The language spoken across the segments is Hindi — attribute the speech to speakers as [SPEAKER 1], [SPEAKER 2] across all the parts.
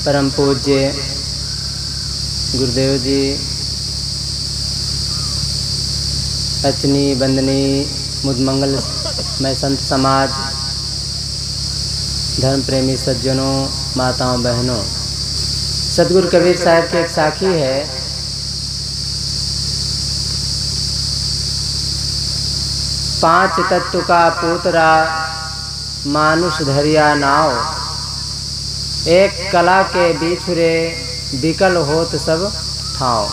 [SPEAKER 1] परम पूज्य गुरुदेव जी, अच्छनी बंदनी मुदमंगल मैं संत समाज, धर्म प्रेमी सज्जनों, माताओं बहनों, सतगुरु कबीर साहब की एक साखी है। पांच तत्व का पूतरा मानुष धरिया नाव, एक कला के बिछुरे बिकल होत सब ठाव।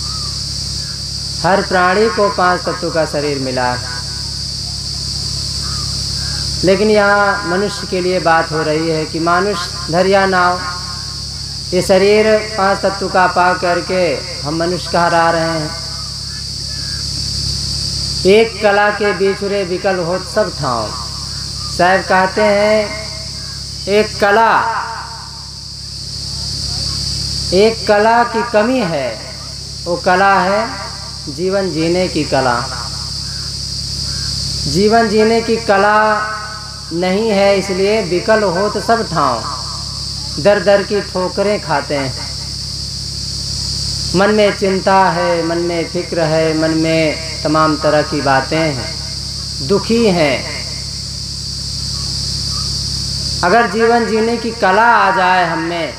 [SPEAKER 1] हर प्राणी को पांच तत्व का शरीर मिला, लेकिन यहाँ मनुष्य के लिए बात हो रही है कि मानुष धरिया नाव, ये शरीर पांच तत्व का पा करके हम मनुष्य कहला रहे हैं। एक कला के बिछुरे बिकल होत सब ठाव। साहब कहते हैं एक कला की कमी है, वो कला है जीवन जीने की कला। जीवन जीने की कला नहीं है, इसलिए बिकल होत सब ठाव, दर दर की ठोकरें खाते हैं। मन में चिंता है, मन में फिक्र है, मन में तमाम तरह की बातें हैं, दुखी हैं। अगर जीवन जीने की कला आ जाए हम में,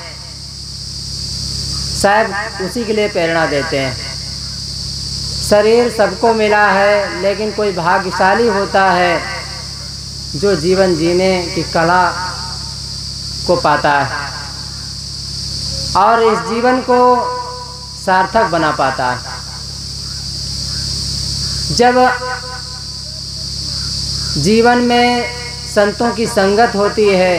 [SPEAKER 1] साहब उसी के लिए प्रेरणा देते हैं। शरीर सबको मिला है, लेकिन कोई भाग्यशाली होता है जो जीवन जीने की कला को पाता है और इस जीवन को सार्थक बना पाता है। जब जीवन में संतों की संगत होती है,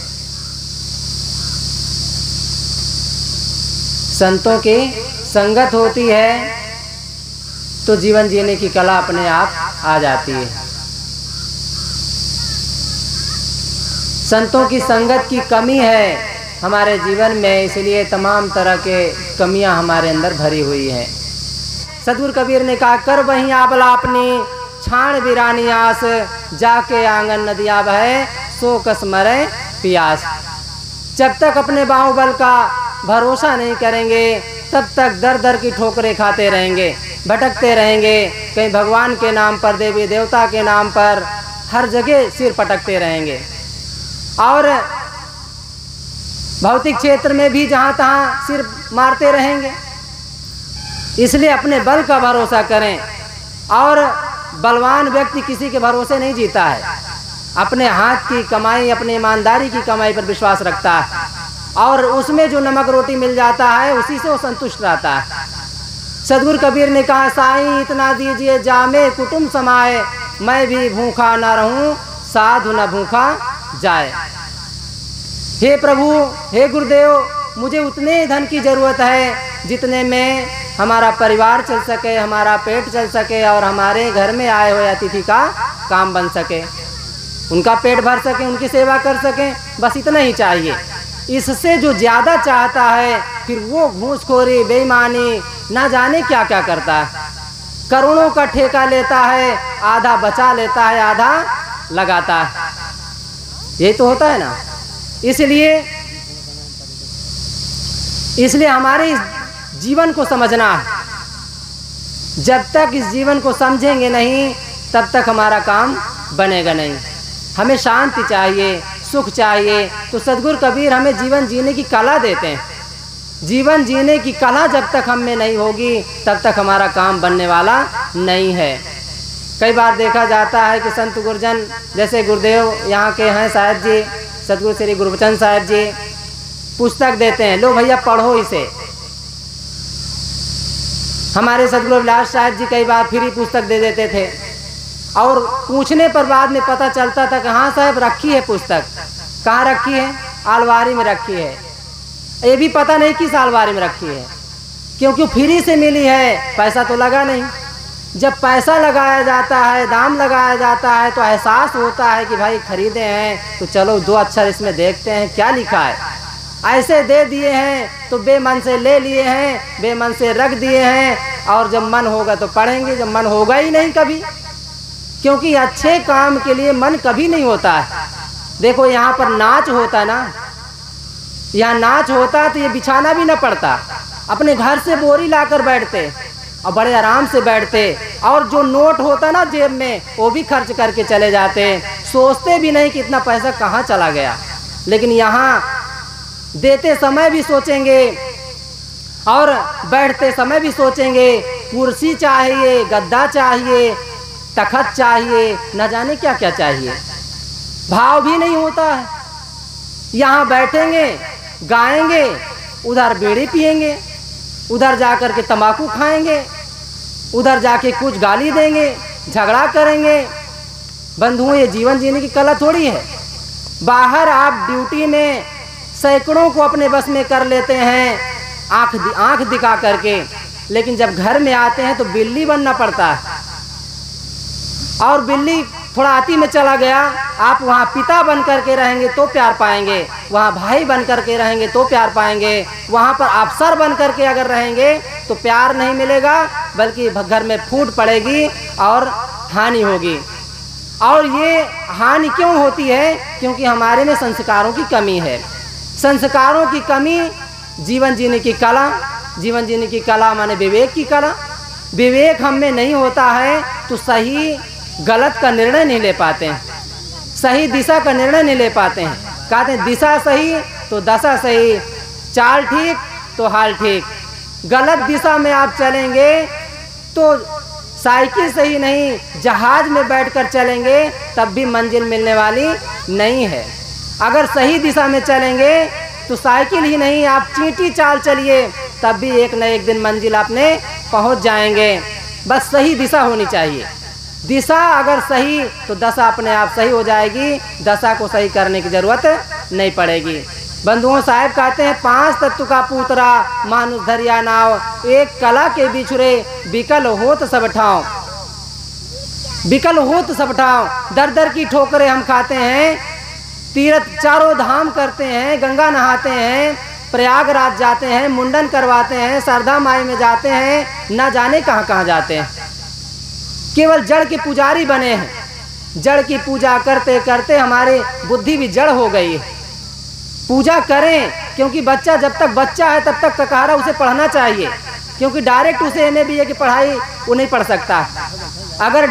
[SPEAKER 1] संतों की संगत होती है, तो जीवन जीने की कला अपने आप आ जाती है। संतों की संगत की कमी है हमारे जीवन में, इसलिए तमाम तरह के कमियां हमारे अंदर भरी हुई हैं। सतगुरु कबीर ने कहा, कर वहीं आबला अपनी छाण बिरानी आस, जाके आंगन नदिया बहे सो कस मरे पियास। जब तक अपने बाहुबल का भरोसा नहीं करेंगे, तब तक दर दर की ठोकरें खाते रहेंगे, भटकते रहेंगे। कहीं भगवान के नाम पर, देवी देवता के नाम पर, हर जगह सिर पटकते रहेंगे और भौतिक क्षेत्र में भी जहाँ तहाँ सिर मारते रहेंगे। इसलिए अपने बल का भरोसा करें, और बलवान व्यक्ति किसी के भरोसे नहीं जीता है। अपने हाथ की कमाई, अपनी ईमानदारी की कमाई पर विश्वास रखता है और उसमें जो नमक रोटी मिल जाता है उसी से वो संतुष्ट रहता है। सतगुरु कबीर ने कहा, साईं इतना दीजिए जामे कुटुंब समाए, मैं भी भूखा न रहूं साधु न भूखा जाए। हे प्रभु, हे गुरुदेव, मुझे उतने धन की ज़रूरत है जितने में हमारा परिवार चल सके, हमारा पेट चल सके और हमारे घर में आए हुए अतिथि का काम बन सके, उनका पेट भर सके, उनकी सेवा कर सकें, बस इतना ही चाहिए। इससे जो ज़्यादा चाहता है फिर वो घूसखोरी, बेईमानी, ना जाने क्या क्या करता है। करोड़ों का ठेका लेता है, आधा बचा लेता है, आधा लगाता है। यही तो होता है ना। इसलिए हमारे इस जीवन को समझना है। जब तक इस जीवन को समझेंगे नहीं, तब तक हमारा काम बनेगा नहीं। हमें शांति चाहिए, सुख चाहिए, तो सतगुरु कबीर हमें जीवन जीने की कला देते हैं। जीवन जीने की कला जब तक हम में नहीं होगी, तब तक हमारा काम बनने वाला नहीं है। कई बार देखा जाता है कि संत गुरुजन, जैसे गुरुदेव यहाँ के हैं साहब जी, सतगुरु श्री गुरबचन साहब जी, पुस्तक देते हैं, लो भैया पढ़ो इसे। हमारे सतगुरु अभिलाष साहब जी कई बार फ्री पुस्तक दे देते थे और पूछने पर बाद में पता चलता था कि हाँ साहब रखी है पुस्तक। कहाँ रखी है? अलमारी में रखी है। ये भी पता नहीं किस अलमारी में रखी है, क्योंकि फ्री से मिली है, पैसा तो लगा नहीं। जब पैसा लगाया जाता है, दाम लगाया जाता है, तो एहसास होता है कि भाई खरीदे हैं तो चलो दो अक्षर इसमें देखते हैं क्या लिखा है। ऐसे दे दिए हैं तो बेमन से ले लिए हैं, बेमन से रख दिए हैं, और जब मन होगा तो पढ़ेंगे, जब मन होगा ही नहीं कभी, क्योंकि अच्छे काम के लिए मन कभी नहीं होता है। देखो यहाँ पर नाच होता है ना, यहाँ नाच होता तो ये बिछाना भी ना पड़ता, अपने घर से बोरी लाकर बैठते और बड़े आराम से बैठते, और जो नोट होता ना जेब में वो भी खर्च करके चले जाते, सोचते भी नहीं कि इतना पैसा कहाँ चला गया। लेकिन यहाँ देते समय भी सोचेंगे और बैठते समय भी सोचेंगे, कुर्सी चाहिए, गद्दा चाहिए, तखत चाहिए, न जाने क्या क्या चाहिए, भाव भी नहीं होता है। यहाँ बैठेंगे, गाएंगे, उधर बीड़ी पिएंगे, उधर जाकर के तंबाकू खाएंगे, उधर जाके कुछ गाली देंगे, झगड़ा करेंगे। बंधुओं, ये जीवन जीने की कला थोड़ी है। बाहर आप ड्यूटी में सैकड़ों को अपने बस में कर लेते हैं आंख दिखा करके, लेकिन जब घर में आते हैं तो बिल्ली बनना पड़ता है। और बिल्ली थोड़ा आती में चला गया, आप वहाँ पिता बन करके रहेंगे तो प्यार पाएंगे, वहाँ भाई बन करके रहेंगे तो प्यार पाएंगे, वहाँ पर अफसर बन करके अगर रहेंगे तो प्यार नहीं मिलेगा, बल्कि घर में फूट पड़ेगी और हानि होगी। और ये हानि क्यों होती है? क्योंकि हमारे में संस्कारों की कमी है। संस्कारों की कमी, जीवन जीने की कला, जीवन जीने की कला माने विवेक की कला। विवेक हम में नहीं होता है तो सही गलत का निर्णय नहीं ले पाते हैं, सही दिशा का निर्णय नहीं ले पाते हैं। कहते हैं दिशा सही तो दशा सही, चाल ठीक तो हाल ठीक। गलत दिशा में आप चलेंगे तो साइकिल सही नहीं, जहाज में बैठकर चलेंगे तब भी मंजिल मिलने वाली नहीं है। अगर सही दिशा में चलेंगे तो साइकिल ही नहीं, आप चींटी चाल चलिए तब भी एक न एक दिन मंजिल आपने पहुंच जाएंगे। बस सही दिशा होनी चाहिए। दिशा अगर सही तो दशा अपने आप सही हो जाएगी, दशा को सही करने की जरूरत नहीं पड़ेगी। बंधुओं, साहब कहते हैं 5 तत्व का पूतरा मानुष धरिया नाव, एक कला के बिछुरे बिकल होत सब ठाव। बिकल होत सब ठाव, दर दर की ठोकरें हम खाते हैं, तीर्थ चारों धाम करते हैं, गंगा नहाते हैं, प्रयागराज जाते हैं, मुंडन करवाते हैं, शारदा माई में जाते हैं, न जाने कहाँ कहाँ जाते हैं। केवल जड़ के पुजारी बने हैं। जड़ की पूजा करते करते हमारी बुद्धि भी जड़ हो गई है। पूजा करें, क्योंकि बच्चा जब तक बच्चा है तब तक ककारा उसे पढ़ना चाहिए, क्योंकि डायरेक्ट उसे एमए बीए की पढ़ाई वो नहीं पढ़ सकता। अगर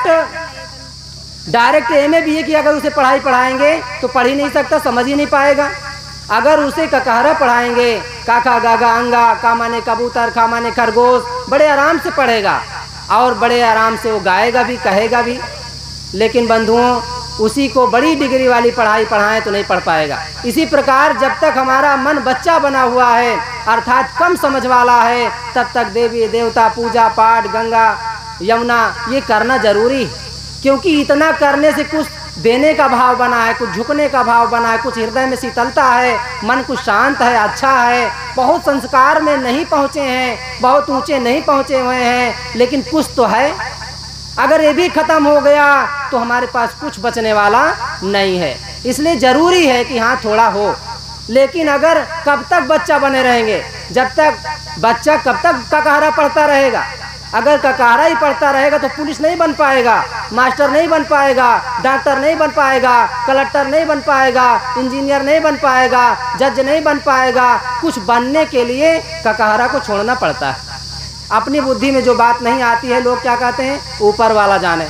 [SPEAKER 1] डायरेक्ट एमए बीए की अगर उसे पढ़ाई पढ़ाएंगे तो पढ़ ही नहीं सकता, समझ ही नहीं पाएगा। अगर उसे ककारा पढ़ाएंगे, काका गागा अंगा, का माने कबूतर, खा माने खरगोश, बड़े आराम से पढ़ेगा और बड़े आराम से वो गाएगा भी, कहेगा भी। लेकिन बंधुओं, उसी को बड़ी डिग्री वाली पढ़ाई पढ़ाएं तो नहीं पढ़ पाएगा। इसी प्रकार जब तक हमारा मन बच्चा बना हुआ है, अर्थात कम समझ वाला है, तब तक देवी देवता पूजा पाठ, गंगा यमुना ये करना जरूरी है। क्योंकि इतना करने से कुछ देने का भाव बना है, कुछ झुकने का भाव बना है, कुछ हृदय में शीतलता है, मन कुछ शांत है, अच्छा है। बहुत संस्कार में नहीं पहुँचे हैं, बहुत ऊंचे नहीं पहुँचे हुए हैं, लेकिन कुछ तो है। अगर ये भी खत्म हो गया तो हमारे पास कुछ बचने वाला नहीं है। इसलिए जरूरी है कि हाँ थोड़ा हो। लेकिन अगर कब तक बच्चा बने रहेंगे? जब तक बच्चा कब तक ककारा पढ़ता रहेगा? अगर ककारा ही पढ़ता रहेगा तो पुलिस नहीं बन पाएगा, मास्टर नहीं बन पाएगा, डॉक्टर नहीं बन पाएगा, कलेक्टर नहीं बन पाएगा, इंजीनियर नहीं बन पाएगा, जज नहीं बन पाएगा। कुछ बनने के लिए ककारा को छोड़ना पड़ता है। अपनी बुद्धि में जो बात नहीं आती है, लोग क्या कहते हैं? ऊपर वाला जाने।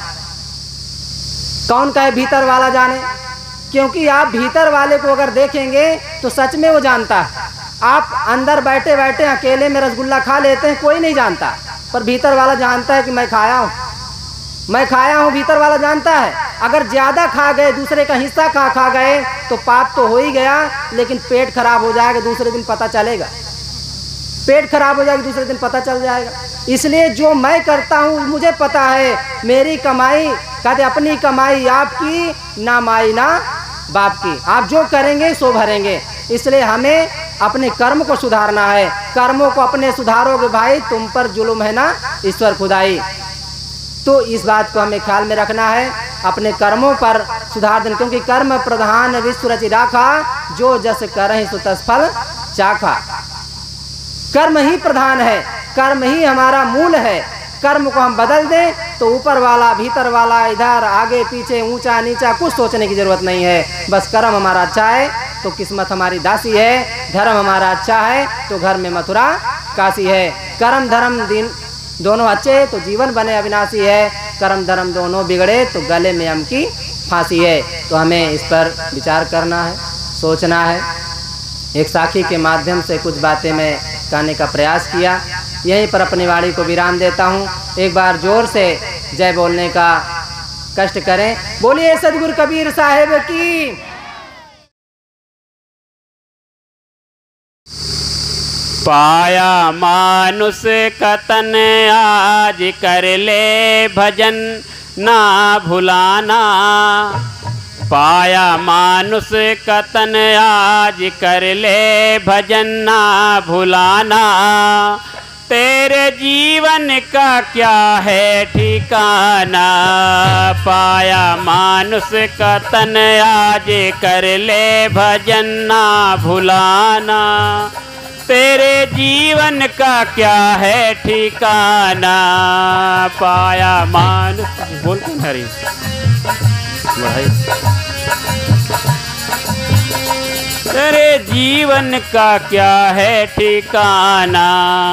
[SPEAKER 1] कौन कहे भीतर वाला जाने? क्योंकि आप भीतर वाले को अगर देखेंगे तो सच में वो जानता है। आप अंदर बैठे बैठे अकेले में रसगुल्ला खा लेते हैं, कोई नहीं जानता, पर भीतर वाला जानता है कि मैं खाया हूँ, मैं खाया हूँ। भीतर वाला जानता है। अगर ज़्यादा खा गए, दूसरे का हिस्सा खा गए तो पाप तो हो ही गया, लेकिन पेट खराब हो जाएगा, दूसरे दिन पता चलेगा। पेट खराब हो जाएगा, दूसरे दिन पता चल जाएगा। इसलिए जो मैं करता हूँ मुझे पता है, मेरी कमाई, कहते अपनी कमाई आपकी, ना माई ना बाप की। आप जो करेंगे सो भरेंगे। इसलिए हमें अपने कर्म को सुधारना है। कर्मों को अपने सुधारोगे भाई, तुम पर जुल्म है ना ईश्वर खुदाई। तो इस बात को हमें ख्याल में रखना है, अपने कर्मों पर सुधार देना। क्योंकि कर्म प्रधान विश्व रचि राखा, जो जस करहि सो तस फल चाखा। कर्म ही प्रधान है, कर्म ही हमारा मूल है। कर्म को हम बदल दें तो ऊपर वाला, भीतर वाला, इधर आगे पीछे, ऊंचा नीचा कुछ सोचने की जरूरत नहीं है। बस कर्म हमारा अच्छा है तो किस्मत हमारी दासी है। धर्म हमारा अच्छा है तो घर में मथुरा काशी है। कर्म धर्म दिन दोनों अच्छे तो जीवन बने अविनाशी है। कर्म धर्म दोनों बिगड़े तो गले में यम की फांसी है। तो हमें इस पर विचार करना है, सोचना है। एक साखी के माध्यम से कुछ बातें मैं कहने का प्रयास किया। यहीं पर अपनी वाणी को विराम देता हूँ। एक बार जोर से जय बोलने का कष्ट करें। बोलिए सदगुरु कबीर साहेब की।
[SPEAKER 2] पाया मानुष का तन आज कर ले भजन ना भुलाना। पाया मानुष का तन आज कर ले भजन ना भुलाना। तेरे जीवन का क्या है ठिकाना। पाया मानुष का तन आज कर ले भजन ना भुलाना। तेरे जीवन का क्या है ठिकाना। पाया मानुष बोलते हरी तेरे जीवन का क्या है ठिकाना।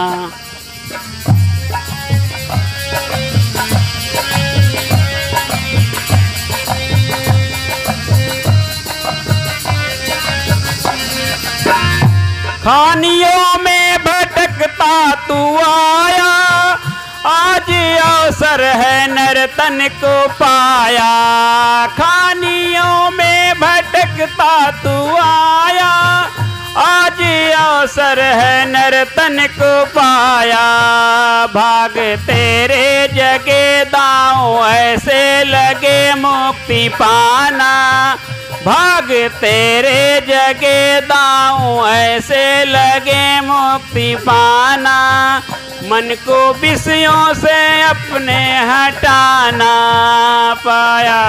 [SPEAKER 2] खानियों में भटकता तू आया। आज अवसर है नर्तन को पाया। खानियों में भटकता तू आया। आज अवसर है नर्तन को पाया। भाग तेरे जगे दांव ऐसे लगे मुक्ति पाना। भाग तेरे जगे दांव ऐसे लगे मुक्ति पाना। मन को विषयों से अपने हटाना। पाया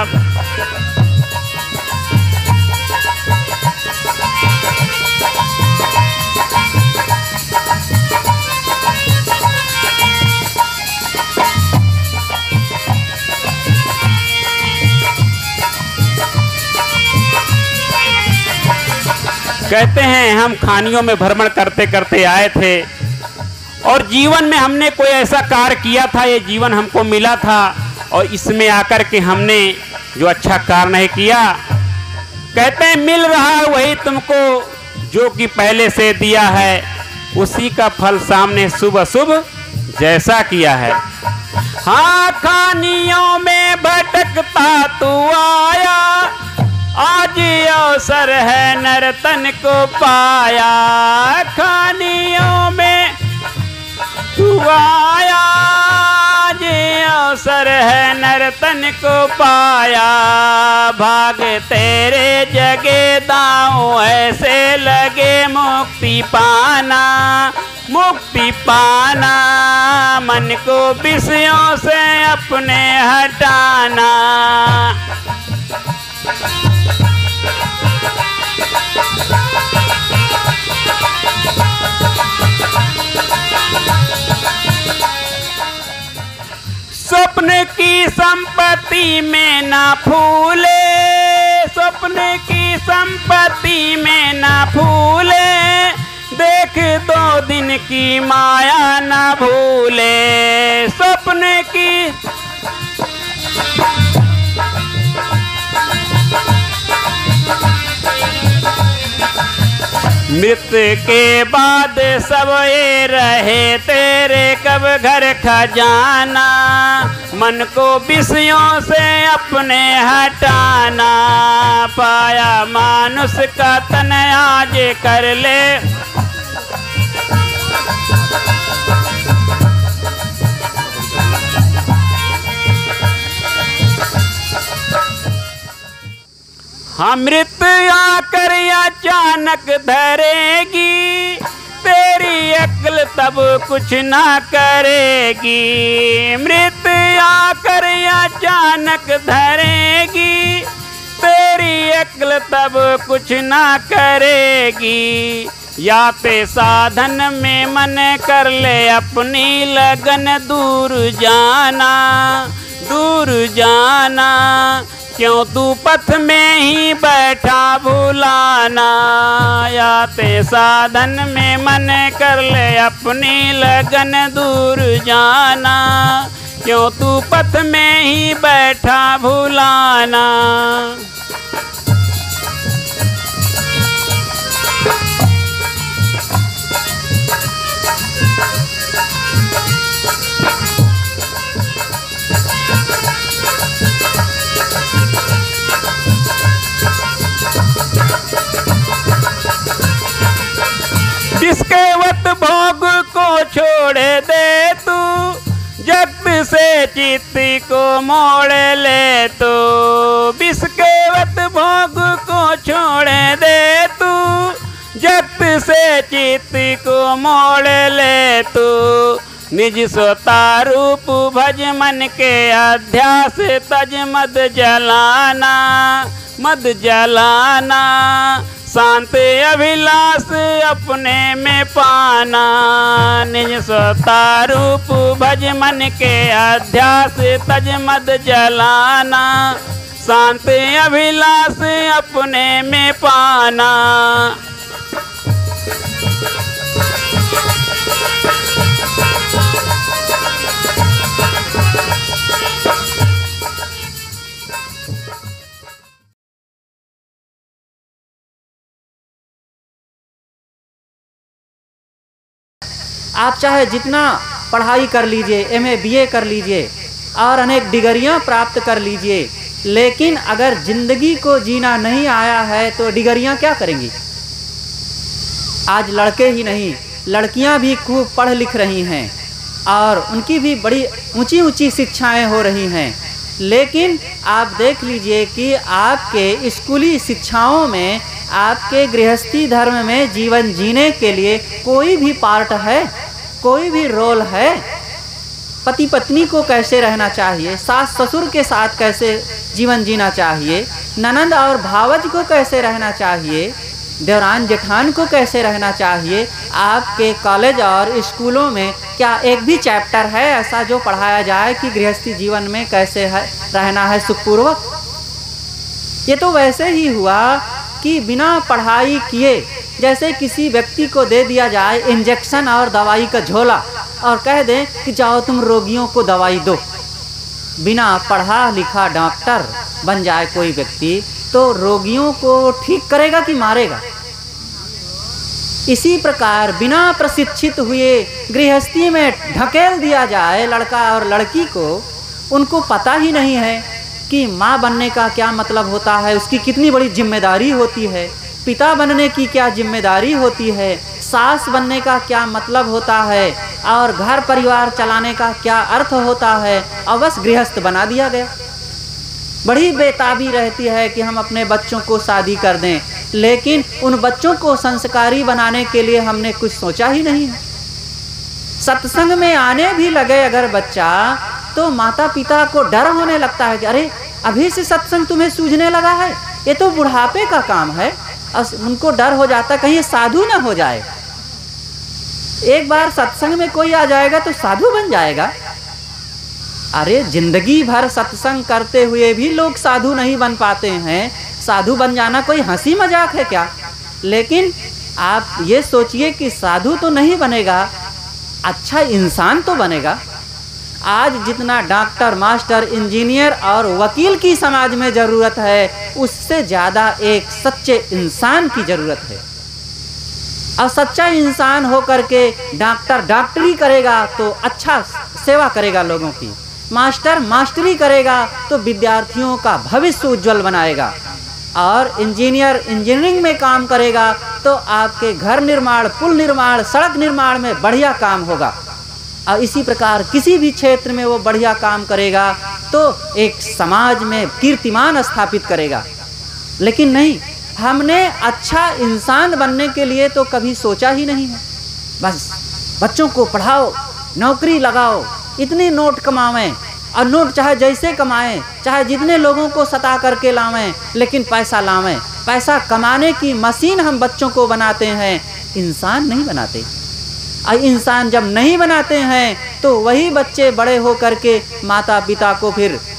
[SPEAKER 2] कहते हैं हम खानियों में भ्रमण करते करते आए थे और जीवन में हमने कोई ऐसा कार्य किया था, ये जीवन हमको मिला था और इसमें आकर के हमने जो अच्छा कार्य नहीं किया। कहते हैं मिल रहा है वही तुमको जो कि पहले से दिया है। उसी का फल सामने शुभ अशुभ जैसा किया है। हाँ खानियों में भटकता तू आया। आज अवसर है नर्तन को पाया। खानियों में तू आया। आज अवसर है नर्तन को पाया। भाग तेरे जगे दांव ऐसे लगे मुक्ति पाना। मुक्ति पाना मन को विषयों से अपने हटाना। स्वप्न की संपत्ति में ना फूले। स्वप्न की संपत्ति में ना फूले। देख दो दिन की माया ना भूले। स्वप्न की मृत्यु के बाद सब ये रहे तेरे कब घर खजाना। मन को विषयों से अपने हटाना। पाया मानुष का तन आज कर ले। मृत्यु आकर अचानक धरेगी। तेरी अक्ल तब कुछ ना करेगी। मृत्यु आकर अचानक धरेगी। तेरी अक्ल तब कुछ ना करेगी। या ते साधन में मन कर ले अपनी लगन। दूर जाना दूर जाना। क्यों तू पथ में ही बैठा भुलाना, आते साधन में मन कर ले अपनी लगन दूर जाना, क्यों तू पथ में ही बैठा भुलाना। विस्केवत भोग को छोड़ दे तू, जगत से चित्त को मोड़ ले तू। विस्केवत भोग को छोड़ दे तू, जगत से चित्त को मोड़ ले तू। निज स्वतारूप भज मन के अध्यास तज मद जलाना, मद जलाना। शांत अभिलाष अपने में पाना, निज स्वतारूप भज मन के अध्यास तज मद जलाना। शांत अभिलाष अपने में पाना।
[SPEAKER 1] आप चाहे जितना पढ़ाई कर लीजिए, एमए बीए कर लीजिए और अनेक डिग्रियां प्राप्त कर लीजिए, लेकिन अगर जिंदगी को जीना नहीं आया है तो डिग्रियां क्या करेंगी। आज लड़के ही नहीं, लड़कियां भी खूब पढ़ लिख रही हैं और उनकी भी बड़ी ऊंची ऊंची शिक्षाएं हो रही हैं, लेकिन आप देख लीजिए कि आपके स्कूली शिक्षाओं में, आपके गृहस्थी धर्म में जीवन जीने के लिए कोई भी पार्ट है, कोई भी रोल है। पति पत्नी को कैसे रहना चाहिए, सास ससुर के साथ कैसे जीवन जीना चाहिए, ननंद और भावज को कैसे रहना चाहिए, देवरान जेठान को कैसे रहना चाहिए, आपके कॉलेज और स्कूलों में क्या एक भी चैप्टर है ऐसा जो पढ़ाया जाए कि गृहस्थी जीवन में कैसे रहना है सुखपूर्वक। ये तो वैसे ही हुआ कि बिना पढ़ाई किए जैसे किसी व्यक्ति को दे दिया जाए इंजेक्शन और दवाई का झोला और कह दें कि जाओ तुम रोगियों को दवाई दो। बिना पढ़ा लिखा डॉक्टर बन जाए कोई व्यक्ति तो रोगियों को ठीक करेगा कि मारेगा। इसी प्रकार बिना प्रशिक्षित हुए गृहस्थी में ढकेल दिया जाए लड़का और लड़की को, उनको पता ही नहीं है कि माँ बनने का क्या मतलब होता है, उसकी कितनी बड़ी जिम्मेदारी होती है, पिता बनने की क्या जिम्मेदारी होती है, सास बनने का क्या मतलब होता है और घर परिवार चलाने का क्या अर्थ होता है, और बस गृहस्थ बना दिया गया। बड़ी बेताबी रहती है कि हम अपने बच्चों को शादी कर दें, लेकिन उन बच्चों को संस्कारी बनाने के लिए हमने कुछ सोचा ही नहीं है। सत्संग में आने भी लगे अगर बच्चा तो माता पिता को डर होने लगता है कि अरे अभी से सत्संग तुम्हें सूझने लगा है, ये तो बुढ़ापे का काम है। और उनको डर हो जाता है कहीं ये साधु ना हो जाए। एक बार सत्संग में कोई आ जाएगा तो साधु बन जाएगा। अरे जिंदगी भर सत्संग करते हुए भी लोग साधु नहीं बन पाते हैं। साधु बन जाना कोई हंसी मजाक है क्या? लेकिन आप ये सोचिए कि साधु तो नहीं बनेगा, अच्छा इंसान तो बनेगा। आज जितना डॉक्टर, मास्टर, इंजीनियर और वकील की समाज में ज़रूरत है, उससे ज़्यादा एक सच्चे इंसान की ज़रूरत है। और सच्चा इंसान होकर के डॉक्टर डॉक्टरी करेगा तो अच्छा सेवा करेगा लोगों की, मास्टर मास्टरी करेगा तो विद्यार्थियों का भविष्य उज्जवल बनाएगा, और इंजीनियर इंजीनियरिंग में काम करेगा तो आपके घर निर्माण, पुल निर्माण, सड़क निर्माण में बढ़िया काम होगा। और इसी प्रकार किसी भी क्षेत्र में वो बढ़िया काम करेगा तो एक समाज में कीर्तिमान स्थापित करेगा। लेकिन नहीं, हमने अच्छा इंसान बनने के लिए तो कभी सोचा ही नहीं है। बस बच्चों को पढ़ाओ, नौकरी लगाओ, इतनी नोट कमावें, और नोट चाहे जैसे कमाएं, चाहे जितने लोगों को सता करके लावें, लेकिन पैसा लावें। पैसा कमाने की मशीन हम बच्चों को बनाते हैं, इंसान नहीं बनाते। और इंसान जब नहीं बनाते हैं तो वही बच्चे बड़े हो करके माता पिता को फिर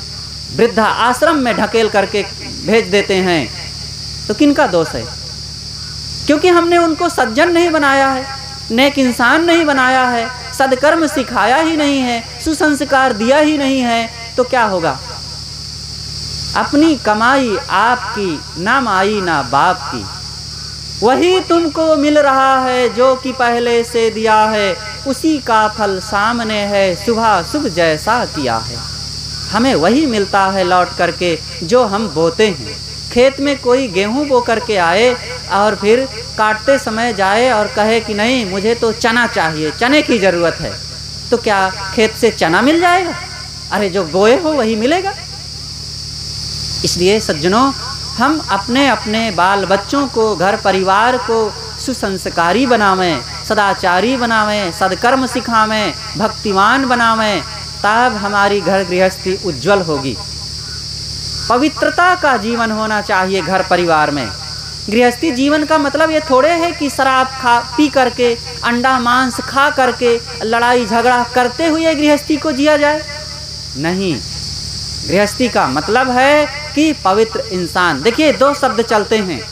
[SPEAKER 3] वृद्धा आश्रम में ढकेल करके भेज देते हैं, तो किनका दोष है? क्योंकि हमने उनको सज्जन नहीं बनाया है, नेक इंसान नहीं बनाया है, सदकर्म सिखाया ही नहीं है, सुसंस्कार दिया ही नहीं है, तो क्या होगा? अपनी कमाई आपकी ना माई ना बाप की, वही तुमको मिल रहा है जो कि पहले से दिया है, उसी का फल सामने है, सुबह शुभ जैसा किया है। हमें वही मिलता है लौट करके जो हम बोते हैं। खेत में कोई गेहूं बो करके आए और फिर काटते समय जाए और कहे कि नहीं मुझे तो चना चाहिए, चने की ज़रूरत है, तो क्या खेत से चना मिल जाएगा? अरे जो बोए हो वही मिलेगा। इसलिए सज्जनों, हम अपने अपने बाल बच्चों को, घर परिवार को सुसंस्कारी बनावें, सदाचारी बनावें, सदकर्म सिखावें, भक्तिमान बनावें, तब हमारी घर गृहस्थी उज्जवल होगी। पवित्रता का जीवन होना चाहिए घर परिवार में। गृहस्थी जीवन का मतलब ये थोड़े है कि शराब पी करके, अंडा मांस खा करके, लड़ाई झगड़ा करते हुए गृहस्थी को जिया जाए। नहीं, गृहस्थी का मतलब है कि पवित्र इंसान। देखिए, दो शब्द चलते हैं,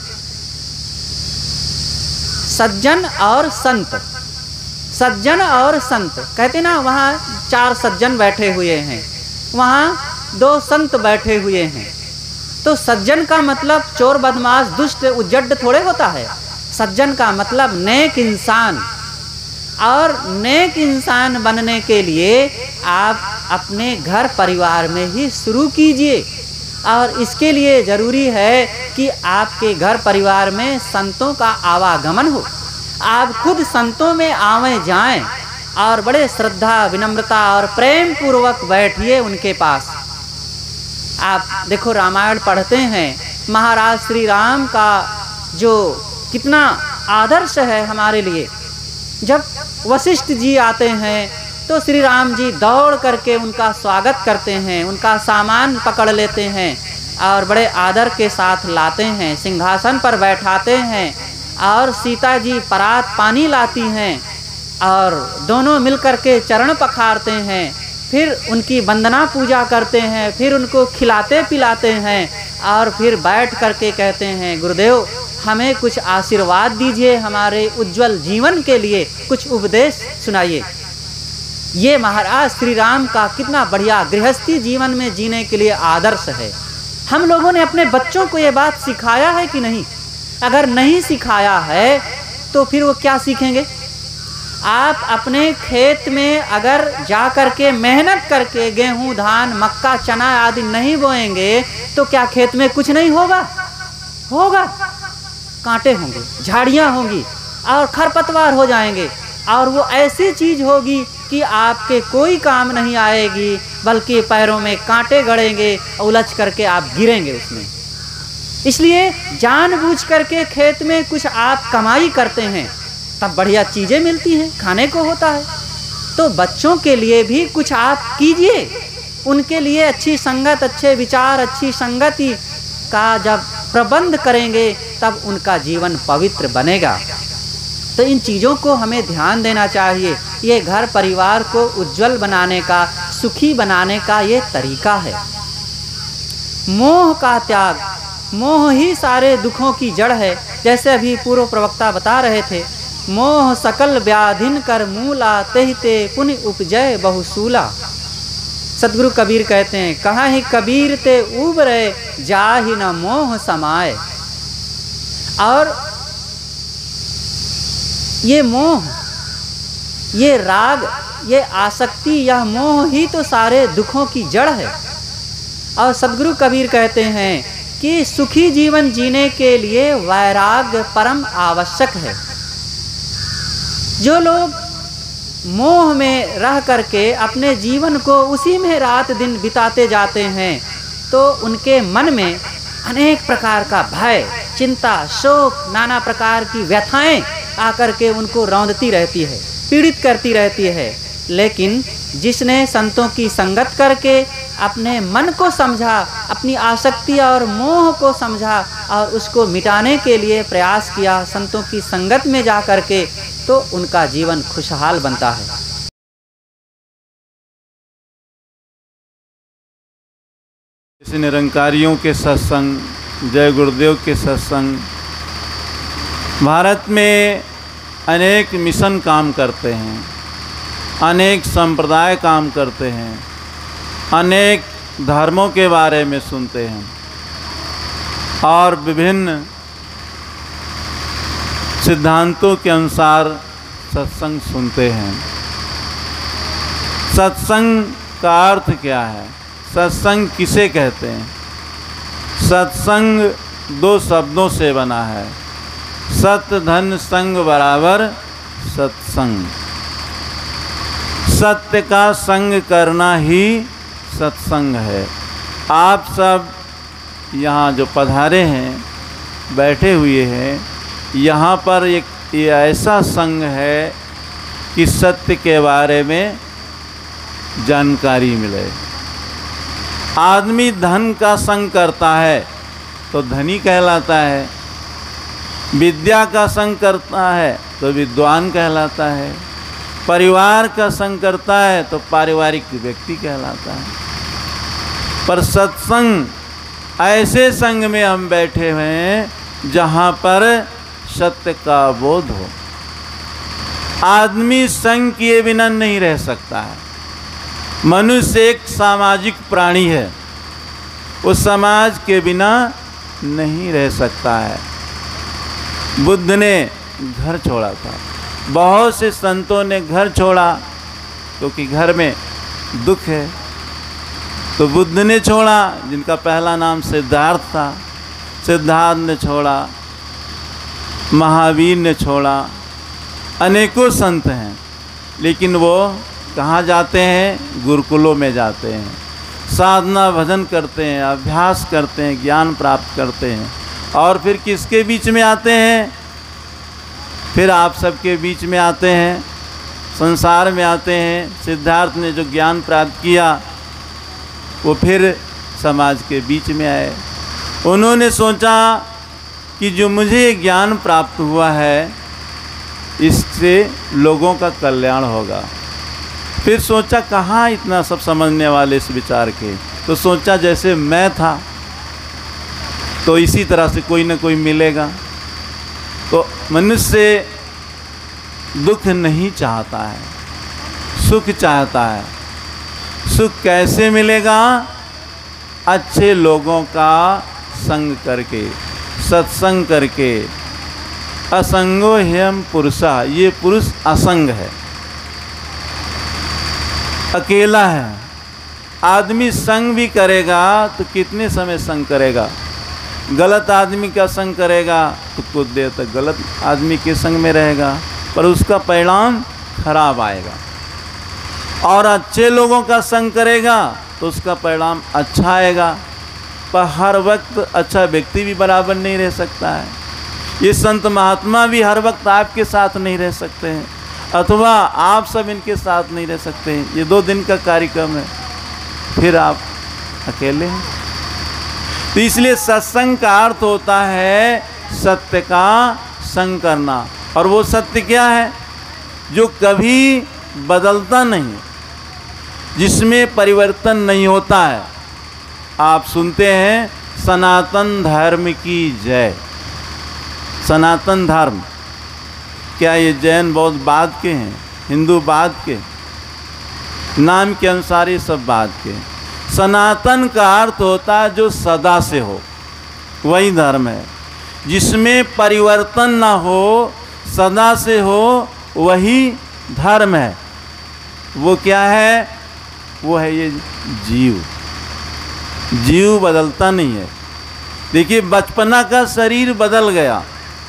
[SPEAKER 3] सज्जन और संत। सज्जन और संत कहते ना, वहाँ 4 सज्जन बैठे हुए हैं, वहाँ 2 संत बैठे हुए हैं। तो सज्जन का मतलब चोर बदमाश दुष्ट उज्जड थोड़े होता है। सज्जन का मतलब नेक इंसान। और नेक इंसान बनने के लिए आप अपने घर परिवार में ही शुरू कीजिए। और इसके लिए ज़रूरी है कि आपके घर परिवार में संतों का आवागमन हो। आप खुद संतों में आवे जाएं और बड़े श्रद्धा, विनम्रता और प्रेम पूर्वक बैठिए उनके पास। आप देखो, रामायण पढ़ते हैं, महाराज श्री राम का जो कितना आदर्श है हमारे लिए। जब वशिष्ठ जी आते हैं तो श्री राम जी दौड़ करके उनका स्वागत करते हैं, उनका सामान पकड़ लेते हैं और बड़े आदर के साथ लाते हैं, सिंहासन पर बैठाते हैं। और सीता जी परात पानी लाती हैं और दोनों मिलकर के चरण पखारते हैं, फिर उनकी वंदना पूजा करते हैं, फिर उनको खिलाते पिलाते हैं और फिर बैठ करके कहते हैं, गुरुदेव हमें कुछ आशीर्वाद दीजिए, हमारे उज्जवल जीवन के लिए कुछ उपदेश सुनाइए। ये महाराज श्री राम का कितना बढ़िया गृहस्थी जीवन में जीने के लिए आदर्श है। हम लोगों ने अपने बच्चों को ये बात सिखाया है कि नहीं? अगर नहीं सिखाया है तो फिर वो क्या सीखेंगे? आप अपने खेत में अगर जा करके मेहनत करके गेहूं, धान, मक्का, चना आदि नहीं बोएंगे तो क्या खेत में कुछ नहीं होगा? होगा। कांटे होंगे, झाड़ियाँ होंगी और खरपतवार हो जाएंगे, और वो ऐसी चीज़ होगी कि आपके कोई काम नहीं आएगी, बल्कि पैरों में कांटे गड़ेंगे, उलझ करके आप गिरेंगे उसमें। इसलिए जानबूझ करके खेत में कुछ आप कमाई करते हैं, तब बढ़िया चीज़ें मिलती हैं, खाने को होता है। तो बच्चों के लिए भी कुछ आप कीजिए, उनके लिए अच्छी संगत, अच्छे विचार, अच्छी संगति का जब प्रबंध करेंगे तब उनका जीवन पवित्र बनेगा। तो इन चीज़ों को हमें ध्यान देना चाहिए। ये घर परिवार को उज्जवल बनाने का, सुखी बनाने का ये तरीका है। मोह का त्याग, मोह ही सारे दुखों की जड़ है। जैसे अभी पूर्व प्रवक्ता बता रहे थे, मोह सकल व्याधिन कर मूला, तेहिते पुण्य उपजय बहुसूला। सदगुरु कबीर कहते हैं, कहाँ ही कबीर ते उबरे, जाहि न मोह समाए। और ये मोह, ये राग, ये आसक्ति, यह मोह ही तो सारे दुखों की जड़ है। और सदगुरु कबीर कहते हैं कि सुखी जीवन जीने के लिए वैराग्य परम आवश्यक है। जो लोग मोह में रह करके अपने जीवन को उसी में रात दिन बिताते जाते हैं, तो उनके मन में अनेक प्रकार का भय, चिंता, शोक, नाना प्रकार की व्यथाएं आकर के उनको रौंदती रहती है, पीड़ित करती रहती है। लेकिन जिसने संतों की संगत करके अपने मन को समझा, अपनी आसक्ति और मोह को समझा और उसको मिटाने के लिए प्रयास किया संतों की संगत में जा करके, तो उनका जीवन खुशहाल बनता है।
[SPEAKER 4] जैसे निरंकारियों के सत्संग, जय गुरुदेव के सत्संग, भारत में अनेक मिशन काम करते हैं, अनेक संप्रदाय काम करते हैं, अनेक धर्मों के बारे में सुनते हैं और विभिन्न सिद्धांतों के अनुसार सत्संग सुनते हैं। सत्संग का अर्थ क्या है? सत्संग किसे कहते हैं? सत्संग दो शब्दों से बना है, सत धन संग बराबर सत्संग। सत्य का संग करना ही सत्संग है। आप सब यहाँ जो पधारे हैं, बैठे हुए हैं, यहाँ पर एक ये ऐसा संग है कि सत्य के बारे में जानकारी मिले। आदमी धन का संग करता है तो धनी कहलाता है, विद्या का संग करता है तो विद्वान कहलाता है, परिवार का संग करता है तो पारिवारिक व्यक्ति कहलाता है। पर सत्संग ऐसे संग में हम बैठे हुए हैं जहाँ पर सत्य का बोध हो। आदमी संग किए बिना नहीं रह सकता है। मनुष्य एक सामाजिक प्राणी है, वो समाज के बिना नहीं रह सकता है। बुद्ध ने घर छोड़ा था, बहुत से संतों ने घर छोड़ा क्योंकि घर में दुख है। तो बुद्ध ने छोड़ा, जिनका पहला नाम सिद्धार्थ था। सिद्धार्थ ने छोड़ा, महावीर ने छोड़ा, अनेकों संत हैं, लेकिन वो कहाँ जाते हैं? गुरुकुलों में जाते हैं, साधना भजन करते हैं, अभ्यास करते हैं, ज्ञान प्राप्त करते हैं। और फिर किसके बीच में आते हैं? फिर आप सबके बीच में आते हैं, संसार में आते हैं। सिद्धार्थ ने जो ज्ञान प्राप्त किया वो फिर समाज के बीच में आए। उन्होंने सोचा कि जो मुझे ज्ञान प्राप्त हुआ है इससे लोगों का कल्याण होगा। फिर सोचा कहाँ इतना सब समझने वाले इस विचार के, तो सोचा जैसे मैं था तो इसी तरह से कोई न कोई मिलेगा। तो मनुष्य दुख नहीं चाहता है, सुख चाहता है। सुख कैसे मिलेगा? अच्छे लोगों का संग करके, सत्संग करके। असंगो ह्यम पुरुषा, ये पुरुष असंग है, अकेला है। आदमी संग भी करेगा तो कितने समय संग करेगा? गलत आदमी का संग करेगा तो कुछ देर तक गलत आदमी के संग में रहेगा, पर उसका परिणाम खराब आएगा। और अच्छे लोगों का संग करेगा तो उसका परिणाम अच्छा आएगा। पर हर वक्त अच्छा व्यक्ति भी बराबर नहीं रह सकता है। ये संत महात्मा भी हर वक्त आपके साथ नहीं रह सकते हैं, अथवा आप सब इनके साथ नहीं रह सकते हैं। ये 2 दिन का कार्यक्रम है, फिर आप अकेले हैं। तो इसलिए सत्संग का अर्थ होता है सत्य का संग करना। और वो सत्य क्या है? जो कभी बदलता नहीं, जिसमें परिवर्तन नहीं होता है। आप सुनते हैं सनातन धर्म की जय। सनातन धर्म क्या ये जैन बौद्ध बाद के हैं, हिंदू बाद के? नाम के अनुसार ये सब बाद के। सनातन का अर्थ होता है जो सदा से हो, वही धर्म है। जिसमें परिवर्तन ना हो, सदा से हो, वही धर्म है। वो क्या है? वो है ये जीव। जीव बदलता नहीं है। देखिए, बचपना का शरीर बदल गया,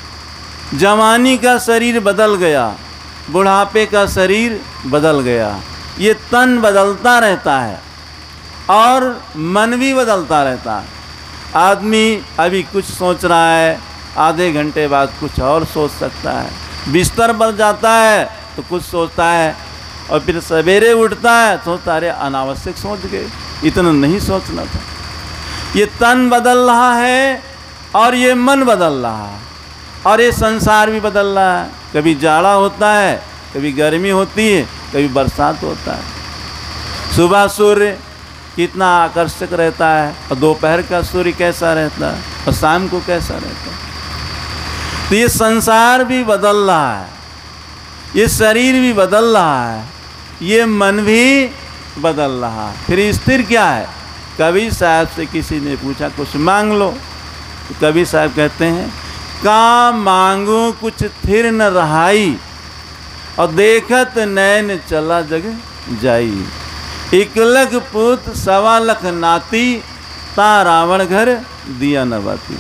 [SPEAKER 4] जवानी का शरीर बदल गया, बुढ़ापे का शरीर बदल गया। ये तन बदलता रहता है और मन भी बदलता रहता है। आदमी अभी कुछ सोच रहा है, आधे घंटे बाद कुछ और सोच सकता है। बिस्तर बदल जाता है तो कुछ सोचता है, और फिर सवेरे उठता है तो सोचता है अरे अनावश्यक सोच गए, इतना नहीं सोचना था। ये तन बदल रहा है और ये मन बदल रहा है, और ये संसार भी बदल रहा है। कभी जाड़ा होता है, कभी गर्मी होती है, कभी बरसात होता है। सुबह सूर्य कितना आकर्षक रहता है, और दोपहर का सूर्य कैसा रहता है, और शाम को कैसा रहता है। तो ये संसार भी बदल रहा है, ये शरीर भी बदल रहा है, ये मन भी बदल रहा है। फिर स्थिर क्या है? कबीर साहब से किसी ने पूछा कुछ मांग लो, तो कबीर साहब कहते हैं का मांगू कुछ थिर न रहाई, और देखत नैन चला जग जाई। 1 लाख पुत 1.25 लाख नाती, ता रावण घर दिया न बाती।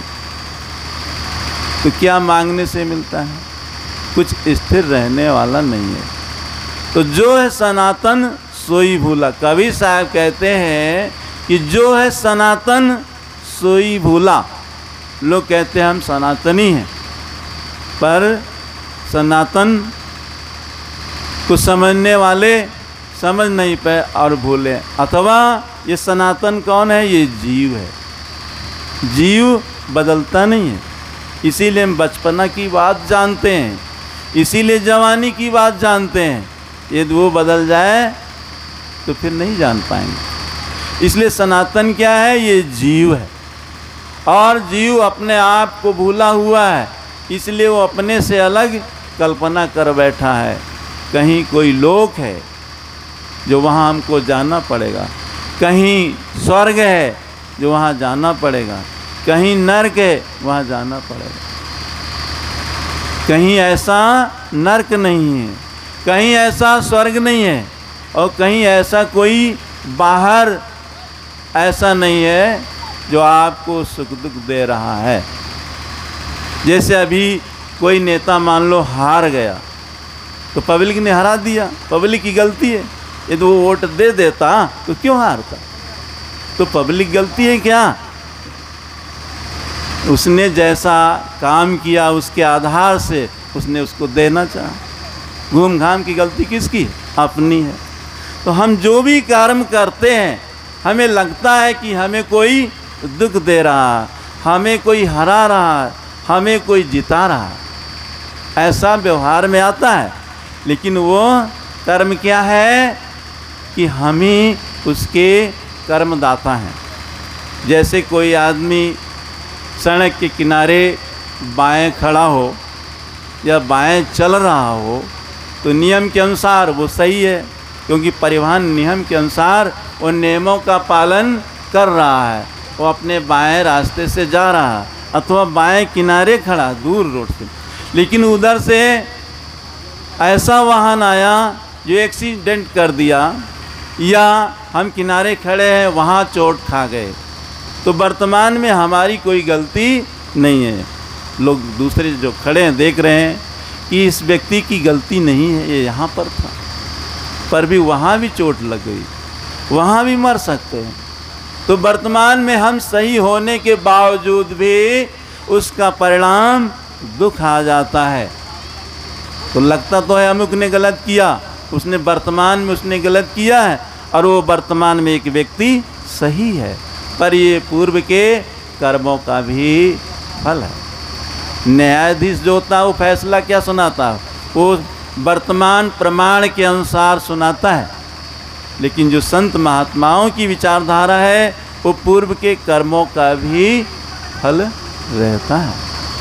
[SPEAKER 4] तो क्या मांगने से मिलता है? कुछ स्थिर रहने वाला नहीं है। तो जो है सनातन सोई भूला। कबीर साहब कहते हैं कि जो है सनातन सोई भूला। लोग कहते हैं हम सनातनी हैं, पर सनातन को समझने वाले समझ नहीं पाए और भूले। अथवा ये सनातन कौन है? ये जीव है। जीव बदलता नहीं है, इसीलिए हम बचपना की बात जानते हैं, इसीलिए जवानी की बात जानते हैं। यदि वो बदल जाए तो फिर नहीं जान पाएंगे। इसलिए सनातन क्या है? ये जीव है, और जीव अपने आप को भूला हुआ है, इसलिए वो अपने से अलग कल्पना कर बैठा है। कहीं कोई लोक है जो वहाँ हमको जाना पड़ेगा, कहीं स्वर्ग है जो वहाँ जाना पड़ेगा, कहीं नरक है वहाँ जाना पड़ेगा। कहीं ऐसा नरक नहीं है, कहीं ऐसा स्वर्ग नहीं है, और कहीं ऐसा कोई बाहर ऐसा नहीं है जो आपको सुख दुख दे रहा है। जैसे अभी कोई नेता मान लो हार गया, तो पब्लिक ने हरा दिया, पब्लिक की गलती है। यदि वो वोट दे देता तो क्यों हारता? तो पब्लिक गलती है क्या? उसने जैसा काम किया उसके आधार से उसने उसको देना चाहा। घूम घाम की गलती किसकी? अपनी है। तो हम जो भी कर्म करते हैं, हमें लगता है कि हमें कोई दुख दे रहा है, हमें कोई हरा रहा है, हमें कोई जिता रहा है, ऐसा व्यवहार में आता है। लेकिन वो कर्म क्या है कि हम ही उसके कर्मदाता हैं। जैसे कोई आदमी सड़क के किनारे बाएं खड़ा हो या बाएं चल रहा हो, तो नियम के अनुसार वो सही है, क्योंकि परिवहन नियम के अनुसार वो नियमों का पालन कर रहा है, वो अपने बाएं रास्ते से जा रहा है, अथवा बाएं किनारे खड़ा दूर रोड से। लेकिन उधर से ऐसा वाहन आया जो एक्सीडेंट कर दिया, या हम किनारे खड़े हैं वहाँ चोट खा गए, तो वर्तमान में हमारी कोई गलती नहीं है। लोग दूसरे जो खड़े हैं देख रहे हैं कि इस व्यक्ति की गलती नहीं है, ये यहाँ पर था, पर भी वहाँ भी चोट लग गई, वहाँ भी मर सकते हैं। तो वर्तमान में हम सही होने के बावजूद भी उसका परिणाम दुख आ जाता है। तो लगता तो है अमुक ने गलत किया, उसने वर्तमान में उसने गलत किया है, और वो वर्तमान में एक व्यक्ति सही है, पर ये पूर्व के कर्मों का भी फल है। न्यायाधीश जो होता है वो फैसला क्या सुनाता है? वो वर्तमान प्रमाण के अनुसार सुनाता है। लेकिन जो संत महात्माओं की विचारधारा है वो पूर्व के कर्मों का भी फल रहता है।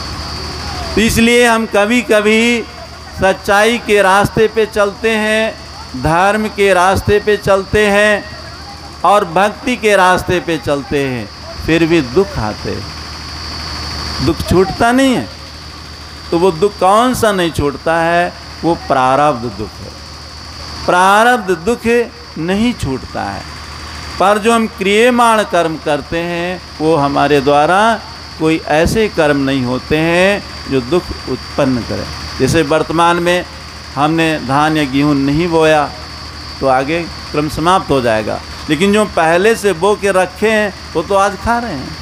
[SPEAKER 4] तो इसलिए हम कभी कभी सच्चाई के रास्ते पे चलते हैं, धर्म के रास्ते पे चलते हैं, और भक्ति के रास्ते पे चलते हैं, फिर भी दुख आते हैं, दुख छूटता नहीं है। तो वो दुख कौन सा नहीं छूटता है? वो प्रारब्ध दुख है। प्रारब्ध दुख नहीं छूटता है, पर जो हम क्रियमाण कर्म करते हैं वो हमारे द्वारा कोई ऐसे कर्म नहीं होते हैं जो दुख उत्पन्न करें। जैसे वर्तमान में हमने धान या गेहूँ नहीं बोया तो आगे क्रम समाप्त हो जाएगा, लेकिन जो पहले से बो के रखे हैं वो तो आज खा रहे हैं।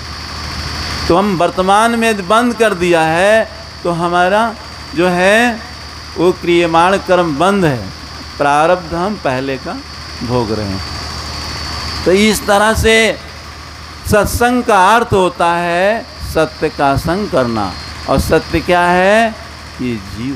[SPEAKER 4] तो हम वर्तमान में बंद कर दिया है तो हमारा जो है वो क्रियमाण कर्म बंद है, प्रारब्ध हम पहले का भोग रहे हैं। तो इस तरह से सत्संग का अर्थ होता है सत्य का संग करना, और सत्य क्या है? ये जीव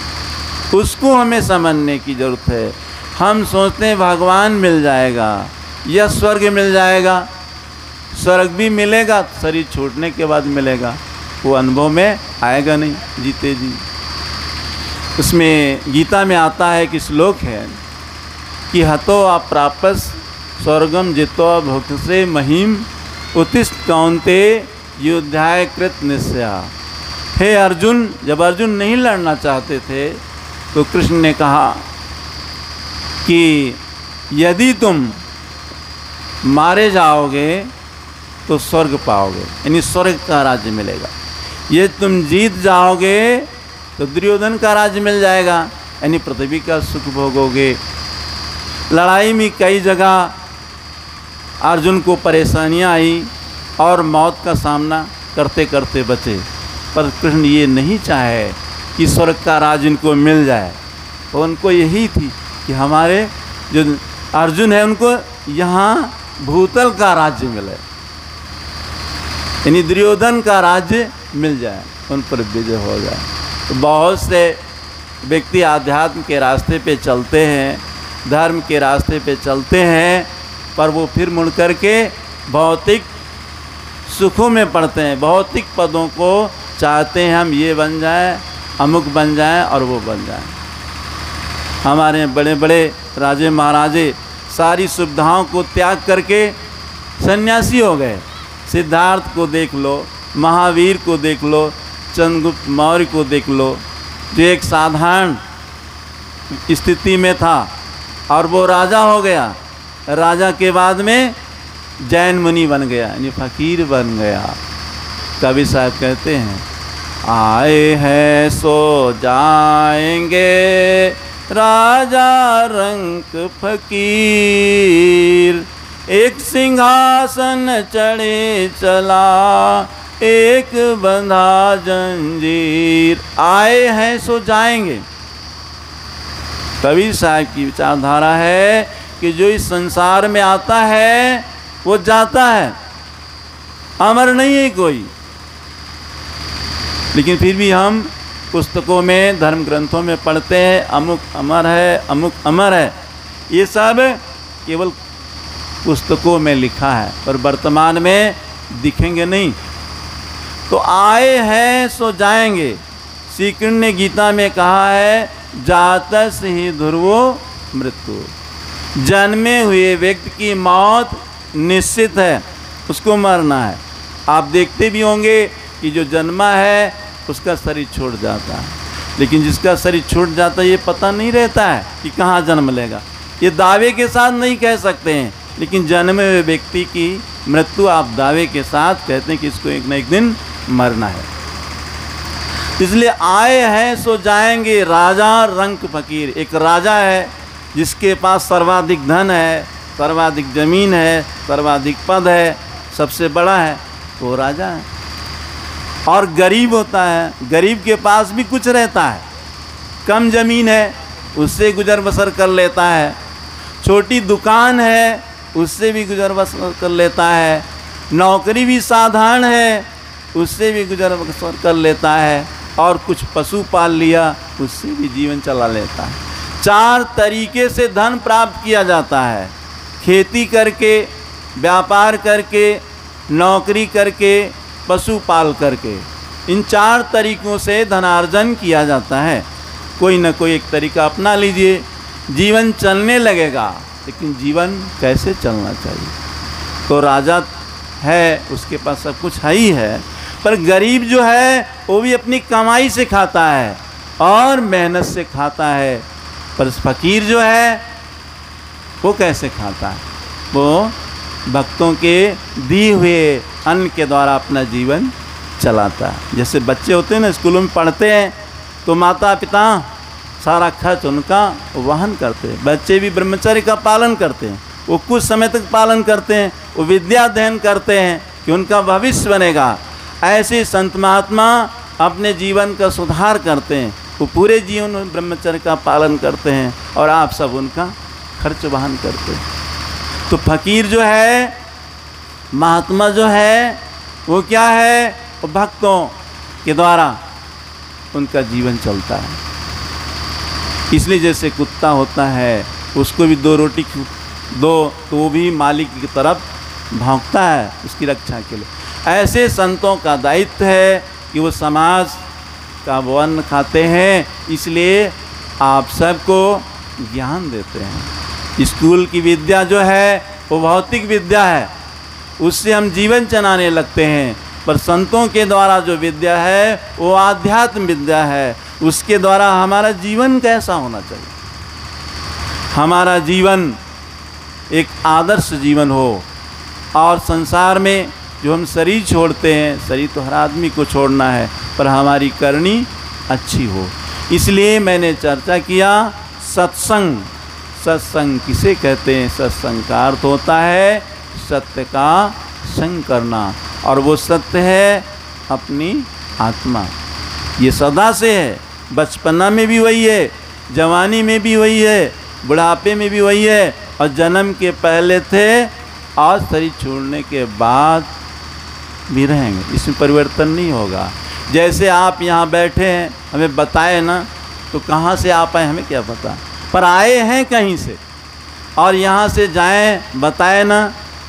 [SPEAKER 4] है, उसको हमें समझने की जरूरत है। हम सोचते हैं भगवान मिल जाएगा, या स्वर्ग मिल जाएगा। स्वर्ग भी मिलेगा शरीर छूटने के बाद मिलेगा, वो अनुभव में आएगा नहीं जीते जी। उसमें गीता में आता है कि श्लोक है कि हतो अप्रापस स्वर्गम जित्वा भुक्से महिम उत्तिष्ठ कौन्ते युद्धाय कृत निश्चया। हे अर्जुन, जब अर्जुन नहीं लड़ना चाहते थे तो कृष्ण ने कहा कि यदि तुम मारे जाओगे तो स्वर्ग पाओगे, यानी स्वर्ग का राज्य मिलेगा। ये तुम जीत जाओगे तो दुर्योधन का राज्य मिल जाएगा, यानी पृथ्वी का सुख भोगोगे। लड़ाई में कई जगह अर्जुन को परेशानियां आई और मौत का सामना करते करते बचे, पर कृष्ण ये नहीं चाहे कि स्वर्ग का राज इनको मिल जाए। तो उनको यही थी कि हमारे जो अर्जुन है उनको यहाँ भूतल का राज्य मिले, यानी दुर्योधन का राज्य मिल जाए, उन पर विजय हो जाए। तो बहुत से व्यक्ति आध्यात्म के रास्ते पे चलते हैं, धर्म के रास्ते पे चलते हैं, पर वो फिर मुड़ कर के भौतिक सुखों में पड़ते हैं, भौतिक पदों को चाहते हैं, हम ये बन जाएं, अमुक बन जाएं और वो बन जाएं। हमारे बड़े बड़े राजे महाराजे सारी सुविधाओं को त्याग करके सन्यासी हो गए। सिद्धार्थ को देख लो, महावीर को देख लो, चंद्रगुप्त मौर्य को देख लो, जो एक साधारण स्थिति में था और वो राजा हो गया। राजा के बाद में जैन मुनि बन गया, यानी फकीर बन गया। कवि साहब कहते हैं आए हैं सो जाएंगे राजा रंक फकीर, एक सिंहासन चढ़े चला एक बंधा जंजीर। आए हैं सो जाएंगे। कबीर साहब की विचारधारा है कि जो इस संसार में आता है वो जाता है, अमर नहीं है कोई। लेकिन फिर भी हम पुस्तकों में, धर्म ग्रंथों में पढ़ते हैं अमुक अमर है, अमुक अमर है। ये सब केवल पुस्तकों में लिखा है, पर वर्तमान में दिखेंगे नहीं। तो आए हैं सो जाएंगे। श्री कृष्ण ने गीता में कहा है जातस ही ध्रुवो मृत्यु। जन्मे हुए व्यक्ति की मौत निश्चित है, उसको मरना है। आप देखते भी होंगे कि जो जन्मा है उसका शरीर छूट जाता है, लेकिन जिसका शरीर छूट जाता है ये पता नहीं रहता है कि कहाँ जन्म लेगा। ये दावे के साथ नहीं कह सकते हैं, लेकिन जन्मे हुए व्यक्ति की मृत्यु आप दावे के साथ कहते हैं कि इसको एक न एक दिन मरना है। इसलिए आए हैं सो जाएंगे राजा रंक फकीर। एक राजा है जिसके पास सर्वाधिक धन है, सर्वाधिक जमीन है, सर्वाधिक पद है, सबसे बड़ा है, वो राजा है। और गरीब होता है, गरीब के पास भी कुछ रहता है, कम जमीन है उससे गुजर बसर कर लेता है, छोटी दुकान है उससे भी गुजर बसर कर लेता है, नौकरी भी साधारण है उससे भी गुजर बसर कर लेता है, और कुछ पशु पाल लिया उससे भी जीवन चला लेता है। 4 तरीके से धन प्राप्त किया जाता है, खेती करके, व्यापार करके, नौकरी करके, पशु पाल करके। इन 4 तरीकों से धनार्जन किया जाता है। कोई न कोई एक तरीका अपना लीजिए, जीवन चलने लगेगा। लेकिन जीवन कैसे चलना चाहिए? तो राजा है उसके पास सब कुछ है ही है, पर गरीब जो है वो भी अपनी कमाई से खाता है और मेहनत से खाता है। पर फकीर जो है वो कैसे खाता है? वो भक्तों के दिए हुए अन्न के द्वारा अपना जीवन चलाता है। जैसे बच्चे होते हैं ना, स्कूलों में पढ़ते हैं तो माता पिता सारा खर्च उनका वहन करते हैं। बच्चे भी ब्रह्मचर्य का पालन करते हैं, वो कुछ समय तक पालन करते हैं, वो विद्या अध्ययन करते हैं कि उनका भविष्य बनेगा। ऐसे संत महात्मा अपने जीवन का सुधार करते हैं, वो पूरे जीवन में ब्रह्मचर्य का पालन करते हैं और आप सब उनका खर्च वहन करते हैं। तो फकीर जो है, महात्मा जो है, वो क्या है? वो भक्तों के द्वारा उनका जीवन चलता है। इसलिए जैसे कुत्ता होता है उसको भी 2 रोटी दो तो वो भी मालिक की तरफ भौंकता है उसकी रक्षा के लिए। ऐसे संतों का दायित्व है कि वो समाज का वन खाते हैं, इसलिए आप सबको ज्ञान देते हैं। स्कूल की विद्या जो है वो भौतिक विद्या है, उससे हम जीवन चलाने लगते हैं, पर संतों के द्वारा जो विद्या है वो आध्यात्म विद्या है। उसके द्वारा हमारा जीवन कैसा होना चाहिए, हमारा जीवन एक आदर्श जीवन हो। और संसार में जो हम शरीर छोड़ते हैं, शरीर तो हर आदमी को छोड़ना है, पर हमारी करनी अच्छी हो। इसलिए मैंने चर्चा किया सत्संग। सत्संग किसे कहते हैं? सत्संग का अर्थ होता है सत्य का संग करना, और वो सत्य है अपनी आत्मा। ये सदा से है, बचपना में भी वही है, जवानी में भी वही है, बुढ़ापे में भी वही है, और जन्म के पहले थे और शरीर छोड़ने के बाद भी रहेंगे। इसमें परिवर्तन नहीं होगा। जैसे आप यहाँ बैठे हैं, हमें बताए ना तो कहाँ से आप आए हमें क्या पता, पर आए हैं कहीं से, और यहाँ से जाएं बताए ना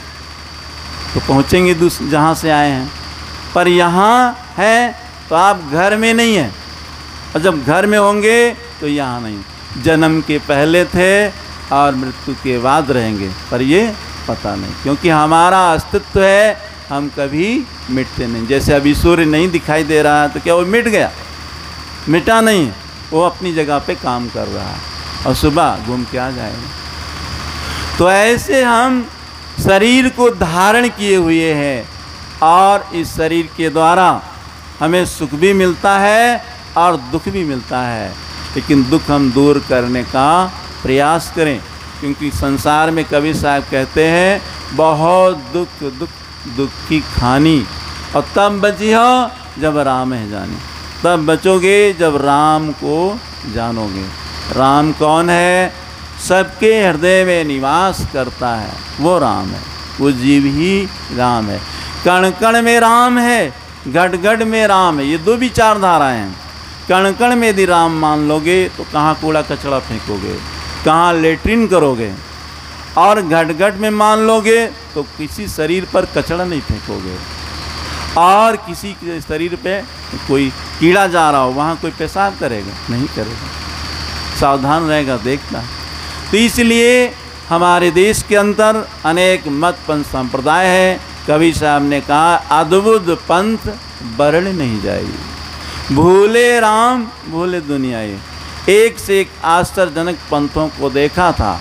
[SPEAKER 4] तो पहुँचेंगे जहाँ से आए हैं। पर यहाँ हैं तो आप घर में नहीं हैं, और जब घर में होंगे तो यहाँ नहीं। जन्म के पहले थे और मृत्यु के बाद रहेंगे, पर ये पता नहीं, क्योंकि हमारा अस्तित्व है, हम कभी मिटते नहीं। जैसे अभी सूर्य नहीं दिखाई दे रहा है तो क्या वो मिट गया? मिटा नहीं, वो अपनी जगह पे काम कर रहा है और सुबह घूम के आ जाएगा। तो ऐसे हम शरीर को धारण किए हुए हैं, और इस शरीर के द्वारा हमें सुख भी मिलता है और दुख भी मिलता है, लेकिन दुख हम दूर करने का प्रयास करें। क्योंकि संसार में कबीर साहब कहते हैं बहुत दुख दुख दुख की खानी, और तब बची हो जब राम है जाने। तब बचोगे जब राम को जानोगे। राम कौन है? सबके हृदय में निवास करता है, वो राम है। वो जीव ही राम है। कण कण में राम है, घट घट में राम है। ये दो विचारधाराएं हैं। कण कण में यदि राम मान लोगे तो कहाँ कूड़ा कचरा फेंकोगे, कहाँ लेट्रिन करोगे, और घट घट में मान लोगे तो किसी शरीर पर कचरा नहीं फेंकोगे, और किसी के शरीर पे कोई कीड़ा जा रहा हो वहाँ कोई पेशाब करेगा नहीं करेगा, सावधान रहेगा, देखना। तो इसलिए हमारे देश के अंदर अनेक मत पंथ संप्रदाय है। कबीर साहब ने कहा अद्भुत पंथ वर्ण नहीं जाएगी, भूले राम भूले दुनिया। ये एक से एक आश्चर्यजनक पंथों को देखा था,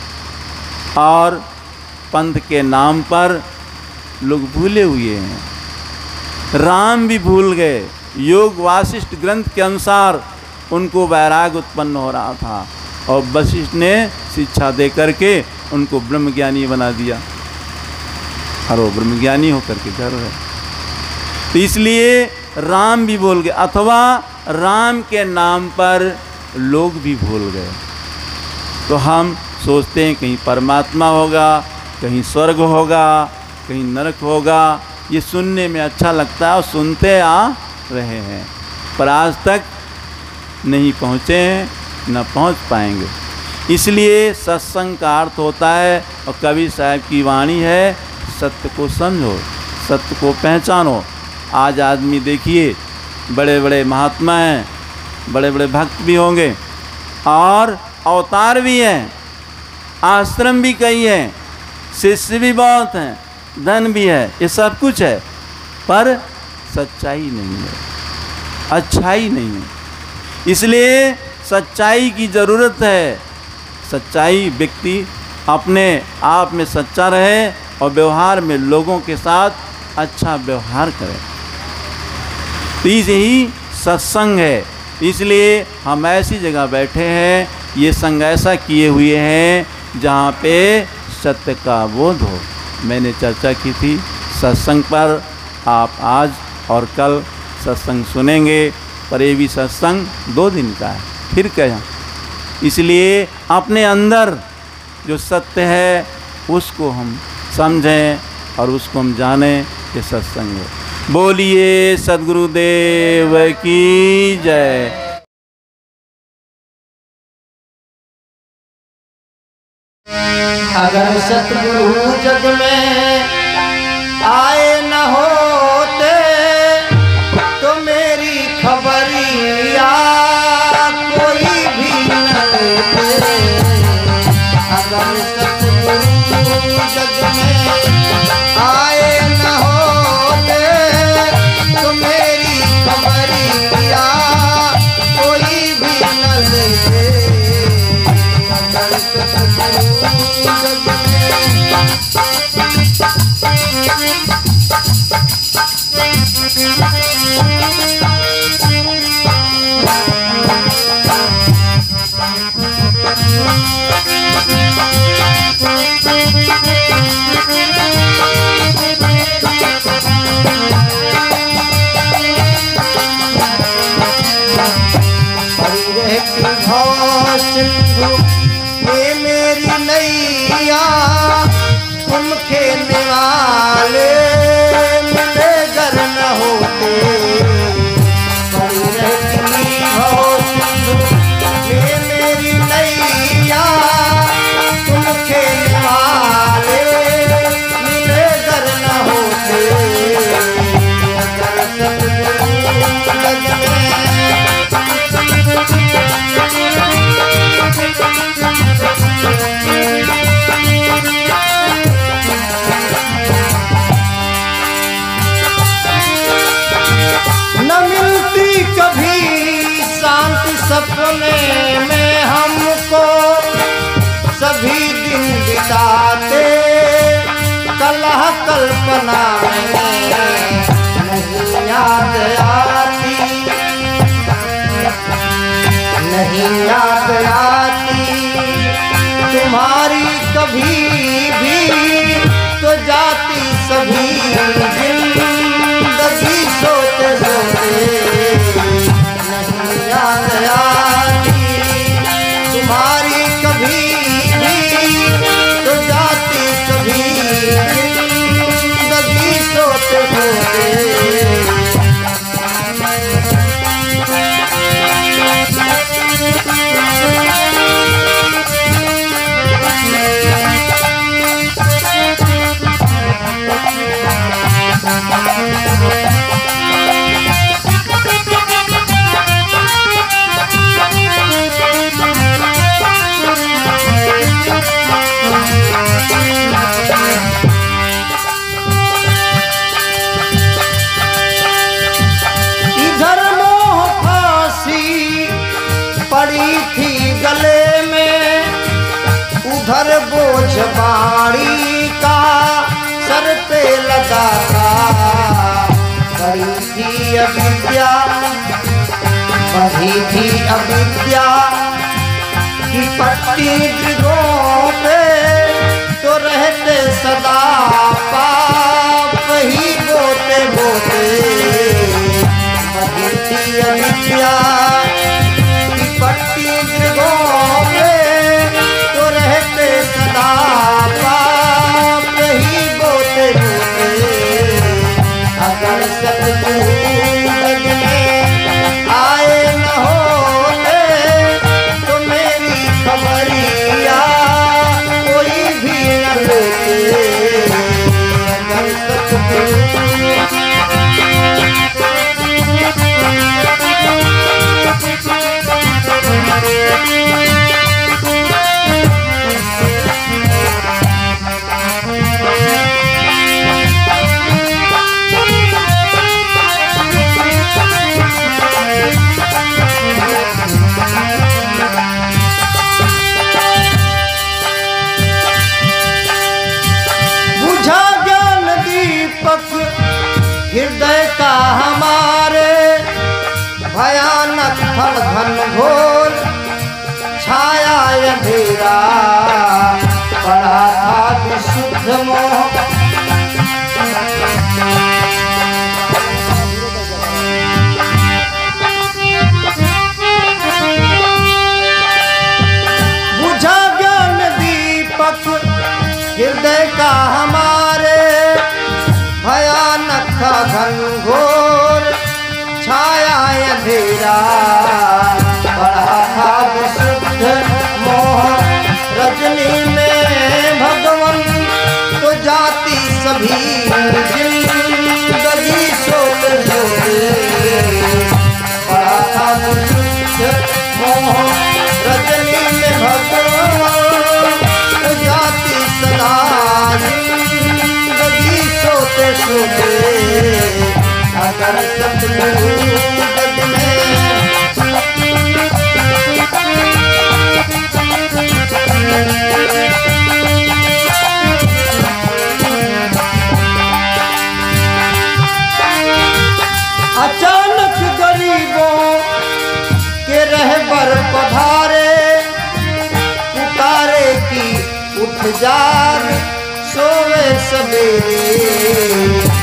[SPEAKER 4] और पंथ के नाम पर लोग भूले हुए हैं। राम भी भूल गए। योग वासिष्ठ ग्रंथ के अनुसार उनको वैराग उत्पन्न हो रहा था, और वशिष्ठ ने शिक्षा दे करके उनको ब्रह्मज्ञानी बना दिया, और वो ब्रह्मज्ञानी होकर के घर है। तो इसलिए राम भी भूल गए, अथवा राम के नाम पर लोग भी भूल गए। तो हम सोचते हैं कहीं परमात्मा होगा, कहीं स्वर्ग होगा, कहीं नरक होगा। ये सुनने में अच्छा लगता है और सुनते आ रहे हैं, पर आज तक नहीं पहुँचे हैं, न पहुँच पाएंगे। इसलिए सत्संग का अर्थ होता है, और कबीर साहब की वाणी है, सत्य को समझो, सत्य को पहचानो। आज आदमी देखिए बड़े बड़े महात्मा हैं, बड़े बड़े भक्त भी होंगे, और अवतार भी हैं, आश्रम भी कई हैं, शिष्य भी बहुत हैं, धन भी है, ये सब कुछ है, पर सच्चाई नहीं है, अच्छाई नहीं है। इसलिए सच्चाई की ज़रूरत है। सच्चाई व्यक्ति अपने आप में सच्चा रहे और व्यवहार में लोगों के साथ अच्छा व्यवहार करे, तो यही सत्संग है। इसलिए हम ऐसी जगह बैठे हैं, ये संग ऐसा किए हुए हैं जहाँ पे सत्य का बोध हो। मैंने चर्चा की थी सत्संग पर, आप आज और कल सत्संग सुनेंगे, पर ये भी सत्संग 2 दिन का है, फिर क्या। इसलिए अपने अंदर जो सत्य है उसको हम समझें और उसको हम जानें कि सत्संग है। बोलिए सद्गुरुदेव की जय।
[SPEAKER 5] अगर सतगुरु जग में आए न होते तो मेरी खबरिया कोई भी न लेते। अगर सतगुरु जग में आए न होते तो मेरी खबरिया कोई भी न लेते। अगर सतगुरु जग सिंधु ये मेरी नैया तुम खेलने वाले मिले गर न होते। सिंधु ये मेरी नैया तुम खेलने वाले मिले गर न होते। अगर सतगुरु जग में न मिलती कभी शांति सपने में हमको सभी दिन बिताते कलह कल्पना में नहीं याद आती नहीं याद आती तुम्हारी कभी भी तो जाती सभी जिंदगी सोते सोते नहीं याद आती तुम्हारी कभी भी तो जाती सभी जिंदगी सोते सोते। इधर मोह फांसी पड़ी थी गले में उधर बोझ बाड़ी का सर पे लगा था। बड़ी थी अविद्या बढ़ी थी अविद्या की पट्टी दृगों पे तो रहते सदा पाप ही बोते बोते। बढ़ी थी अविद्या की पट्टी दृगों पे तो रहते सदा पाप ही बोते बोते। अगर सतगुरु जग में आए न होते तो मेरी खबरिया कोई भी न लेते। अगर सतगुरु बुझा ज्ञान दीपक हृदय का हमारे भयानक फल घन घोर छाया अंधेरा पड़ा था विशुद्ध मोह। बुझा ज्ञान दीपक हृदय का हमारे भयानक घनघोर छाया अंधेरा पड़ा था विशुद्ध मोह। रजनी में अगर सतगुरु जग अचानक गरीबों के रहबर पधारे, पुकारे की उठ जाग सोवे सवेरे।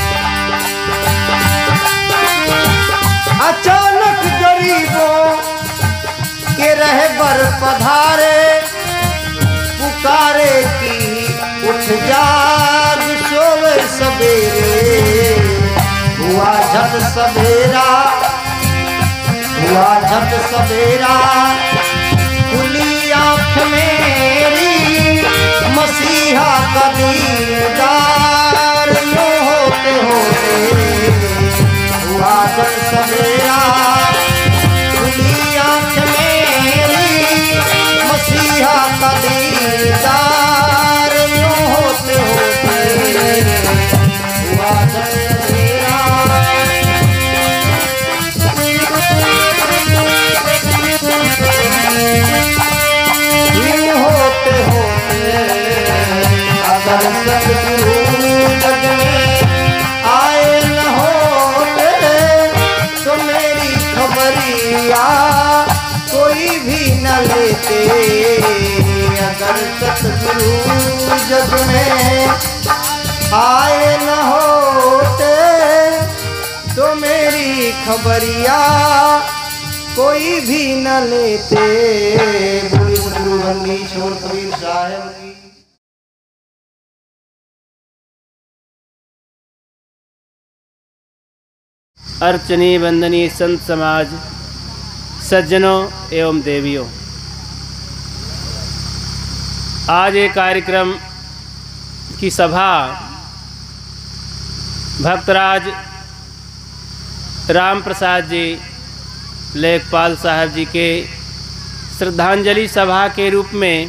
[SPEAKER 5] अचानक गरीबों के रहबर पधारे, पुकारे की उठ जाग सोवे सवेरे। हुआ झट सवेरा, हुआ झट सवेरा, खुली आँख मेरी मसीहा का दीदार यूं होते होते। हुआ झट सवेरा, खुली आँख मेरी मसीहा का दीदार यूं होते होते। हुआ झट होते होते अगर सतगुरु जग में आए न होते, तो मेरी खबरिया कोई भी न लेते। अगर सतगुरु जग में आए न होते, तो मेरी खबरिया कोई भी न लेते। बोली सतगुरु बंदी छोड़ कबीर साहब की।
[SPEAKER 6] अर्चनीय वंदनीय संत समाज, सज्जनों एवं देवियों, आज एक कार्यक्रम की सभा भक्तराज राम प्रसाद जी लेखपाल साहब जी के श्रद्धांजलि सभा के रूप में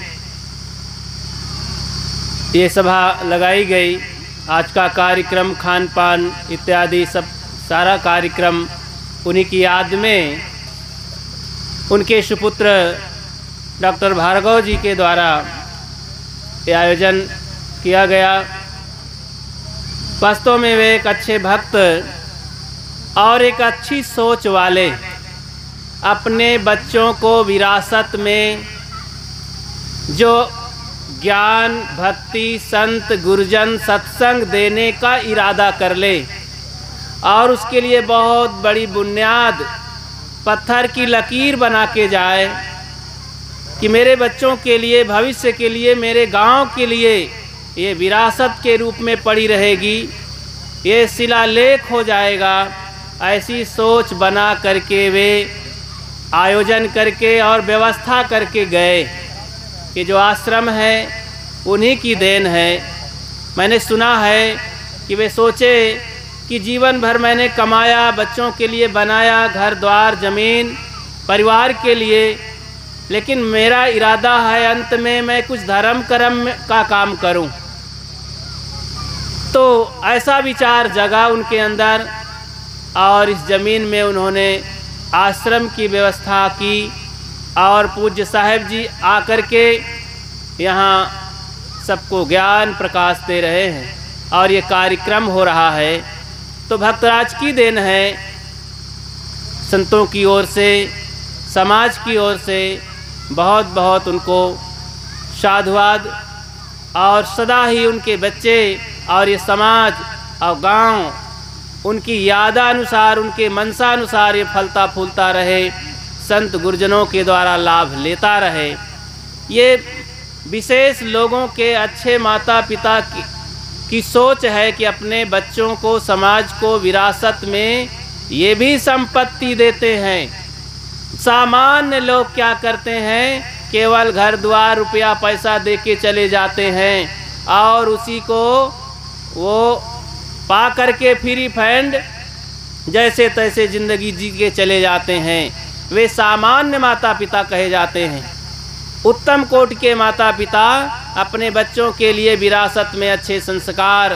[SPEAKER 6] ये सभा लगाई गई। आज का कार्यक्रम खान पान इत्यादि सब सारा कार्यक्रम उन्हीं की याद में उनके सुपुत्र डॉक्टर भार्गव जी के द्वारा ये आयोजन किया गया। वास्तव में वे एक अच्छे भक्त और एक अच्छी सोच वाले, अपने बच्चों को विरासत में जो ज्ञान, भक्ति, संत, गुरुजन, सत्संग देने का इरादा कर ले और उसके लिए बहुत बड़ी बुनियाद, पत्थर की लकीर बना के जाए कि मेरे बच्चों के लिए, भविष्य के लिए, मेरे गांव के लिए ये विरासत के रूप में पड़ी रहेगी, ये शिलालेख हो जाएगा। ऐसी सोच बना करके वे आयोजन करके और व्यवस्था करके गए कि जो आश्रम है उन्हीं की देन है। मैंने सुना है कि वे सोचे कि जीवन भर मैंने कमाया, बच्चों के लिए बनाया, घर द्वार ज़मीन परिवार के लिए, लेकिन मेरा इरादा है अंत में मैं कुछ धर्म कर्म का काम करूं। तो ऐसा विचार जगा उनके अंदर और इस ज़मीन में उन्होंने आश्रम की व्यवस्था की और पूज्य साहब जी आकर के यहाँ सबको ज्ञान प्रकाश दे रहे हैं और ये कार्यक्रम हो रहा है। तो भक्तराज की देन है, संतों की ओर से, समाज की ओर से बहुत बहुत उनको साधुवाद और सदा ही उनके बच्चे और ये समाज और गांव उनकी यादानुसार, उनके मनसानुसार ये फलता फूलता रहे, संत गुरुजनों के द्वारा लाभ लेता रहे। ये विशेष लोगों के अच्छे माता पिता की सोच है कि अपने बच्चों को, समाज को विरासत में ये भी संपत्ति देते हैं। सामान्य लोग क्या करते हैं, केवल घर द्वार रुपया पैसा दे के चले जाते हैं और उसी को वो पा करके फ्री फंड जैसे तैसे ज़िंदगी जी के चले जाते हैं। वे सामान्य माता पिता कहे जाते हैं। उत्तम कोटि के माता पिता अपने बच्चों के लिए विरासत में अच्छे संस्कार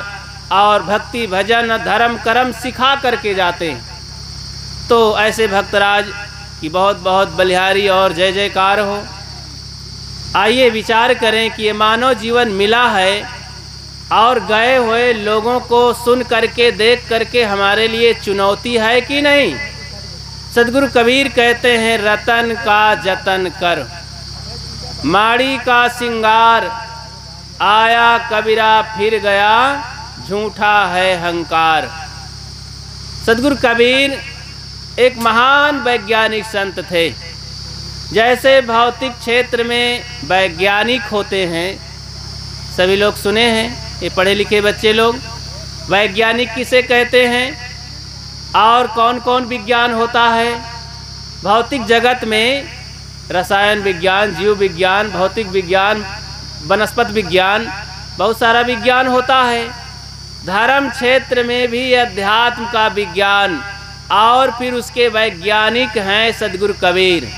[SPEAKER 6] और भक्ति भजन धर्म कर्म सिखा करके जाते हैं। तो ऐसे भक्तराज की बहुत बहुत बलिहारी और जय जयकार हो। आइए विचार करें कि ये मानव जीवन मिला है और गए हुए लोगों को सुन करके देख करके हमारे लिए चुनौती है कि नहीं। सदगुरु कबीर कहते हैं, रतन का जतन कर, माड़ी का सिंगार, आया कबीरा फिर गया, झूठा है हंकार। सदगुरु कबीर एक महान वैज्ञानिक संत थे। जैसे भौतिक क्षेत्र में वैज्ञानिक होते हैं, सभी लोग सुने हैं, ये पढ़े लिखे बच्चे लोग, वैज्ञानिक किसे कहते हैं और कौन कौन विज्ञान होता है। भौतिक जगत में रसायन विज्ञान, जीव विज्ञान, भौतिक विज्ञान, वनस्पति विज्ञान, बहुत सारा विज्ञान होता है। धर्म क्षेत्र में भी अध्यात्म का विज्ञान और फिर उसके वैज्ञानिक हैं सदगुरु कबीर।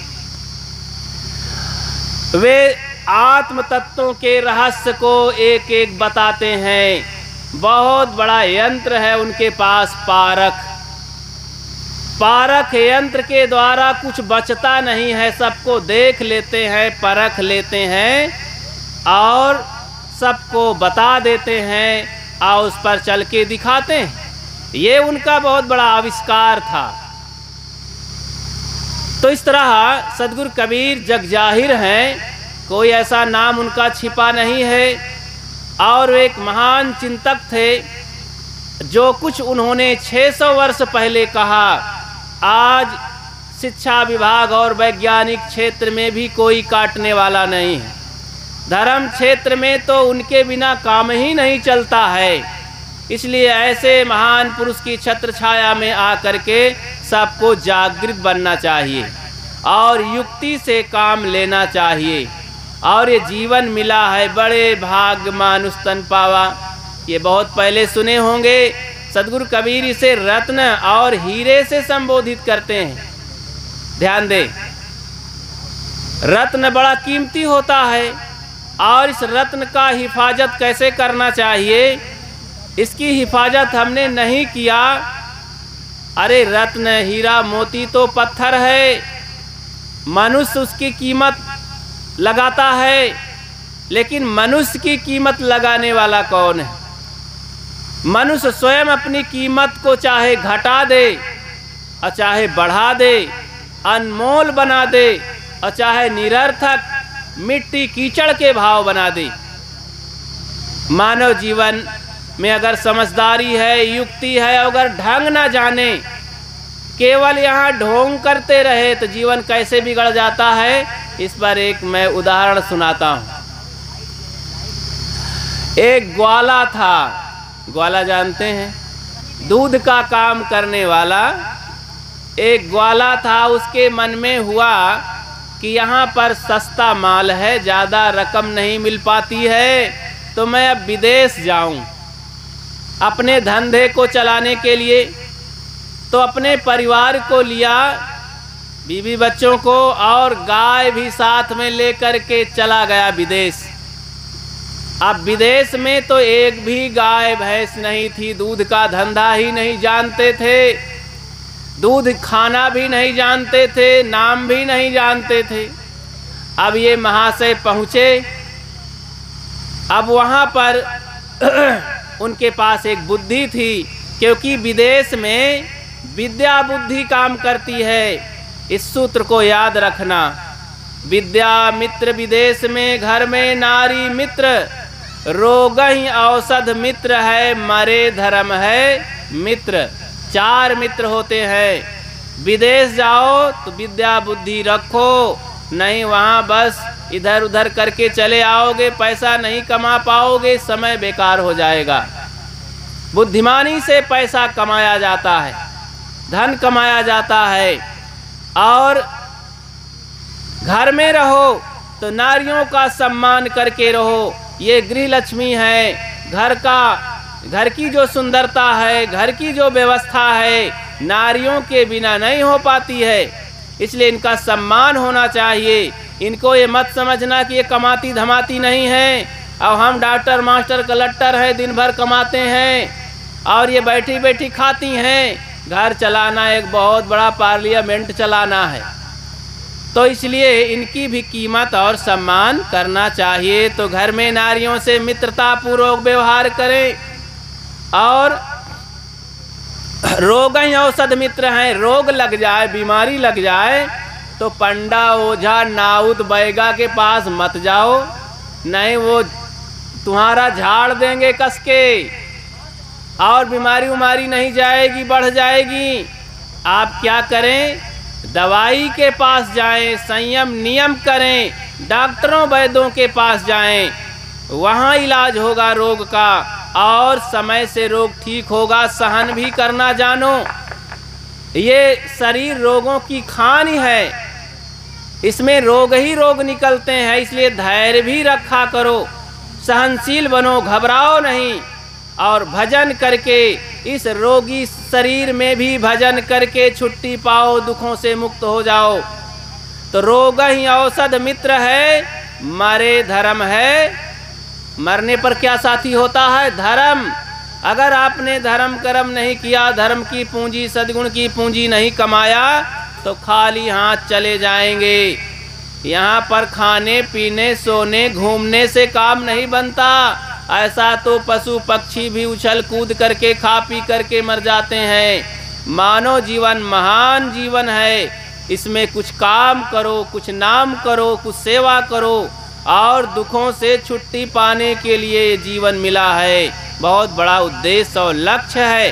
[SPEAKER 6] वे आत्म तत्वों के रहस्य को एक एक बताते हैं। बहुत बड़ा यंत्र है उनके पास, पारख। पारख यंत्र के द्वारा कुछ बचता नहीं है, सबको देख लेते हैं, परख लेते हैं और सबको बता देते हैं और उस पर चल के दिखाते हैं। ये उनका बहुत बड़ा आविष्कार था। तो इस तरह सदगुरु कबीर जग जाहिर हैं, कोई ऐसा नाम उनका छिपा नहीं है और एक महान चिंतक थे। जो कुछ उन्होंने 600 वर्ष पहले कहा, आज शिक्षा विभाग और वैज्ञानिक क्षेत्र में भी कोई काटने वाला नहीं है। धर्म क्षेत्र में तो उनके बिना काम ही नहीं चलता है। इसलिए ऐसे महान पुरुष की छत्र छाया में आकर के सबको जागृत बनना चाहिए और युक्ति से काम लेना चाहिए। और ये जीवन मिला है, बड़े भाग्य मानुष तन पावा, ये बहुत पहले सुने होंगे। सदगुरु कबीर इसे रत्न और हीरे से संबोधित करते हैं। ध्यान दें, रत्न बड़ा कीमती होता है और इस रत्न का हिफाजत कैसे करना चाहिए, इसकी हिफाजत हमने नहीं किया। अरे रत्न हीरा मोती तो पत्थर है, मनुष्य उसकी कीमत लगाता है, लेकिन मनुष्य की कीमत लगाने वाला कौन है। मनुष्य स्वयं अपनी कीमत को चाहे घटा दे और चाहे बढ़ा दे, अनमोल बना दे और चाहे निरर्थक मिट्टी कीचड़ के भाव बना दे। मानव जीवन में अगर समझदारी है, युक्ति है, अगर ढंग ना जाने, केवल यहाँ ढोंग करते रहे तो जीवन कैसे बिगड़ जाता है। इस पर एक मैं उदाहरण सुनाता हूँ। एक ग्वाला था, ग्वाला जानते हैं, दूध का काम करने वाला एक ग्वाला था। उसके मन में हुआ कि यहाँ पर सस्ता माल है, ज़्यादा रकम नहीं मिल पाती है, तो मैं अब विदेश जाऊँ अपने धंधे को चलाने के लिए। तो अपने परिवार को लिया, बीवी बच्चों को और गाय भी साथ में लेकर के चला गया विदेश। अब विदेश में तो एक भी गाय भैंस नहीं थी, दूध का धंधा ही नहीं जानते थे, दूध खाना भी नहीं जानते थे, नाम भी नहीं जानते थे। अब ये महाशय पहुँचे। अब वहाँ पर उनके पास एक बुद्धि थी, क्योंकि विदेश में विद्या बुद्धि काम करती है। इस सूत्र को याद रखना, विद्या मित्र विदेश में, घर में नारी मित्र, रोग ही औषध मित्र है, मरे धर्म है मित्र। 4 मित्र होते हैं। विदेश जाओ तो विद्या बुद्धि रखो, नहीं वहाँ बस इधर उधर करके चले आओगे, पैसा नहीं कमा पाओगे, समय बेकार हो जाएगा। बुद्धिमानी से पैसा कमाया जाता है, धन कमाया जाता है। और घर में रहो तो नारियों का सम्मान करके रहो। ये गृह लक्ष्मी है, घर की जो सुंदरता है, घर की जो व्यवस्था है, नारियों के बिना नहीं हो पाती है। इसलिए इनका सम्मान होना चाहिए। इनको ये मत समझना कि ये कमाती धमाती नहीं है, अब हम डॉक्टर मास्टर कलेक्टर हैं, दिन भर कमाते हैं और ये बैठी बैठी खाती हैं। घर चलाना एक बहुत बड़ा पार्लियामेंट चलाना है, तो इसलिए इनकी भी कीमत और सम्मान करना चाहिए। तो घर में नारियों से मित्रता पूर्वक व्यवहार करें। और रोग ही औषध मित्र हैं। रोग लग जाए, बीमारी लग जाए तो पंडा ओझा नाउत बैगा के पास मत जाओ, नहीं वो तुम्हारा झाड़ देंगे कस के और बीमारी उमारी नहीं जाएगी, बढ़ जाएगी। आप क्या करें, दवाई के पास जाएं, संयम नियम करें, डॉक्टरों वैद्यों के पास जाएं, वहाँ इलाज होगा रोग का और समय से रोग ठीक होगा। सहन भी करना जानो, ये शरीर रोगों की खान है, इसमें रोग ही रोग निकलते हैं, इसलिए धैर्य भी रखा करो, सहनशील बनो, घबराओ नहीं। और भजन करके इस रोगी शरीर में भी भजन करके छुट्टी पाओ, दुखों से मुक्त हो जाओ। तो रोग ही औषध मित्र है, मरे धर्म है। मरने पर क्या साथी होता है, धर्म। अगर आपने धर्म कर्म नहीं किया, धर्म की पूंजी सद्गुण की पूंजी नहीं कमाया तो खाली हाथ चले जाएंगे। यहाँ पर खाने पीने सोने घूमने से काम नहीं बनता। ऐसा तो पशु पक्षी भी उछल कूद करके खा पी करके मर जाते हैं। मानव जीवन महान जीवन है, इसमें कुछ काम करो, कुछ नाम करो, कुछ सेवा करो और दुखों से छुट्टी पाने के लिए जीवन मिला है। बहुत बड़ा उद्देश्य और लक्ष्य है।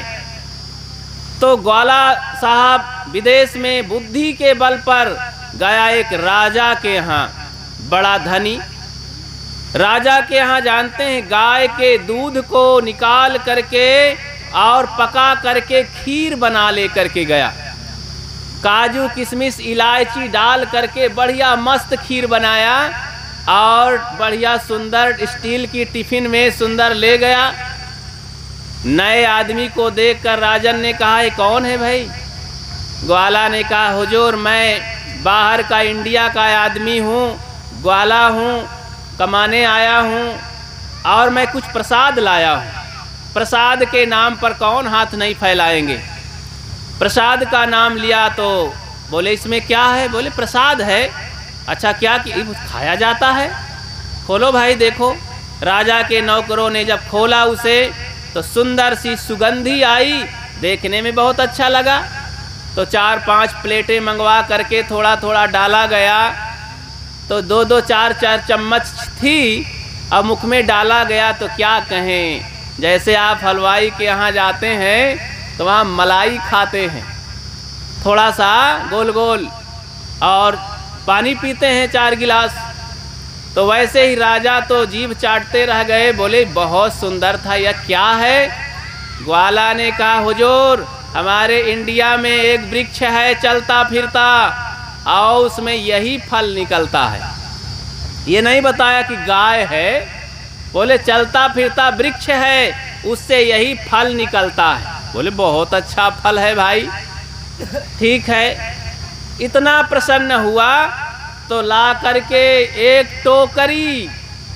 [SPEAKER 6] तो ग्वाला साहब विदेश में बुद्धि के बल पर गया एक राजा के यहाँ, बड़ा धनी राजा के यहाँ। जानते हैं, गाय के दूध को निकाल करके और पका करके खीर बना ले करके गया। काजू किशमिश इलायची डाल करके बढ़िया मस्त खीर बनाया और बढ़िया सुंदर स्टील की टिफिन में सुंदर ले गया। नए आदमी को देखकर राजन ने कहा, ये कौन है भाई? ग्वाला ने कहा, हुजूर मैं बाहर का इंडिया का आदमी हूँ, ग्वाला हूँ, कमाने आया हूँ और मैं कुछ प्रसाद लाया हूँ। प्रसाद के नाम पर कौन हाथ नहीं फैलाएंगे। प्रसाद का नाम लिया तो बोले इसमें क्या है? बोले प्रसाद है। अच्छा क्या कि खाया जाता है? खोलो भाई देखो। राजा के नौकरों ने जब खोला उसे तो सुंदर सी सुगंधी आई, देखने में बहुत अच्छा लगा। तो 4-5 प्लेटें मंगवा करके थोड़ा थोड़ा डाला गया। तो 2-2 4-4 चम्मच थी, अब मुख में डाला गया तो क्या कहें, जैसे आप हलवाई के यहाँ जाते हैं तो वहाँ मलाई खाते हैं, थोड़ा सा गोल गोल, और पानी पीते हैं 4 गिलास। तो वैसे ही राजा तो जीभ चाटते रह गए। बोले बहुत सुंदर था, यह क्या है? ग्वाला ने कहा, हुजूर हमारे इंडिया में एक वृक्ष है चलता फिरता और उसमें यही फल निकलता है। ये नहीं बताया कि गाय है, बोले चलता फिरता वृक्ष है, उससे यही फल निकलता है। बोले बहुत अच्छा फल है भाई, ठीक है। इतना प्रसन्न हुआ तो ला करके एक टोकरी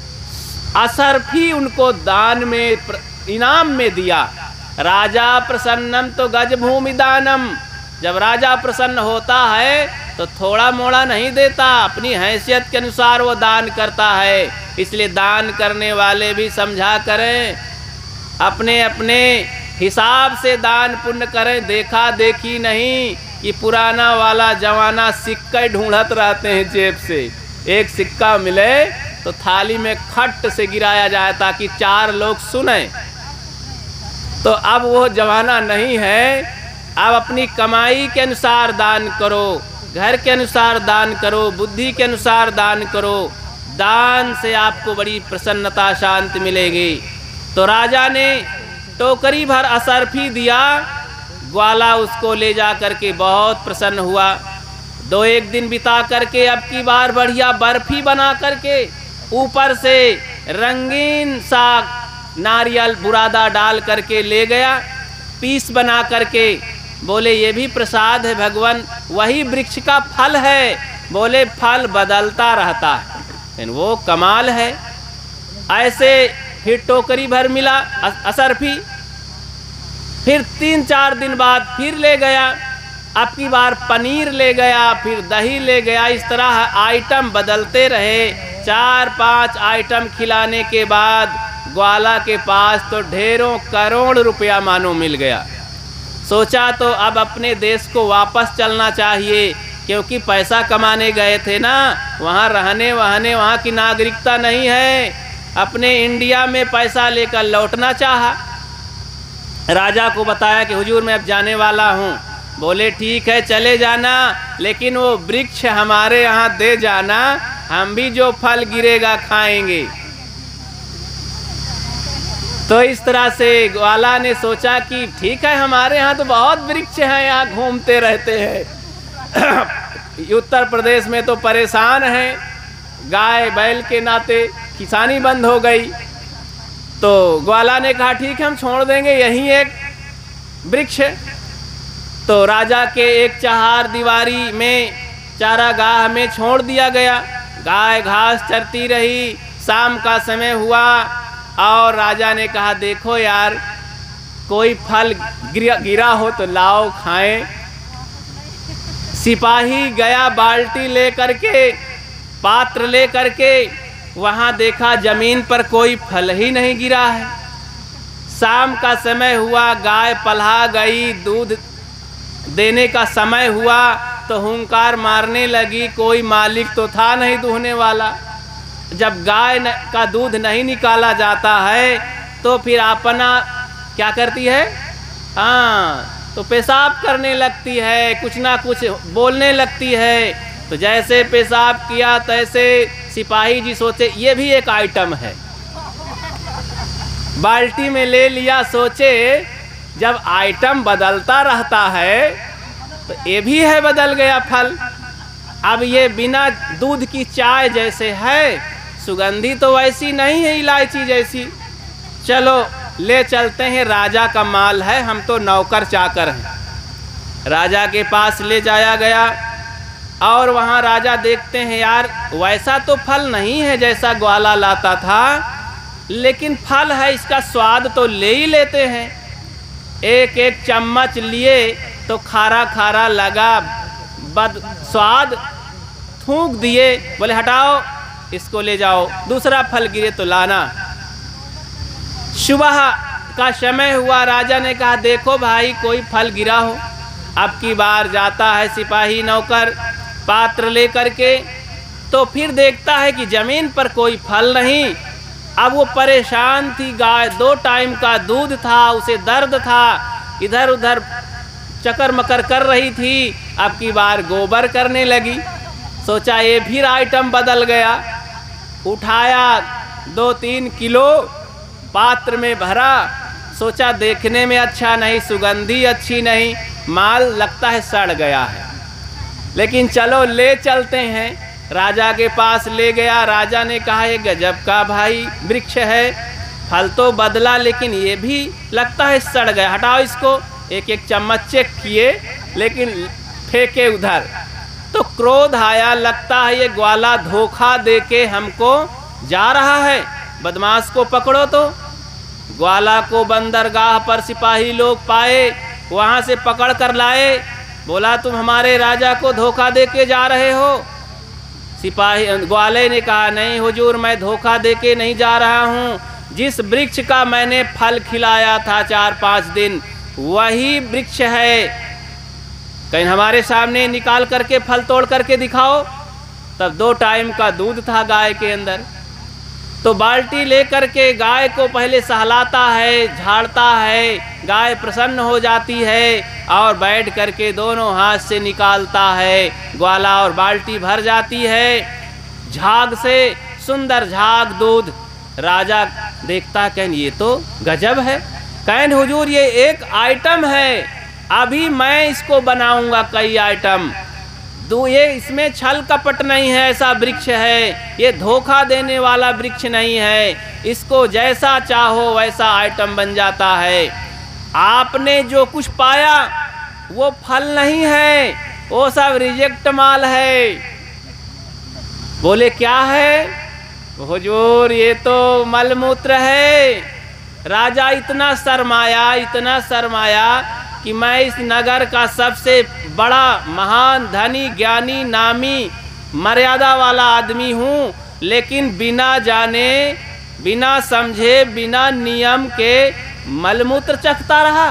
[SPEAKER 6] असरफी उनको दान में इनाम में दिया। राजा प्रसन्नम तो गजभूमि दानम। जब राजा प्रसन्न होता है तो थोड़ा मोड़ा नहीं देता, अपनी हैसियत के अनुसार वो दान करता है। इसलिए दान करने वाले भी समझा करें, अपने अपने हिसाब से दान पुण्य करें। देखा देखी नहीं कि पुराना वाला जमाना सिक्का ढूंढत रहते हैं जेब से, एक सिक्का मिले तो थाली में खट से गिराया जाए ताकि 4 लोग सुने। तो अब वो जमाना नहीं है। अब अपनी कमाई के अनुसार दान करो, घर के अनुसार दान करो, बुद्धि के अनुसार दान करो। दान से आपको बड़ी प्रसन्नता शांति मिलेगी। तो राजा ने टोकरी भर असरफी दिया। ग्वाला उसको ले जा करके बहुत प्रसन्न हुआ। 2-1 दिन बिता करके अब की बार बढ़िया बर्फी बना करके ऊपर से रंगीन सा नारियल बुरादा डाल करके ले गया, पीस बना करके। बोले ये भी प्रसाद है भगवान, वही वृक्ष का फल है। बोले फल बदलता रहता है, लेकिन वो कमाल है। ऐसे फिर टोकरी भर मिला असरफी। फिर 3-4 दिन बाद फिर ले गया, अब की बार पनीर ले गया, फिर दही ले गया। इस तरह आइटम बदलते रहे। 4-5 आइटम खिलाने के बाद ग्वाला के पास तो ढेरों करोड़ रुपया मानो मिल गया। सोचा तो अब अपने देश को वापस चलना चाहिए, क्योंकि पैसा कमाने गए थे ना, वहाँ रहने वहाँ की नागरिकता नहीं है। अपने इंडिया में पैसा लेकर लौटना चाहा। राजा को बताया कि हुजूर मैं अब जाने वाला हूँ। बोले ठीक है चले जाना, लेकिन वो वृक्ष हमारे यहाँ दे जाना, हम भी जो फल गिरेगा खाएंगे। तो इस तरह से ग्वाला ने सोचा कि ठीक है, हमारे यहाँ तो बहुत वृक्ष हैं, यहाँ घूमते रहते हैं। उत्तर प्रदेश में तो परेशान हैं, गाय बैल के नाते किसानी बंद हो गई। तो ग्वाला ने कहा ठीक है हम छोड़ देंगे, यहीं एक वृक्ष है। तो राजा के एक चहार दीवारी में चारागाह में छोड़ दिया गया। गाय घास चरती रही। शाम का समय हुआ और राजा ने कहा देखो यार, कोई फल गिरा हो तो लाओ खाएं। सिपाही गया बाल्टी ले करके, पात्र ले करके, वहाँ देखा जमीन पर कोई फल ही नहीं गिरा है। शाम का समय हुआ, गाय पल्हा गई, दूध देने का समय हुआ तो हुंकार मारने लगी। कोई मालिक तो था नहीं दूहने वाला। जब गाय का दूध नहीं निकाला जाता है तो फिर अपना क्या करती है, हाँ तो पेशाब करने लगती है, कुछ ना कुछ बोलने लगती है। तो जैसे पेशाब किया तैसे सिपाही जी सोचे ये भी एक आइटम है, बाल्टी में ले लिया। सोचे जब आइटम बदलता रहता है तो ये भी है, बदल गया फल। अब ये बिना दूध की चाय जैसे है, सुगंधी तो वैसी नहीं है इलायची जैसी। चलो ले चलते हैं, राजा का माल है, हम तो नौकर चाकर हैं। राजा के पास ले जाया गया और वहाँ राजा देखते हैं यार वैसा तो फल नहीं है जैसा ग्वाला लाता था, लेकिन फल है, इसका स्वाद तो ले ही लेते हैं। एक एक चम्मच लिए तो खारा खारा लगा, बद स्वाद, थूक दिए। बोले हटाओ इसको ले जाओ, दूसरा फल गिरे तो लाना। सुबह का समय हुआ, राजा ने कहा देखो भाई कोई फल गिरा हो। अब की बार जाता है सिपाही नौकर पात्र लेकर के, तो फिर देखता है कि जमीन पर कोई फल नहीं। अब वो परेशान थी, गाय 2 टाइम का दूध था, उसे दर्द था, इधर उधर चक्कर मकर कर रही थी। अब की बार गोबर करने लगी। सोचा ये फिर आइटम बदल गया। उठाया 2-3 किलो पात्र में भरा। सोचा देखने में अच्छा नहीं, सुगंधी अच्छी नहीं, माल लगता है सड़ गया है, लेकिन चलो ले चलते हैं। राजा के पास ले गया। राजा ने कहा ये गजब का भाई वृक्ष है, फल तो बदला लेकिन ये भी लगता है सड़ गया, हटाओ इसको। एक एक चम्मच चेक किए लेकिन फेंके उधर। तो क्रोध आया, लगता है ये ग्वाला धोखा देके हमको जा रहा है, बदमाश को पकड़ो। तो ग्वाला को बंदरगाह पर सिपाही लोग पाए, वहाँ से पकड़ कर लाए। बोला तुम हमारे राजा को धोखा देके जा रहे हो। सिपाही ग्वाले ने कहा नहीं हुजूर, मैं धोखा देके नहीं जा रहा हूँ। जिस वृक्ष का मैंने फल खिलाया था 4-5 दिन, वही वृक्ष है। कहीं हमारे सामने निकाल करके फल तोड़ करके दिखाओ। तब 2 टाइम का दूध था गाय के अंदर। तो बाल्टी लेकर के गाय को पहले सहलाता है, झाड़ता है, गाय प्रसन्न हो जाती है और बैठ करके दोनों हाथ से निकालता है। ग्वाला और बाल्टी भर जाती है, झाग से सुंदर झाग दूध। राजा देखता, कहन ये तो गजब है। कहन हुजूर ये एक आइटम है, अभी मैं इसको बनाऊंगा कई आइटम। ये इसमें छल कपट नहीं है, ऐसा वृक्ष है, ये धोखा देने वाला वृक्ष नहीं है। इसको जैसा चाहो वैसा आइटम बन जाता है। आपने जो कुछ पाया वो फल नहीं है, वो सब रिजेक्ट माल है। बोले क्या है? हुजूर ये तो मलमूत्र है। राजा इतना शर्माया कि मैं इस नगर का सबसे बड़ा महान धनी ज्ञानी नामी मर्यादा वाला आदमी हूँ, लेकिन बिना जाने बिना समझे बिना नियम के मलमूत्र चखता रहा।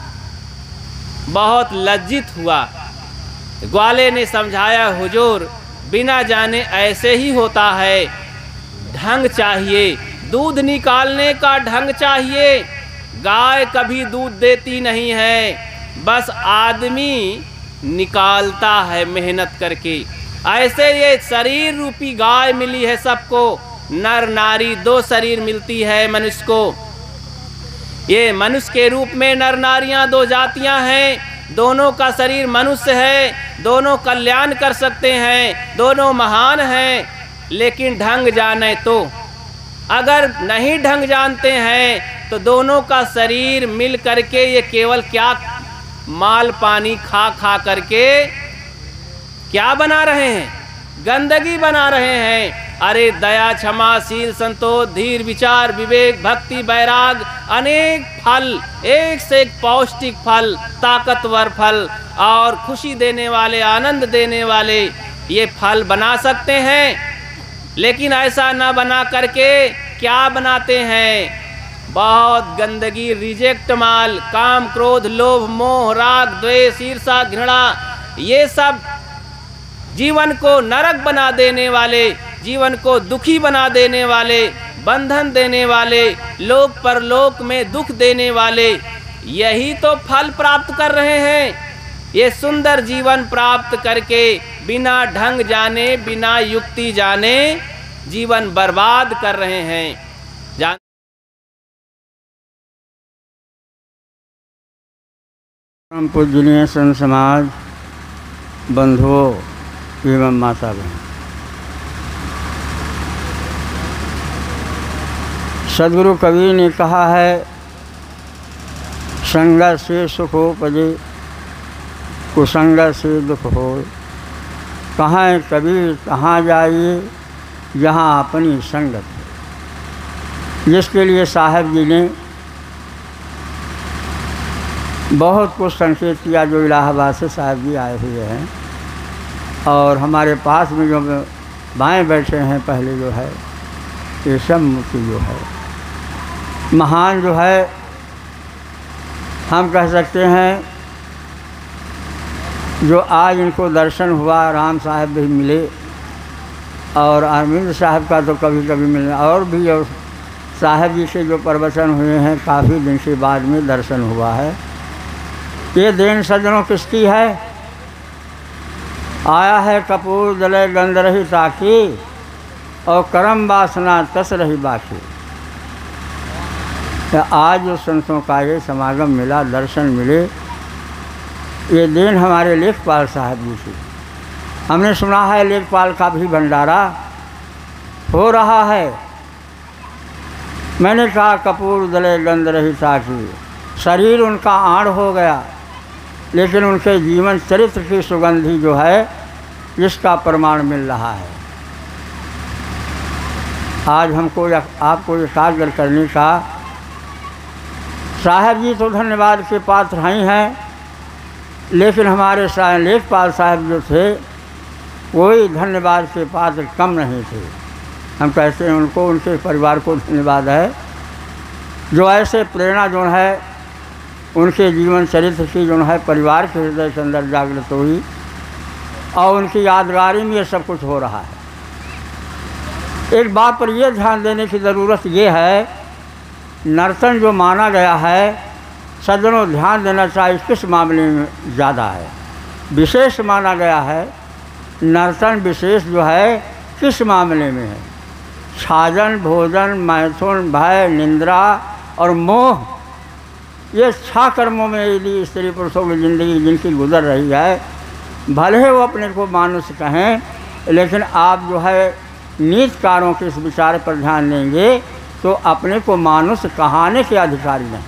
[SPEAKER 6] बहुत लज्जित हुआ। ग्वाले ने समझाया, हुजूर बिना जाने ऐसे ही होता है, ढंग चाहिए, दूध निकालने का ढंग चाहिए। गाय कभी दूध देती नहीं है, बस आदमी निकालता है मेहनत करके। ऐसे ये शरीर रूपी गाय मिली है सबको, नर नारी 2 शरीर मिलती है मनुष्य को। ये मनुष्य के रूप में नर नारियां 2 जातियां हैं, दोनों का शरीर मनुष्य है, दोनों कल्याण कर सकते हैं, दोनों महान हैं, लेकिन ढंग जाने तो। अगर नहीं ढंग जानते हैं तो दोनों का शरीर मिल करके ये केवल क्या माल पानी खा खा करके क्या बना रहे हैं? गंदगी बना रहे हैं। अरे दया क्षमा शील संतोष धीर विचार विवेक भक्ति वैराग अनेक फल, एक से एक पौष्टिक फल, ताकतवर फल और खुशी देने वाले आनंद देने वाले ये फल बना सकते हैं। लेकिन ऐसा न बना करके क्या बनाते हैं? बहुत गंदगी, रिजेक्ट माल, काम क्रोध लोभ मोह राग द्वेष ईर्षा घृणा, ये सब जीवन को नरक बना देने वाले, जीवन को दुखी बना देने वाले, बंधन देने वाले, लोक परलोक में दुख देने वाले, यही तो फल प्राप्त कर रहे हैं। ये सुंदर जीवन प्राप्त करके बिना ढंग जाने बिना युक्ति जाने जीवन बर्बाद कर रहे हैं।
[SPEAKER 7] परम पूजनीय संत समाज बंधुओं एवं माता बहन, सदगुरु कबीर ने कहा है, संग से सुख हो पजे कुसंग से दुख हो। कहाँ कबीर कहाँ जाइए जहाँ अपनी संगत है। जिसके लिए साहब जी ने बहुत कुछ संकेत किया, जो इलाहाबाद से साहब जी आए हुए हैं और हमारे पास में जो बाएं बैठे हैं पहले जो है, ये सब मूर्ति जो है महान जो है, हम कह सकते हैं जो आज इनको दर्शन हुआ, राम साहब भी मिले और अरविंद साहब का तो कभी कभी मिलना, और भी और साहब जी से जो प्रवचन हुए हैं काफ़ी दिन से बाद में दर्शन हुआ है। ये देन सज्जनों किसकी है? आया है कपूर जले गंध रही ताकि और करम वासना तस रही बाकी। आज जो संतों का ये समागम मिला, दर्शन मिले, ये देन हमारे लेखपाल साहब जी से। हमने सुना है लेखपाल का भी भंडारा हो रहा है। मैंने कहा कपूर जले गंध रही ताकि, शरीर उनका आड़ हो गया, लेकिन उनके जीवन चरित्र की सुगंधी जो है इसका प्रमाण मिल रहा है। आज हमको आपको एकाग्र करने का, साहब जी तो धन्यवाद के पात्र ही हैं, लेकिन हमारे लेखपाल साहब जो थे कोई धन्यवाद के पात्र कम नहीं थे। हम कहते हैं उनको, उनके परिवार को धन्यवाद है जो ऐसे प्रेरणा जो है उनके जीवन चरित्र की जो है परिवार के हृदय के अंदर जागृत हुई और उनकी यादगारी में ये सब कुछ हो रहा है। एक बात पर यह ध्यान देने की ज़रूरत ये है, नर्तन जो माना गया है, सज्जनों ध्यान देना चाहिए किस मामले में ज़्यादा है, विशेष माना गया है। नर्तन विशेष जो है किस मामले में है? छाजन भोजन मैथुन भय निंद्रा और मोह, ये 6 कर्मों में यदि स्त्री पुरुषों की ज़िंदगी जिनकी गुजर रही है, भले वो अपने को मानुष कहें, लेकिन आप जो है नीत कारों के इस विचार पर ध्यान देंगे तो अपने को मानुष कहाने के अधिकारी नहीं।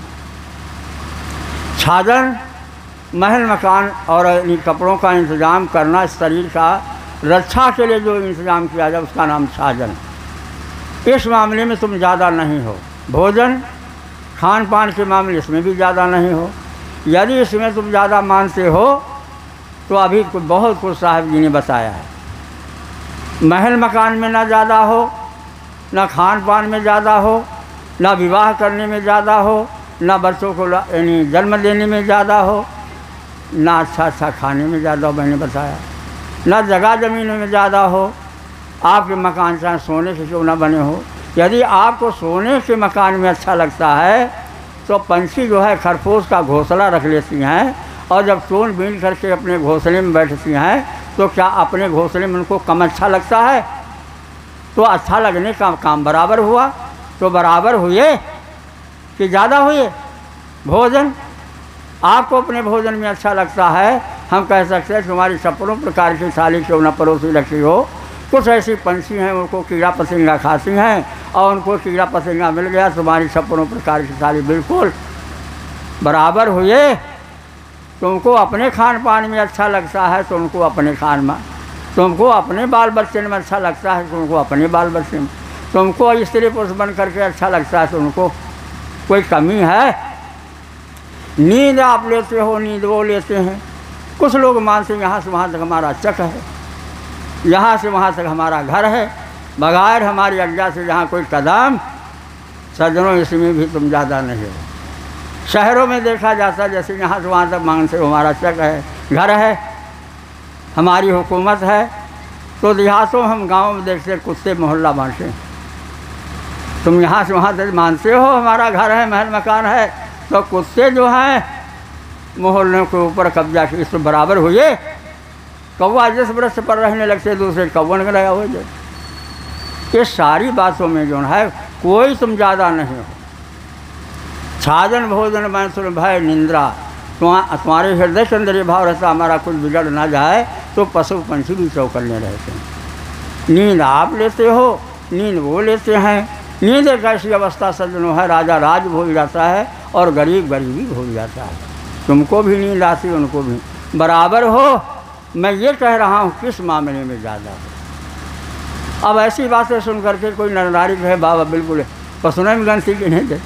[SPEAKER 7] छाजन महल मकान और इन कपड़ों का इंतज़ाम करना, शरीर का रक्षा के लिए जो इंतज़ाम किया जाए उसका नाम छाजन। इस मामले में तुम ज़्यादा नहीं हो। भोजन खान पान के मामले इसमें भी ज़्यादा नहीं हो। यदि इसमें तुम ज़्यादा मानते हो तो अभी बहुत कुछ साहब जी ने बताया है। महल मकान में ना ज़्यादा हो, ना खान पान में ज़्यादा हो, ना विवाह करने में ज़्यादा हो, ना बच्चों को यानी जन्म देने में ज़्यादा हो, ना अच्छा खाने में ज़्यादा हो, मैंने बताया, ना जगह ज़मीन में ज़्यादा हो। आपके मकान चाहे सोने से क्यों ना बने हो। यदि आपको सोने के मकान में अच्छा लगता है तो पंछी जो है खरगोश का घोंसला रख लेती हैं, और जब चोन बीन करके अपने घोंसले में बैठती हैं तो क्या अपने घोंसले में उनको कम अच्छा लगता है? तो अच्छा लगने का काम बराबर हुआ। तो बराबर हुए कि ज़्यादा हुए। भोजन आपको अपने भोजन में अच्छा लगता है, हम कह सकते हैं तुम्हारी छप्पनों प्रकार की थाली क्यों न परोसी रखी हो। कुछ ऐसी पंछी हैं उनको कीड़ा पतंगा खाती हैं, और उनको कीड़ा पतंगा मिल गया, तुम्हारी छप्पनों प्रकार की थाली बिल्कुल बराबर हुए। तुमको अपने खान पान में अच्छा लगता है तो उनको अपने खान में, तुमको अपने बाल बच्चे में अच्छा लगता है तो उनको अपने बाल बच्चे में, तुमको स्त्री पुरुष बन करके अच्छा लगता है तो उनको कोई कमी है? नींद आप लेते हो, नींद वो लेते हैं। कुछ लोग मानते हैं यहाँ से वहाँ तक हमारा चक है, यहाँ से वहाँ तक हमारा घर है, बगैर हमारी आज्ञा से जहाँ कोई कदम। सज्जनों, इसमें भी तुम ज़्यादा नहीं हो। शहरों में देखा जाता जैसे यहाँ से वहाँ तक मानते हो हमारा चक है, घर है, हमारी हुकूमत है। तो देहातों हम गाँव में देखते कुत्ते मोहल्ला बांटे। तुम यहाँ से वहाँ तक मानते हो हमारा घर है, महल मकान है, तो कुत्ते जो हैं मोहल्लों के ऊपर कब्जा की इससे बराबर हुए। कौवा जिस वृक्ष पर रहने लगते दूसरे कौवन में लगा हुए। ये सारी बातों में जो है कोई तुम ज़्यादा नहीं हो। छाजन भोजन में सुन भय निंद्रा, तुम्हारे हृदय के अंदर ये भाव रहता हमारा कुछ बिगड़ ना जाए तो पशु पंछी भी चौकन्ने रहते हैं। नींद आप लेते हो, नींद वो लेते हैं। नींद एक ऐसी अवस्था सज्जनों है, राजा राज भूल जाता है और गरीब गरीबी भूल जाता है। तुमको भी नींद आती, उनको भी बराबर हो। मैं ये कह रहा हूँ किस मामले में ज़्यादा हो। अब ऐसी बातें सुन करके कोई नर नारी कहे बाबा बिल्कुल पसुने में गंती की नहीं दे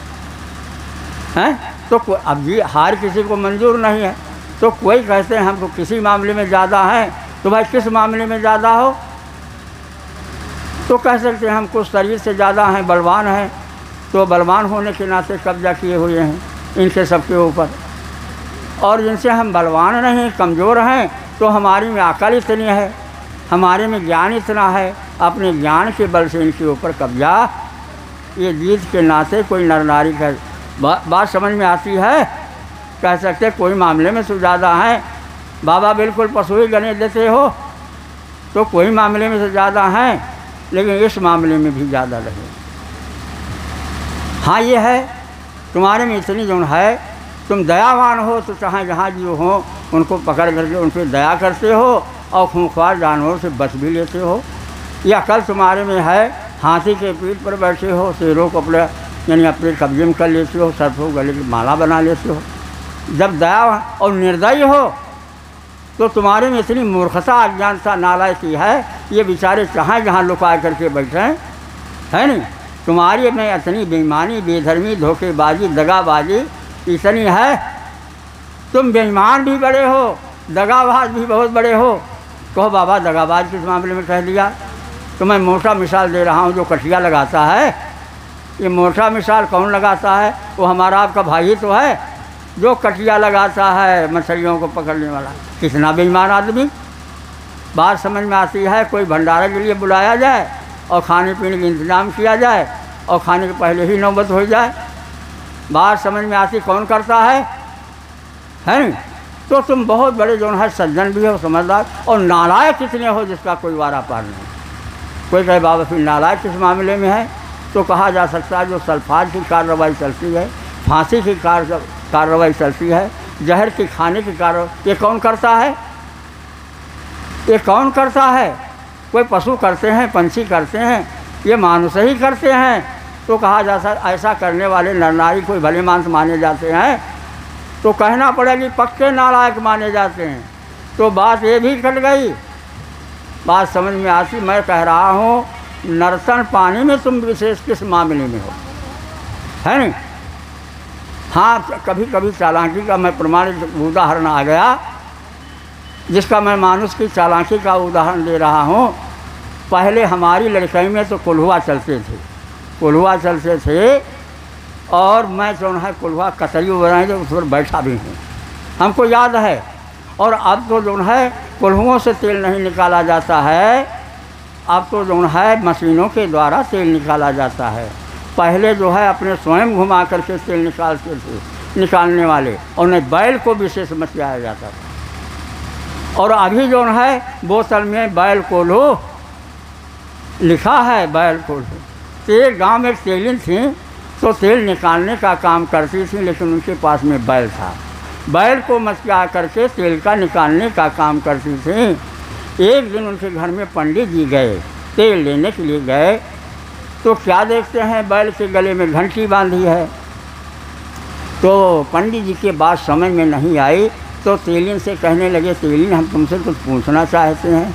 [SPEAKER 7] हैं, तो अब ये हार किसी को मंजूर नहीं है। तो कोई कहते हैं हम तो किसी मामले में ज़्यादा हैं, तो भाई किस मामले में ज़्यादा हो। तो कह सकते हैं हम कुछ शरीर से ज़्यादा हैं, बलवान हैं, तो बलवान होने के नाते कब्जा किए हुए हैं इनके सबके ऊपर। और जिनसे हम बलवान नहीं, कमज़ोर हैं, तो हमारी में अकल इतनी है, हमारे में ज्ञान इतना है, अपने ज्ञान के बल से इनके ऊपर कब्जा ये जीत के नाते कोई नर नारी का बात समझ में आती है। कह सकते कोई मामले में तो ज़्यादा हैं, बाबा बिल्कुल पशु ही गने देते हो, तो कोई मामले में तो ज़्यादा हैं, लेकिन इस मामले में भी ज़्यादा रहे। हाँ ये है तुम्हारे में इतनी जो है, तुम दयावान हो तो चाहे जहाँ जो हो उनको पकड़ करके उन पर दया करते हो और खूंखार जानवरों से बच भी लेते हो। ये अकल तुम्हारे में है। हाथी के पीठ पर बैठे हो, शेरों को अपने यानी अपने कब्जे में कर लेते हो, सर्पों गले की माला बना लेते हो। जब दया और निर्दयी हो तो तुम्हारे में इतनी मूर्खता, अज्ञानता, नालायकी है, ये बेचारे चाहे जहाँ लुका करके बैठे हैं, है नहीं। तुम्हारी में इतनी बेईमानी, बेधर्मी, धोखेबाजी, दगाबाजी इतनी है। तुम बेईमान भी बड़े हो, दगाबाज भी बहुत बड़े हो। कहो बाबा दगाबाज किस मामले में कह दिया? तो मैं मोटा मिसाल दे रहा हूँ। जो कटिया लगाता है, ये मोटा मिसाल कौन लगाता है? वो हमारा आपका भाई तो है जो कटिया लगाता है मछलियों को पकड़ने वाला। कितना बेईमान आदमी। बात समझ में आती है। कोई भंडारे के लिए बुलाया जाए और खाने पीने का इंतज़ाम किया जाए और खाने के पहले ही नौबत हो जाए। बात समझ में आती कौन करता है नहीं। तो तुम बहुत बड़े जो है सज्जन भी हो, समझदार, और नालायक कितने हो जिसका कोई वारा पार नहीं। कोई कहे बाबा फिर नालायक किस मामले में है? तो कहा जा सकता है जो सल्फात की कार्रवाई चलती है, फांसी की कार्रवाई चलती है, जहर के खाने की कार्रवाई, ये कौन करता है? ये कौन करता है? कोई पशु करते हैं, पंछी करते हैं, ये मानुष ही करते हैं। तो कहा जाता है ऐसा करने वाले नर नारी कोई भले मानस माने जाते हैं, तो कहना पड़ेगी पक्के नालायक माने जाते हैं। तो बात ये भी कट गई। बात समझ में आती। मैं कह रहा हूँ नर्तन पानी में तुम विशेष किस मामले में हो, है नहीं। हाँ, कभी कभी चालाकी का मैं प्रमाणित उदाहरण आ गया, जिसका मैं मानुष की चालाकी का उदाहरण दे रहा हूँ। पहले हमारी लड़कई में तो कुल्हुआ चलते थे और मैं जो है कुल्हुआ कतरी बनाए जो उस पर बैठा भी हूँ, हमको याद है। और अब तो जो है कुल्हुओं से तेल नहीं निकाला जाता है, अब तो जो है मशीनों के द्वारा तेल निकाला जाता है। पहले जो है अपने स्वयं घुमा करके तेल निकालते थे निकालने वाले, और उन्हें बैल को विशेष मचाया जाता था। और अभी जो है बोतल में बैल कोल्हू लिखा है, बैल कोल्हू। तो गांव में तेलिन थी तो तेल निकालने का काम करती थी, लेकिन उनके पास में बैल था, बैल को मचका करके तेल का निकालने का काम करती थी। एक दिन उनके घर में पंडित जी गए, तेल लेने के लिए गए, तो क्या देखते हैं बैल के गले में घंटी बांधी है। तो पंडित जी के बात समझ में नहीं आई, तो तेलिन से कहने लगे, तेलिन हम तुमसे कुछ पूछना चाहते हैं।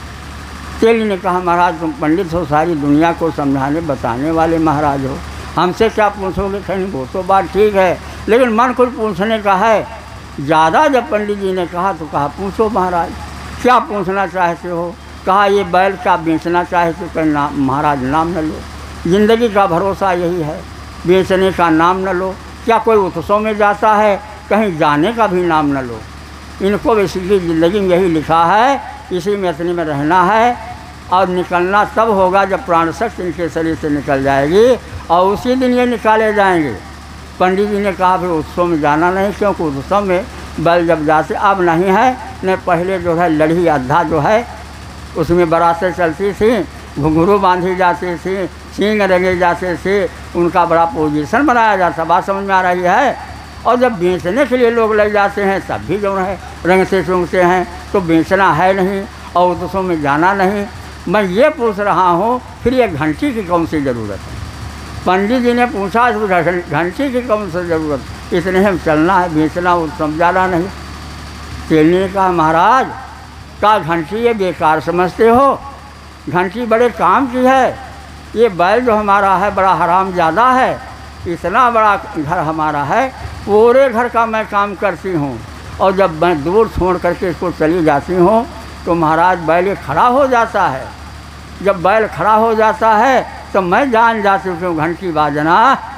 [SPEAKER 7] तेलिन ने कहा, महाराज तुम पंडित हो, सारी दुनिया को समझाने बताने वाले महाराज हो, हमसे क्या पूछोगे। कहीं वो तो बात ठीक है, लेकिन मन कुछ पूछने का है ज़्यादा। जब पंडित जी ने कहा तो कहा, पूछो महाराज क्या पूछना चाहते हो। कहा, ये बैल क्या बेचना चाहते हो। कहीं नाम महाराज नाम न लो, ज़िंदगी का भरोसा यही है, बेचने का नाम न लो। क्या कोई उत्सव में जाता है, कहीं जाने का भी नाम न लो। इनको बेसिकली ज़िंदगी में यही लिखा है, इसी में इतने में रहना है, और निकलना तब होगा जब प्राण शक्ति इनके शरीर से निकल जाएगी, और उसी दिन ये निकाले जाएंगे। पंडित जी ने कहा, फिर उत्सव में जाना नहीं, क्योंकि उत्सव में बैल जब जाते अब नहीं है, न पहले जो है लड़ी अद्धा जो है उसमें बरातें चलती थी, घुंघरू बांधी जाती थी, सींग रंगे जाते थे, उनका बड़ा पोजीशन बनाया जाता। बात समझ में आ रही है। और जब बेचने के लिए लोग ले जाते हैं तब भी जो है रंगते चुंगते हैं, तो बेचना है नहीं और उत्सव में जाना नहीं। मैं ये पूछ रहा हूँ, फिर ये घंटी की कौन सी ज़रूरत है। पंडित जी ने पूछा, घंटी की कौन सी ज़रूरत, इतने हम चलना है, बेचना उत्सव जाना नहीं। तेली ने कहा, महाराज का घंटी ये बेकार समझते हो, घंटी बड़े काम की है। ये बैल जो हमारा है बड़ा हराम ज़्यादा है, इतना बड़ा घर हमारा है, पूरे घर का मैं काम करती हूँ, और जब मैं दूर छोड़ करके इसको चली जाती हूँ तो महाराज बैल ये खड़ा हो जाता है। जब बैल खड़ा हो जाता है तो मैं जान जाती हूँ कि घंटी बाजना,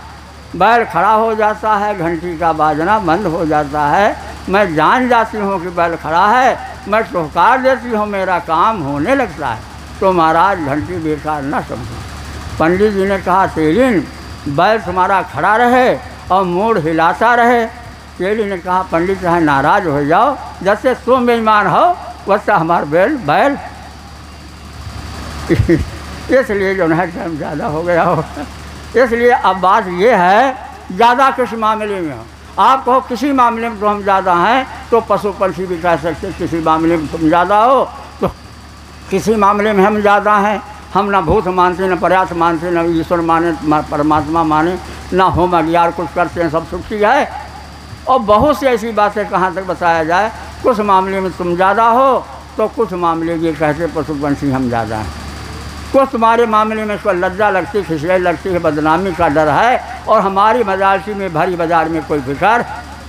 [SPEAKER 7] बैल खड़ा हो जाता है, घंटी का बाजना बंद हो जाता है, मैं जान जाती हूँ कि बैल खड़ा है, मैं टोहकार देती हूँ, मेरा काम होने लगता है। तो महाराज घंटी बेकार न समझो। पंडित जी ने कहा, तेलिन बैल तुम्हारा खड़ा रहे और मूड हिलाता रहे। तेली ने कहा, पंडित चाहे नाराज हो जाओ, जैसे तुम बेईमान हो वैसा हमारा बैल इसलिए जो है टाइम ज़्यादा हो गया हो। इसलिए अब बात ये है, ज़्यादा किस मामले में हो। आप कहो किसी मामले में तो हम ज़्यादा हैं, तो पशु पंछी भी कह सकते, किसी मामले में तुम ज़्यादा हो तो किसी मामले में हम ज़्यादा हैं। हम ना भूत मानते, न पर्याप्त मानते, न ईश्वर माने, परमात्मा माने, ना होम अज्ञान कुछ करते हैं, सब सुखी है। और बहुत सी ऐसी बातें कहाँ तक बताया जाए। कुछ मामले में तुम ज़्यादा हो, तो कुछ मामले ये कहते पशु पंछी हम ज़्यादा हैं। कुछ तुम्हारे मामले में कोई लज्जा लगती, खिचड़ी लगती है, बदनामी का डर है, और हमारी मजालसी में भरी बाजार में कोई फिक्र।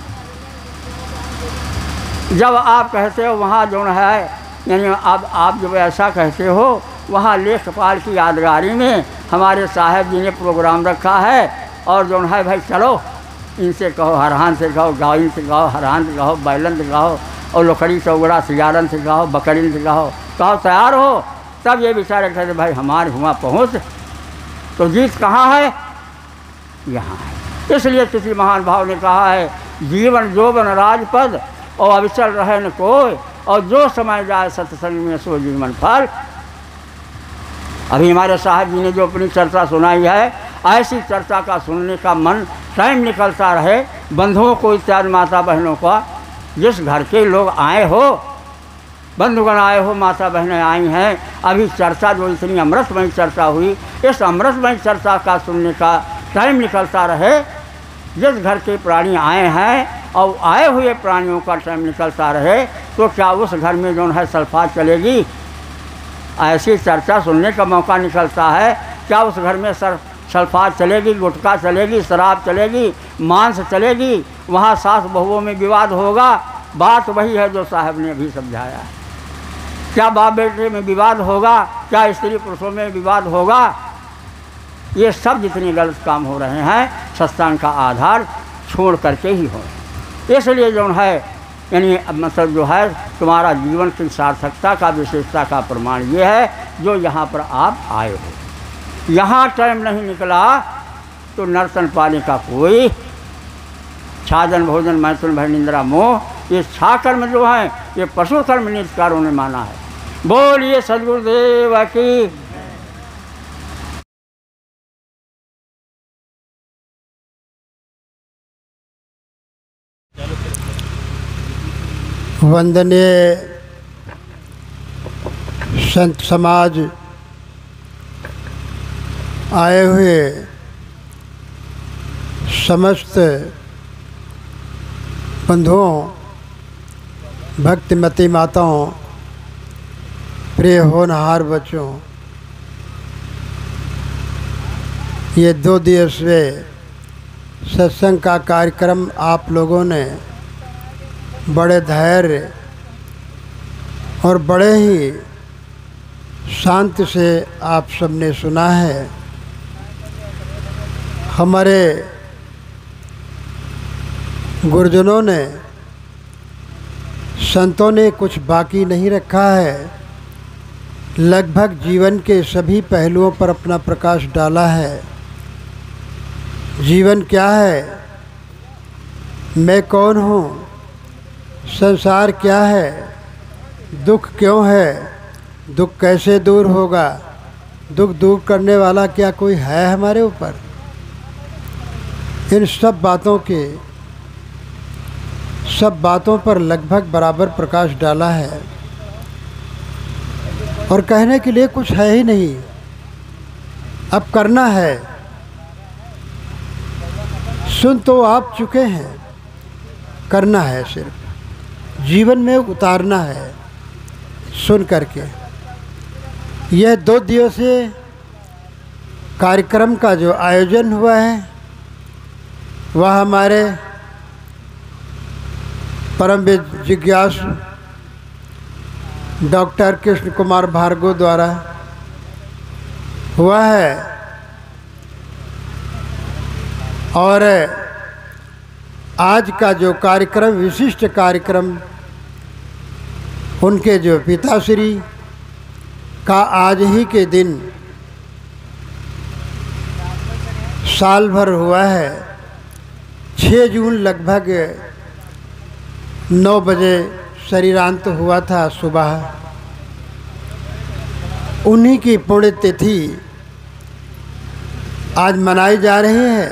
[SPEAKER 7] जब आप कहते हो वहाँ जो है, यानी अब आप जब ऐसा कहते हो, वहाँ लेखपाल की यादगारी में हमारे साहब जी ने प्रोग्राम रखा है, और जो है भाई चलो इनसे कहो, हरहान से कहो, गायन से कहो, हरहान से कहो, बैलन से कहो, और लोखड़ी चौगड़ा सियारन से कहो, बकरीन से कहो तैयार हो। तब ये बेचारे कहते भाई हमारे हुआ पहुँच, तो जीत कहाँ है, यहाँ है। इसलिए किसी महान भाव ने कहा है, जीवन जोबन राजपद और अविचल रहे न कोई, और जो समय जाए सत्संग में सो जीवन फल। अभी हमारे साहब जी ने जो अपनी चर्चा सुनाई है, ऐसी चर्चा का सुनने का मन टाइम निकलता रहे। बंधुओं को इत्यादि माता बहनों का, जिस घर के लोग आए हो, बंधुगण आए हो, माता बहनें आई हैं, अभी चर्चा जो इतनी अमृतमय चर्चा हुई, इस अमृतमय चर्चा का सुनने का टाइम निकलता रहे। जिस घर के प्राणी आए हैं और आए हुए प्राणियों का टाइम निकलता रहे, तो क्या उस घर में जो है सल्फात चलेगी, ऐसी चर्चा सुनने का मौका निकलता है। क्या उस घर में सल्फात चलेगी, गुटखा चलेगी, शराब चलेगी, मांस चलेगी? वहाँ सास बहुओं में विवाद होगा। बात वही है जो साहब ने अभी समझाया है। क्या बाप बेटे में विवाद होगा? क्या स्त्री पुरुषों में विवाद होगा? ये सब जितने गलत काम हो रहे हैं सत्संग का आधार छोड़ करके ही हो। इसलिए जो है यानी मतलब जो है तुम्हारा जीवन की सार्थकता का, विशेषता का प्रमाण ये है जो यहाँ पर आप आए हो। यहाँ टाइम नहीं निकला तो नर्तन पाने का कोई छाजन भोजन मैथुन भय निंद्रा मोह, ये छा कर्म जो है ये पशु कर्म निष्कारों ने माना है। बोलिए सद्गुरुदेव की।
[SPEAKER 8] वंदनीय संत समाज, आए हुए समस्त बंधुओं, भक्तिमती माताओं, प्रिय होनहार बच्चों, ये 2 दिवसीय सत्संग का कार्यक्रम आप लोगों ने बड़े धैर्य और बड़े ही शांत से आप सबने सुना है। हमारे गुरुजनों ने, संतों ने कुछ बाकी नहीं रखा है। लगभग जीवन के सभी पहलुओं पर अपना प्रकाश डाला है। जीवन क्या है, मैं कौन हूँ, संसार क्या है, दुख क्यों है, दुख कैसे दूर होगा, दुख दूर करने वाला क्या कोई है हमारे ऊपर। इन सब बातों पर लगभग बराबर प्रकाश डाला है और कहने के लिए कुछ है ही नहीं। अब करना है। सुन तो आप चुके हैं, करना है, सिर्फ जीवन में उतारना है सुन करके। यह 2 दिवसीय कार्यक्रम का जो आयोजन हुआ है वह हमारे परम जिज्ञासु डॉक्टर कृष्ण कुमार भार्गव द्वारा हुआ है और आज का जो कार्यक्रम, विशिष्ट कार्यक्रम, उनके जो पिताश्री का आज ही के दिन साल भर हुआ है। 6 जून लगभग 9 बजे शरीरांत हुआ था सुबह। उन्हीं की पुण्यतिथि आज मनाई जा रही है,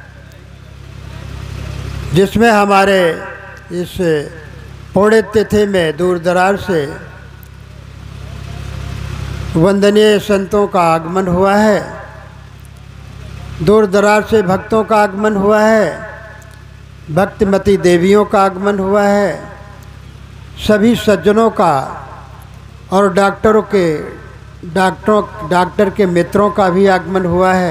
[SPEAKER 8] जिसमें हमारे इस पुण्यतिथि में दूर दराज से वंदनीय संतों का आगमन हुआ है, दूर दराज से भक्तों का आगमन हुआ है, भक्तिमती देवियों का आगमन हुआ है, सभी सज्जनों का और डॉक्टर के मित्रों का भी आगमन हुआ है।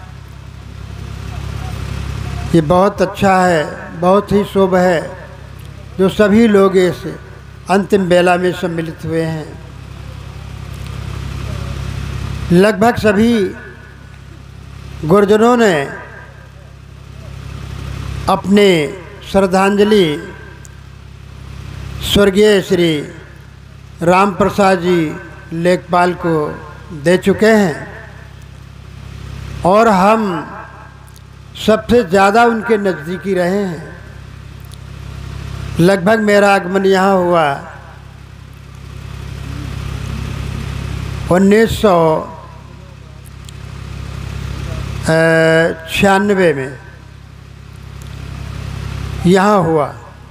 [SPEAKER 8] ये बहुत अच्छा है, बहुत ही शुभ है जो सभी लोग इस अंतिम बेला में सम्मिलित हुए हैं। लगभग सभी गुरुजनों ने अपने श्रद्धांजलि स्वर्गीय श्री राम प्रसाद जी लेखपाल को दे चुके हैं और हम सबसे ज़्यादा उनके नज़दीकी रहे हैं। लगभग मेरा आगमन यहाँ हुआ 1996 में यहाँ हुआ।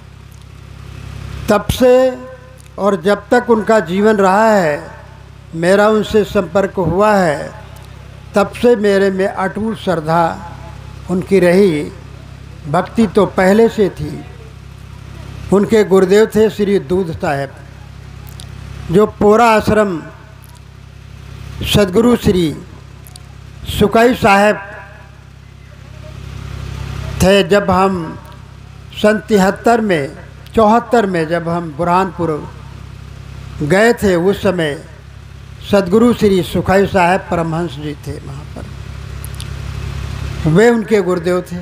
[SPEAKER 8] तब से और जब तक उनका जीवन रहा है, मेरा उनसे संपर्क हुआ है, तब से मेरे में अटूट श्रद्धा उनकी रही। भक्ति तो पहले से थी। उनके गुरुदेव थे श्री दूध साहब, जो पोरा आश्रम सदगुरु श्री सुकाई साहब थे। जब हम सन 74 में जब हम बुरहानपुर गए थे, उस समय सदगुरु श्री सुखाई साहब परमहंस जी थे वहाँ पर, वे उनके गुरुदेव थे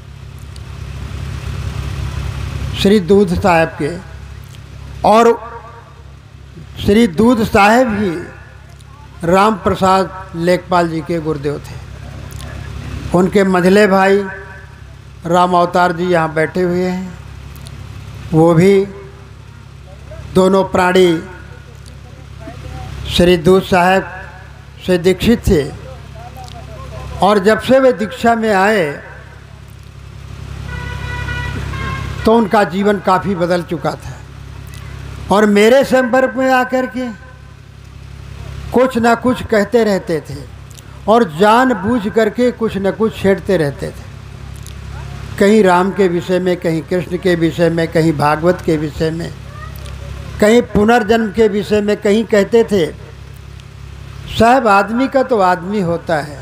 [SPEAKER 8] श्री दूध साहब के। और श्री दूध साहब ही राम प्रसाद लेखपाल जी के गुरुदेव थे। उनके मझले भाई राम अवतार जी यहाँ बैठे हुए हैं, वो भी दोनों प्राणी श्री दूध साहब से दीक्षित थे। और जब से वे दीक्षा में आए तो उनका जीवन काफ़ी बदल चुका था। और मेरे संपर्क में आकर के कुछ ना कुछ कहते रहते थे और जानबूझ करके कुछ न कुछ छेड़ते रहते थे, कहीं राम के विषय में, कहीं कृष्ण के विषय में, कहीं भागवत के विषय में, कहीं पुनर्जन्म के विषय में, कहीं कहते थे साहब आदमी का तो आदमी होता है।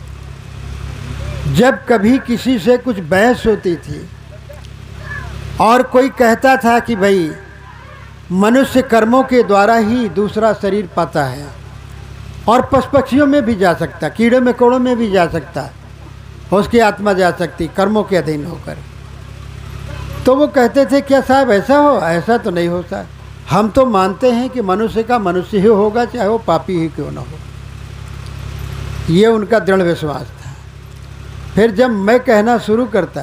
[SPEAKER 8] जब कभी किसी से कुछ बहस होती थी और कोई कहता था कि भाई मनुष्य कर्मों के द्वारा ही दूसरा शरीर पाता है और पशु पक्षियों में भी जा सकता, कीड़े मकोड़ों में भी जा सकता, उसकी आत्मा जा सकती कर्मों के अधीन होकर, तो वो कहते थे क्या साहब ऐसा हो? ऐसा तो नहीं होता, हम तो मानते हैं कि मनुष्य का मनुष्य ही होगा, चाहे वो पापी ही क्यों ना हो। ये उनका दृढ़ विश्वास था। फिर जब मैं कहना शुरू करता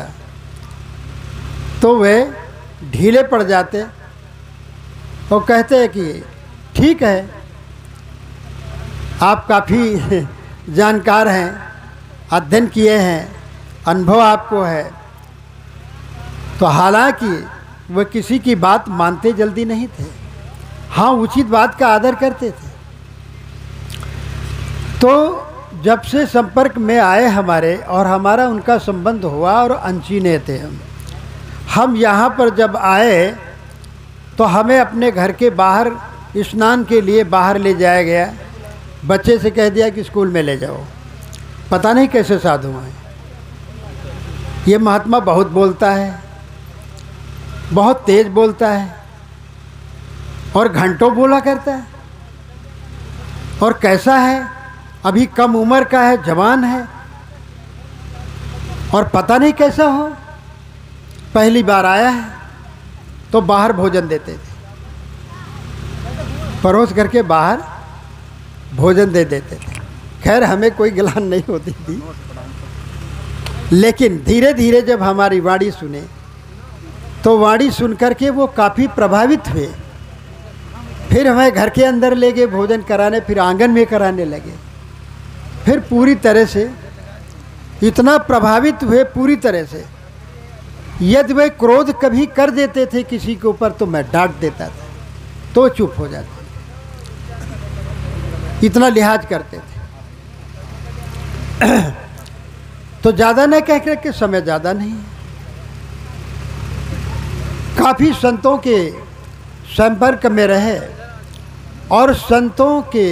[SPEAKER 8] तो वे ढीले पड़ जाते और कहते हैं कि ठीक है, आप काफ़ी जानकार हैं, अध्ययन किए हैं, अनुभव आपको है। तो हालांकि वे किसी की बात मानते जल्दी नहीं थे, हाँ उचित बात का आदर करते थे। तो जब से संपर्क में आए हमारे और हमारा उनका संबंध हुआ और अनचीने थे हम यहाँ पर जब आए तो हमें अपने घर के बाहर स्नान के लिए बाहर ले जाया गया, बच्चे से कह दिया कि स्कूल में ले जाओ। पता नहीं कैसे साधु हैं ये। महात्मा बहुत बोलता है, बहुत तेज बोलता है और घंटों बोला करता है। और कैसा है, अभी कम उम्र का है, जवान है, और पता नहीं कैसा हो। पहली बार आया है तो बाहर भोजन देते थे, परोस करके बाहर भोजन दे देते थे। खैर हमें कोई गिलान नहीं होती थी, लेकिन धीरे धीरे जब हमारी वाणी सुने तो वाणी सुन करके वो काफ़ी प्रभावित हुए। फिर हमें घर के अंदर ले गए भोजन कराने, फिर आंगन में कराने लगे। फिर पूरी तरह से इतना प्रभावित हुए, पूरी तरह से, यदि वे क्रोध कभी कर देते थे किसी के ऊपर तो मैं डांट देता था तो चुप हो जाते, इतना लिहाज करते थे। तो ज़्यादा न कह कर के समय ज़्यादा नहीं है। काफ़ी संतों के संपर्क में रहे और संतों के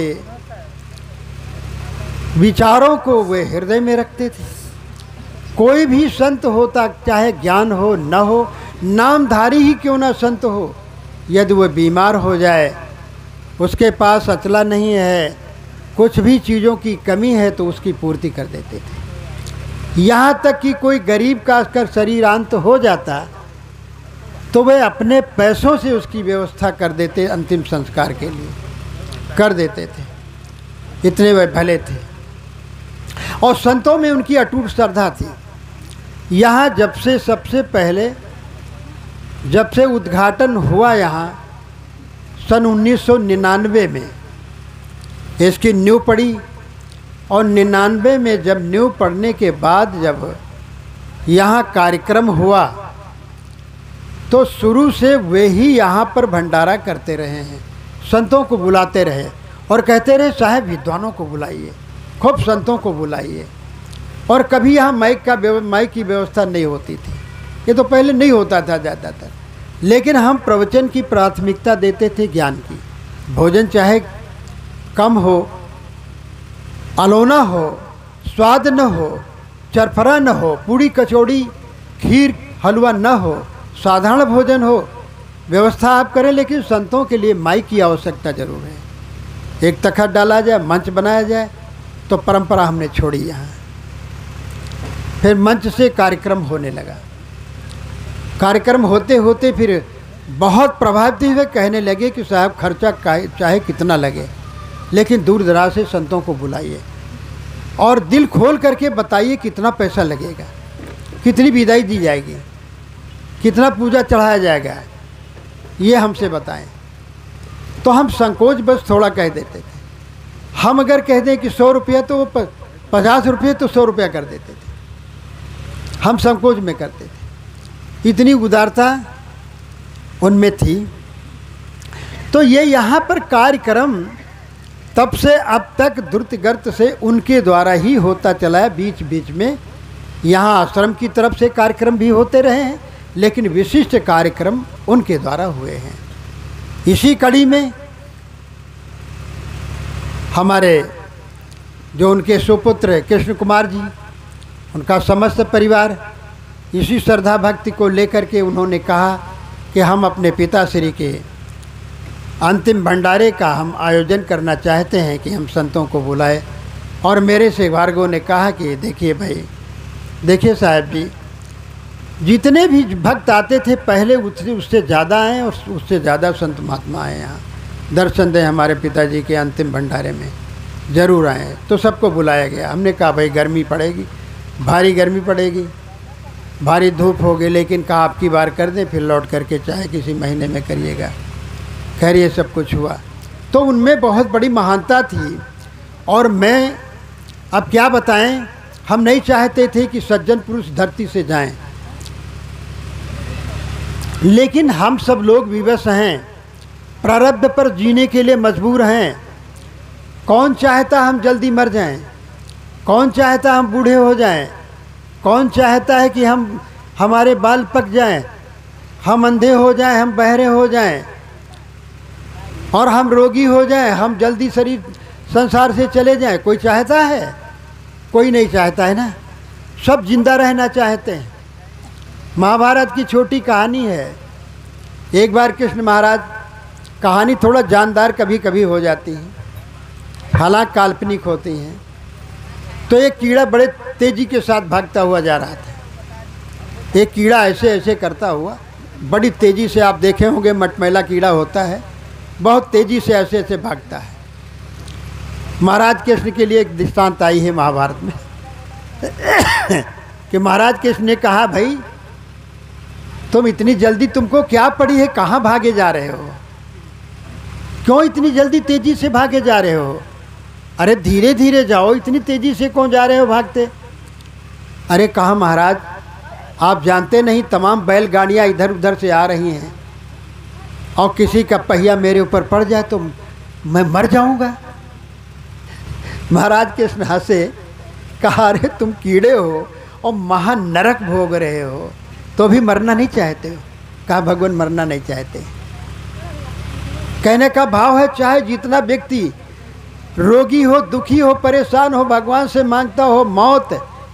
[SPEAKER 8] विचारों को वे हृदय में रखते थे। कोई भी संत होता, चाहे ज्ञान हो न हो, नामधारी ही क्यों ना संत हो, यदि वह बीमार हो जाए, उसके पास अचला नहीं है, कुछ भी चीज़ों की कमी है तो उसकी पूर्ति कर देते थे। यहाँ तक कि कोई गरीब का अगर शरीरांत हो जाता तो वे अपने पैसों से उसकी व्यवस्था कर देते, अंतिम संस्कार के लिए कर देते थे, इतने वे भले थे। और संतों में उनकी अटूट श्रद्धा थी। यहाँ जब से सबसे पहले जब से उद्घाटन हुआ यहाँ सन 1999 में इसकी नींव पड़ी, और 99 में जब नींव पड़ने के बाद जब यहाँ कार्यक्रम हुआ तो शुरू से वे ही यहाँ पर भंडारा करते रहे हैं, संतों को बुलाते रहे और कहते रहे साहब विद्वानों को बुलाइए, खूब संतों को बुलाइए। और कभी यहाँ माइक की व्यवस्था नहीं होती थी, ये तो पहले नहीं होता था ज़्यादातर, लेकिन हम प्रवचन की प्राथमिकता देते थे ज्ञान की। भोजन चाहे कम हो अलोना हो, स्वाद न हो, चरफरा न हो, पूड़ी कचौड़ी खीर हलवा न हो, साधारण भोजन हो, व्यवस्था आप करें, लेकिन संतों के लिए माइक की आवश्यकता जरूर है। एक तखत डाला जाए, मंच बनाया जाए, तो परंपरा हमने छोड़ी यहाँ। फिर मंच से कार्यक्रम होने लगा। कार्यक्रम होते होते फिर बहुत प्रभावित हुए, कहने लगे कि साहब खर्चा चाहे कितना लगे, लेकिन दूर दराज से संतों को बुलाइए और दिल खोल करके बताइए कितना पैसा लगेगा, कितनी विदाई दी जाएगी, कितना पूजा चढ़ाया जाएगा, ये हमसे बताएं। तो हम संकोच बस थोड़ा कह देते थे। हम अगर कह दें कि 100 रुपया तो वो 50 रुपये तो 100 रुपया कर देते थे। हम संकोच में करते थे, इतनी उदारता उनमें थी। तो ये यहाँ पर कार्यक्रम तब से अब तक द्रुतगति से उनके द्वारा ही होता चला है। बीच बीच में यहाँ आश्रम की तरफ से कार्यक्रम भी होते रहे हैं, लेकिन विशिष्ट कार्यक्रम उनके द्वारा हुए हैं। इसी कड़ी में हमारे जो उनके सुपुत्र कृष्ण कुमार जी, उनका समस्त परिवार इसी श्रद्धा भक्ति को लेकर के उन्होंने कहा कि हम अपने पिताश्री के अंतिम भंडारे का हम आयोजन करना चाहते हैं कि हम संतों को बुलाए। और मेरे से भार्गव ने कहा कि देखिए भाई, देखिए साहब जी, जितने भी भक्त आते थे पहले उससे ज़्यादा आए और उससे ज़्यादा संत महात्मा आए यहाँ दर्शन दें हमारे पिताजी के अंतिम भंडारे में, ज़रूर आए। तो सबको बुलाया गया। हमने कहा भाई गर्मी पड़ेगी, भारी गर्मी पड़ेगी, भारी धूप होगी, लेकिन कहा आपकी बार कर दें, फिर लौट करके चाहे किसी महीने में करिएगा। खैर ये सब कुछ हुआ। तो उनमें बहुत बड़ी महानता थी। और मैं अब क्या बताएं, हम नहीं चाहते थे कि सज्जन पुरुष धरती से जाएं, लेकिन हम सब लोग विवश हैं, प्रारब्ध पर जीने के लिए मजबूर हैं। कौन चाहता हम जल्दी मर जाएं? कौन चाहता हम बूढ़े हो जाएं? कौन चाहता है कि हमारे बाल पक जाएं, हम अंधे हो जाएं, हम बहरे हो जाएं और हम रोगी हो जाएं, हम जल्दी शरीर संसार से चले जाएं? कोई चाहता है? कोई नहीं चाहता है ना। सब जिंदा रहना चाहते हैं। महाभारत की छोटी कहानी है। एक बार कृष्ण महाराज, कहानी थोड़ा जानदार कभी कभी हो जाती है, हालांकि काल्पनिक होती हैं। तो एक कीड़ा बड़े तेज़ी के साथ भागता हुआ जा रहा था। एक कीड़ा ऐसे ऐसे करता हुआ बड़ी तेज़ी से, आप देखे होंगे मटमैला कीड़ा होता है, बहुत तेज़ी से ऐसे ऐसे भागता है। महाराज कृष्ण के लिए एक दृष्टांत आई है महाभारत में कि महाराज कृष्ण ने कहा, भाई तुम इतनी जल्दी, तुमको क्या पड़ी है, कहाँ भागे जा रहे हो, क्यों इतनी जल्दी तेज़ी से भागे जा रहे हो? अरे धीरे धीरे जाओ, इतनी तेज़ी से क्यों जा रहे हो भागते? अरे कहा महाराज, आप जानते नहीं तमाम बैलगाड़ियाँ इधर उधर से आ रही हैं और किसी का पहिया मेरे ऊपर पड़ जाए तो मैं मर जाऊंगा। महाराज कृष्ण हंसे, कहा अरे तुम कीड़े हो और महानरक भोग रहे हो तो भी मरना नहीं चाहते हो? कहा भगवान मरना नहीं चाहते। कहने का भाव है चाहे जितना व्यक्ति रोगी हो, दुखी हो, परेशान हो, भगवान से मांगता हो मौत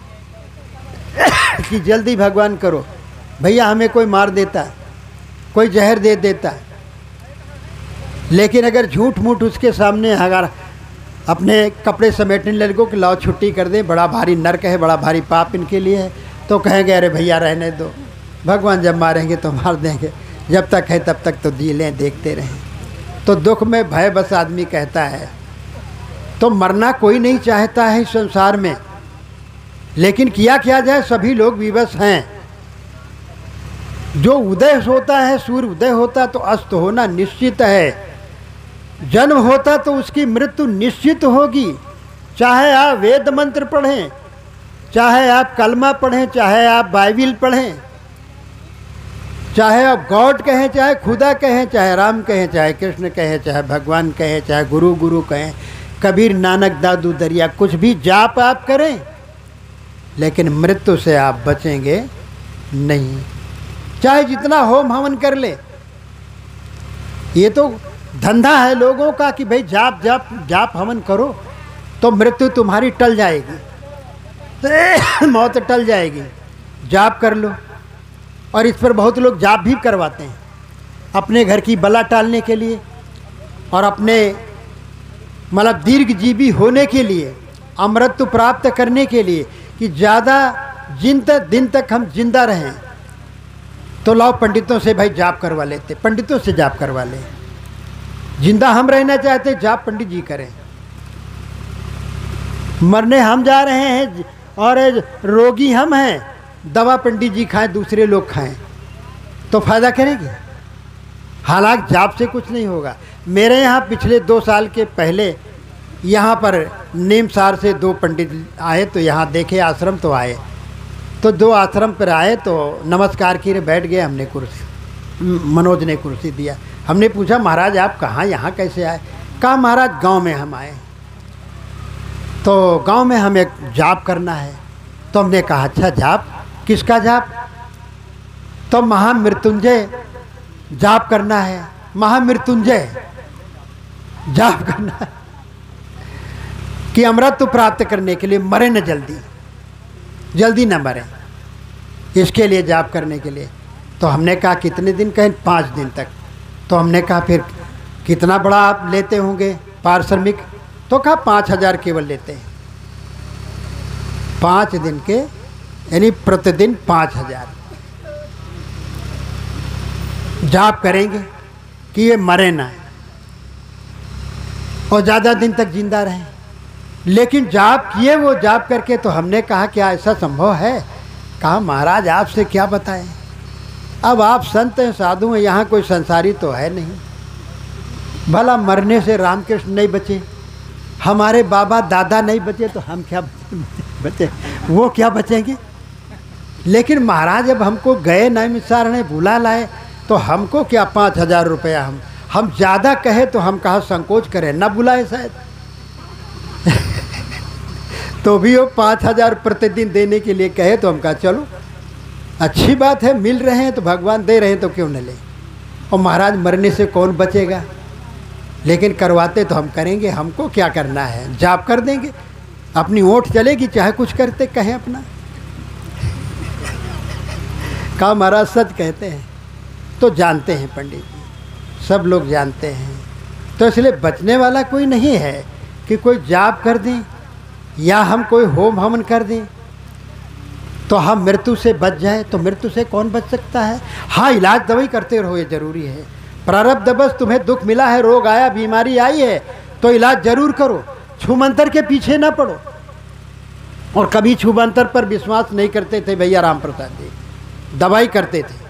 [SPEAKER 8] कि जल्दी भगवान करो। भैया हमें कोई मार देता, कोई जहर दे देता, लेकिन अगर झूठ मूठ उसके सामने अगर अपने कपड़े समेटने लगो कि लाओ छुट्टी कर दें, बड़ा भारी नरक है, बड़ा भारी पाप इनके लिए है, तो कहेंगे अरे भैया रहने दो, भगवान जब मारेंगे तो मार देंगे, जब तक है तब तक तो जी लें, देखते रहें। तो दुख में भय बस आदमी कहता है। तो मरना कोई नहीं चाहता है इस संसार में, लेकिन किया क्या जाए, सभी लोग विवश हैं। जो उदय होता है, सूर्य उदय होता तो अस्त होना निश्चित है, जन्म होता तो उसकी मृत्यु निश्चित होगी। चाहे आप वेद मंत्र पढ़ें, चाहे आप कलमा पढ़ें, चाहे आप बाइबिल पढ़ें, चाहे आप गॉड कहें, चाहे खुदा कहें, चाहे राम कहें, चाहे कृष्ण कहें, चाहे भगवान कहें, चाहे गुरु कहें, कबीर, नानक, दादू, दरिया, कुछ भी जाप आप करें, लेकिन मृत्यु से आप बचेंगे नहीं। चाहे जितना होम हवन कर ले, ये तो धंधा है लोगों का कि भाई जाप जाप जाप हवन करो, तो मृत्यु तुम्हारी टल जाएगी, मौत टल जाएगी। जाप कर लो। और इस पर बहुत लोग जाप भी करवाते हैं अपने घर की बला टालने के लिए और अपने मतलब दीर्घजीवी होने के लिए, अमृत प्राप्त करने के लिए कि ज़्यादा दिन तक हम जिंदा रहें। तो लाओ पंडितों से भाई जाप करवा लेते, पंडितों से जाप करवा लें। जिंदा हम रहना चाहते, जाप पंडित जी करें। मरने हम जा रहे हैं और रोगी हम हैं, दवा पंडित जी खाएं, दूसरे लोग खाएं, तो फायदा करेगी? हालांकि जाप से कुछ नहीं होगा। मेरे यहाँ पिछले 2 साल के पहले यहाँ पर नीमसार से 2 पंडित आए, तो यहाँ देखे आश्रम तो आए, तो 2 आश्रम पर आए तो नमस्कार किए, बैठ गए। हमने कुर्सी, मनोज ने कुर्सी दिया। हमने पूछा महाराज आप कहाँ, यहाँ कैसे आए? कहा महाराज गांव में हम आए, तो गांव में हमें जाप करना है। तो हमने कहा अच्छा जाप, किसका जाप? तो महामृत्युंजय जाप करना है, महामृत्युंजय जाप करना है कि अमृत प्राप्त करने के लिए, मरे न जल्दी न मरे, इसके लिए जाप करने के लिए। तो हमने कहा कितने दिन? कहें 5 दिन तक। तो हमने कहा फिर कितना बड़ा आप लेते होंगे पारिश्रमिक? तो कहा 5000 केवल लेते हैं, 5 दिन के, यानी प्रतिदिन 5000 जाप करेंगे कि ये मरे ना और ज़्यादा दिन तक जिंदा रहें। लेकिन जाप किए वो जाप करके। तो हमने कहा क्या ऐसा संभव है? कहा महाराज आपसे क्या बताएं, अब आप संत हैं, साधु हैं, यहाँ कोई संसारी तो है नहीं। भला मरने से रामकृष्ण नहीं बचे, हमारे बाबा दादा नहीं बचे, तो हम क्या बचे? वो क्या बचेंगे? लेकिन महाराज जब हमको गए नीमसार ने बुला लाए, तो हमको क्या 5000 रुपया, हम ज़्यादा कहे तो हम कहा संकोच करें, ना बुलाए शायद तो भी वो 5000 प्रतिदिन देने के लिए कहे, तो हम कहा चलो अच्छी बात है, मिल रहे हैं तो भगवान दे रहे हैं तो क्यों न ले। और महाराज मरने से कौन बचेगा? लेकिन करवाते तो हम करेंगे, हमको क्या करना है, जाप कर देंगे, अपनी ओठ चलेगी, चाहे कुछ करते कहें अपना। कहा महाराज सच कहते हैं। तो जानते हैं पंडित जी, सब लोग जानते हैं, तो इसलिए बचने वाला कोई नहीं है कि कोई जाप कर दें या हम कोई होम हवन कर दें तो हम मृत्यु से बच जाए। तो मृत्यु से कौन बच सकता है? हाँ, इलाज दवाई करते रहो, ये जरूरी है। प्रारब्ध बस तुम्हें दुख मिला है, रोग आया, बीमारी आई है, तो इलाज जरूर करो, छूमंतर के पीछे ना पड़ो। और कभी छूमंतर पर विश्वास नहीं करते थे भैया राम प्रसाद जी, दवाई करते थे।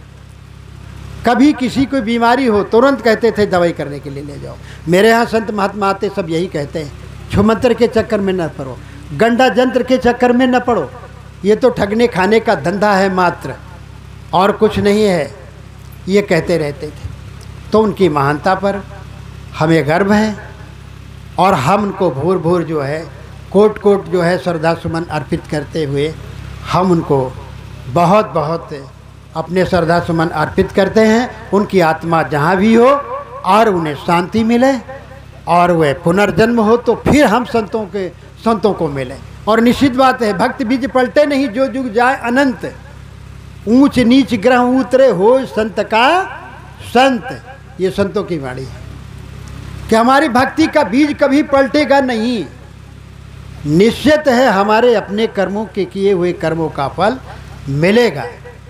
[SPEAKER 8] कभी किसी को बीमारी हो तुरंत कहते थे दवाई करने के लिए ले जाओ। मेरे यहाँ संत महात्मा आते सब यही कहते हैं, छूमंतर के चक्कर में न पड़ो, गंडा जंत्र के चक्कर में न पड़ो, ये तो ठगने खाने का धंधा है मात्र, और कुछ नहीं है, ये कहते रहते थे। तो उनकी महानता पर हमें गर्व है और हम उनको भोर भोर जो है कोट कोट जो है श्रद्धा सुमन अर्पित करते हुए हम उनको बहुत बहुत अपने श्रद्धा सुमन अर्पित करते हैं। उनकी आत्मा जहाँ भी हो और उन्हें शांति मिले और वह पुनर्जन्म हो तो फिर हम संतों को मिले। और निश्चित बात है, भक्त बीज पलटे नहीं, जो जुग जाए अनंत, ऊंच नीच ग्रह उतरे हो संत का संत। ये संतों की वाणी है कि हमारी भक्ति का बीज कभी पलटेगा नहीं, निश्चित है हमारे अपने कर्मों के किए हुए कर्मों का फल मिलेगा।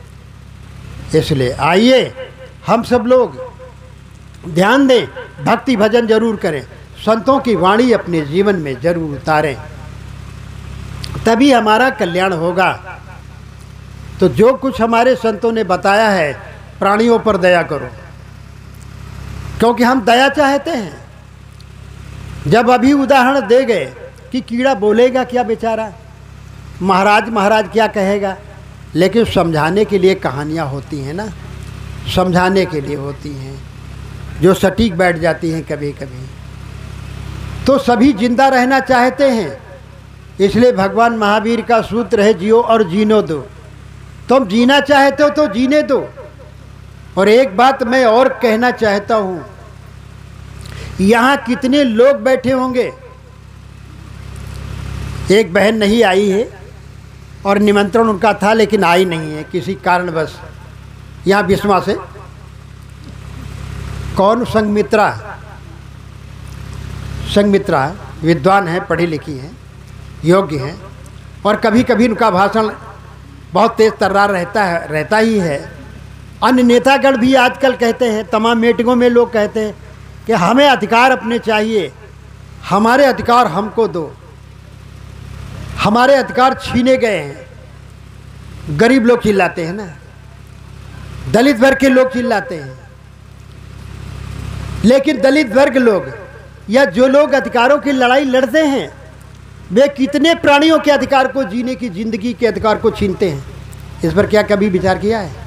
[SPEAKER 8] इसलिए आइए हम सब लोग ध्यान दें, भक्ति भजन जरूर करें, संतों की वाणी अपने जीवन में जरूर उतारें, तभी हमारा कल्याण होगा। तो जो कुछ हमारे संतों ने बताया है, प्राणियों पर दया करो, क्योंकि हम दया चाहते हैं। जब अभी उदाहरण दे गए कि कीड़ा बोलेगा क्या बेचारा, महाराज महाराज क्या कहेगा, लेकिन समझाने के लिए कहानियाँ होती हैं ना, समझाने के लिए होती हैं जो सटीक बैठ जाती हैं कभी कभी। तो सभी जिंदा रहना चाहते हैं, इसलिए भगवान महावीर का सूत्र है जियो और जीनो दो। तुम जीना चाहते हो तो जीने दो। और एक बात मैं और कहना चाहता हूँ, यहाँ कितने लोग बैठे होंगे एक बहन नहीं आई है और निमंत्रण उनका था लेकिन आई नहीं है किसी कारणवश। यहाँ बिस्वा से कौन संगमित्रा विद्वान हैं, पढ़ी लिखी हैं, योग्य हैं, और कभी कभी उनका भाषण बहुत तेज तर्रार रहता ही है। अन्य नेतागण भी आजकल कहते हैं, तमाम मीटिंगों में लोग कहते हैं कि हमें अधिकार अपने चाहिए, हमारे अधिकार हमको दो, हमारे अधिकार छीने गए हैं। गरीब लोग चिल्लाते हैं ना, दलित वर्ग के लोग चिल्लाते हैं। लेकिन दलित वर्ग लोग या जो लोग अधिकारों की लड़ाई लड़ते हैं वे कितने प्राणियों के अधिकार को, जीने की जिंदगी के अधिकार को छीनते हैं। इस पर क्या कभी विचार किया है?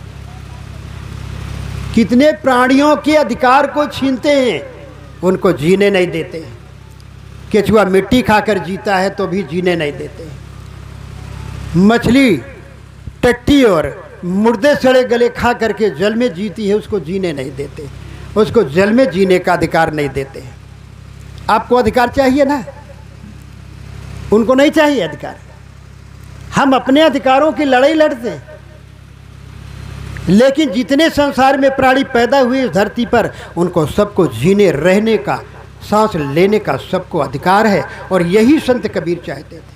[SPEAKER 8] कितने प्राणियों के अधिकार को छीनते हैं, उनको जीने नहीं देते हैं। केचुआ मिट्टी खाकर जीता है तो भी जीने नहीं देते हैं। मछली टट्टी और मुर्दे सड़े गले खा करके जल में जीती है, उसको जीने नहीं देते, उसको जल में जीने का अधिकार नहीं देते हैं। आपको अधिकार चाहिए ना, उनको नहीं चाहिए अधिकार। हम अपने अधिकारों की लड़ाई लड़ते हैं, लेकिन जितने संसार में प्राणी पैदा हुए इस धरती पर, उनको सबको जीने रहने का, सांस लेने का सबको अधिकार है। और यही संत कबीर चाहते थे।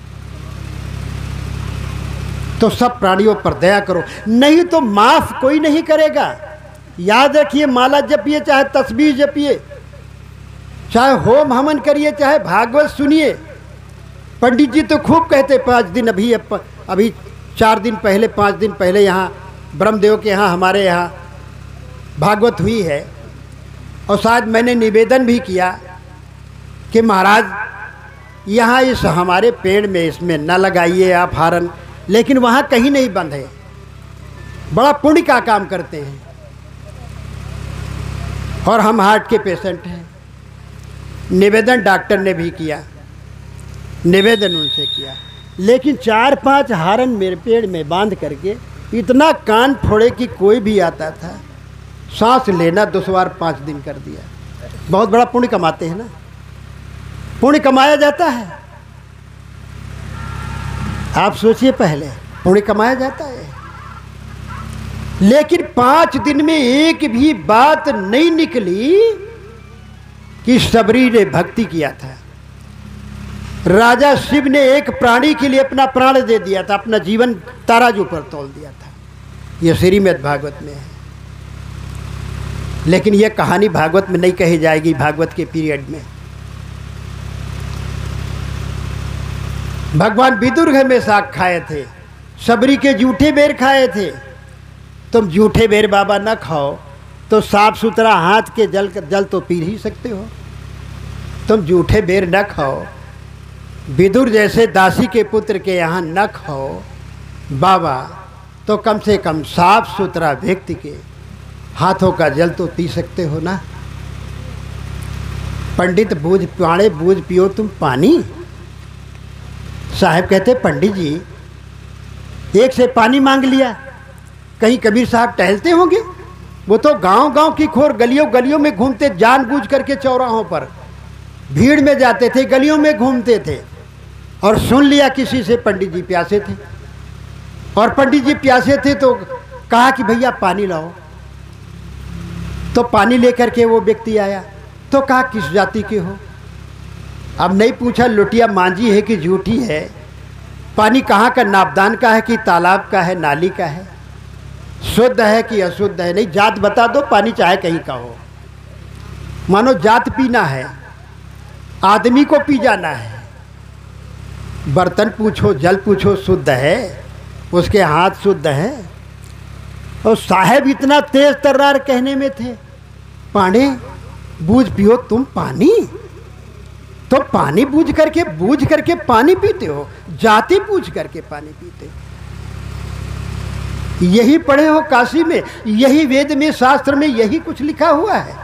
[SPEAKER 8] तो सब प्राणियों पर दया करो, नहीं तो माफ कोई नहीं करेगा। याद रखिए, माला जपिए, चाहे तस्बीह जपिए, चाहे होम हवन करिए, चाहे भागवत सुनिए। पंडित जी तो खूब कहते 5 दिन, अभी 4 दिन पहले 5 दिन पहले यहाँ ब्रह्मदेव के यहाँ, हमारे यहाँ भागवत हुई है। और शायद मैंने निवेदन भी किया कि महाराज यहाँ इस हमारे पेड़ में इसमें न लगाइए आप हारन, लेकिन वहाँ कहीं नहीं बंद है। बड़ा पुण्य का काम करते हैं। और हम हार्ट के पेशेंट हैं। निवेदन डॉक्टर ने भी किया, निवेदन उनसे किया, लेकिन 4-5 हारन मेरे पेड़ में बांध करके इतना कान फोड़े कि कोई भी आता था सांस लेना दुश्वार 5 दिन कर दिया। बहुत बड़ा पुण्य कमाते हैं ना, पुण्य कमाया जाता है। आप सोचिए, पहले पुण्य कमाया जाता है, लेकिन 5 दिन में एक भी बात नहीं निकली कि शबरी ने भक्ति किया था। राजा शिव ने एक प्राणी के लिए अपना प्राण दे दिया था, अपना जीवन तराजू पर तोल दिया था। यह श्रीमद् भागवत में है, लेकिन यह कहानी भागवत में नहीं कही जाएगी। भागवत के पीरियड में भगवान विदुर घर में साग खाए थे, शबरी के जूठे बेर खाए थे। तुम जूठे बेर बाबा न खाओ तो साफ सुथरा हाथ के जल तो पी ही सकते हो। तुम जूठे बेर न खाओ, विदुर जैसे दासी के पुत्र के यहाँ न खाओ बाबा, तो कम से कम साफ सुथरा व्यक्ति के हाथों का जल तो पी सकते हो ना। पंडित बूझ पाणे बूझ पियो तुम पानी। साहब कहते, पंडित जी एक से पानी मांग लिया। कहीं कबीर साहब टहलते होंगे, वो तो गांव-गांव की खोर गलियों में घूमते, जानबूझ करके चौराहों पर भीड़ में जाते थे, गलियों में घूमते थे। और सुन लिया किसी से पंडित जी प्यासे थे, और पंडित जी प्यासे थे तो कहा कि भैया पानी लाओ। तो पानी लेकर के वो व्यक्ति आया तो कहा किस जाति के हो। अब नहीं पूछा लुटिया मांझी है कि झूठी है, पानी कहाँ का, नापदान का है कि तालाब का है, नाली का है, शुद्ध है कि अशुद्ध है। नहीं, जात बता दो, पानी चाहे कहीं का हो। मानो जात पीना है, आदमी को पी जाना है। बर्तन पूछो, जल पूछो, शुद्ध है, उसके हाथ शुद्ध है। और साहब इतना तेज तर्रार कहने में थे, पानी बूझ पियो तुम पानी। तो पानी बूझ करके पानी पीते हो, जाति पूछ करके पानी पीते हो। यही पढ़े हो काशी में, यही वेद में, शास्त्र में यही कुछ लिखा हुआ है।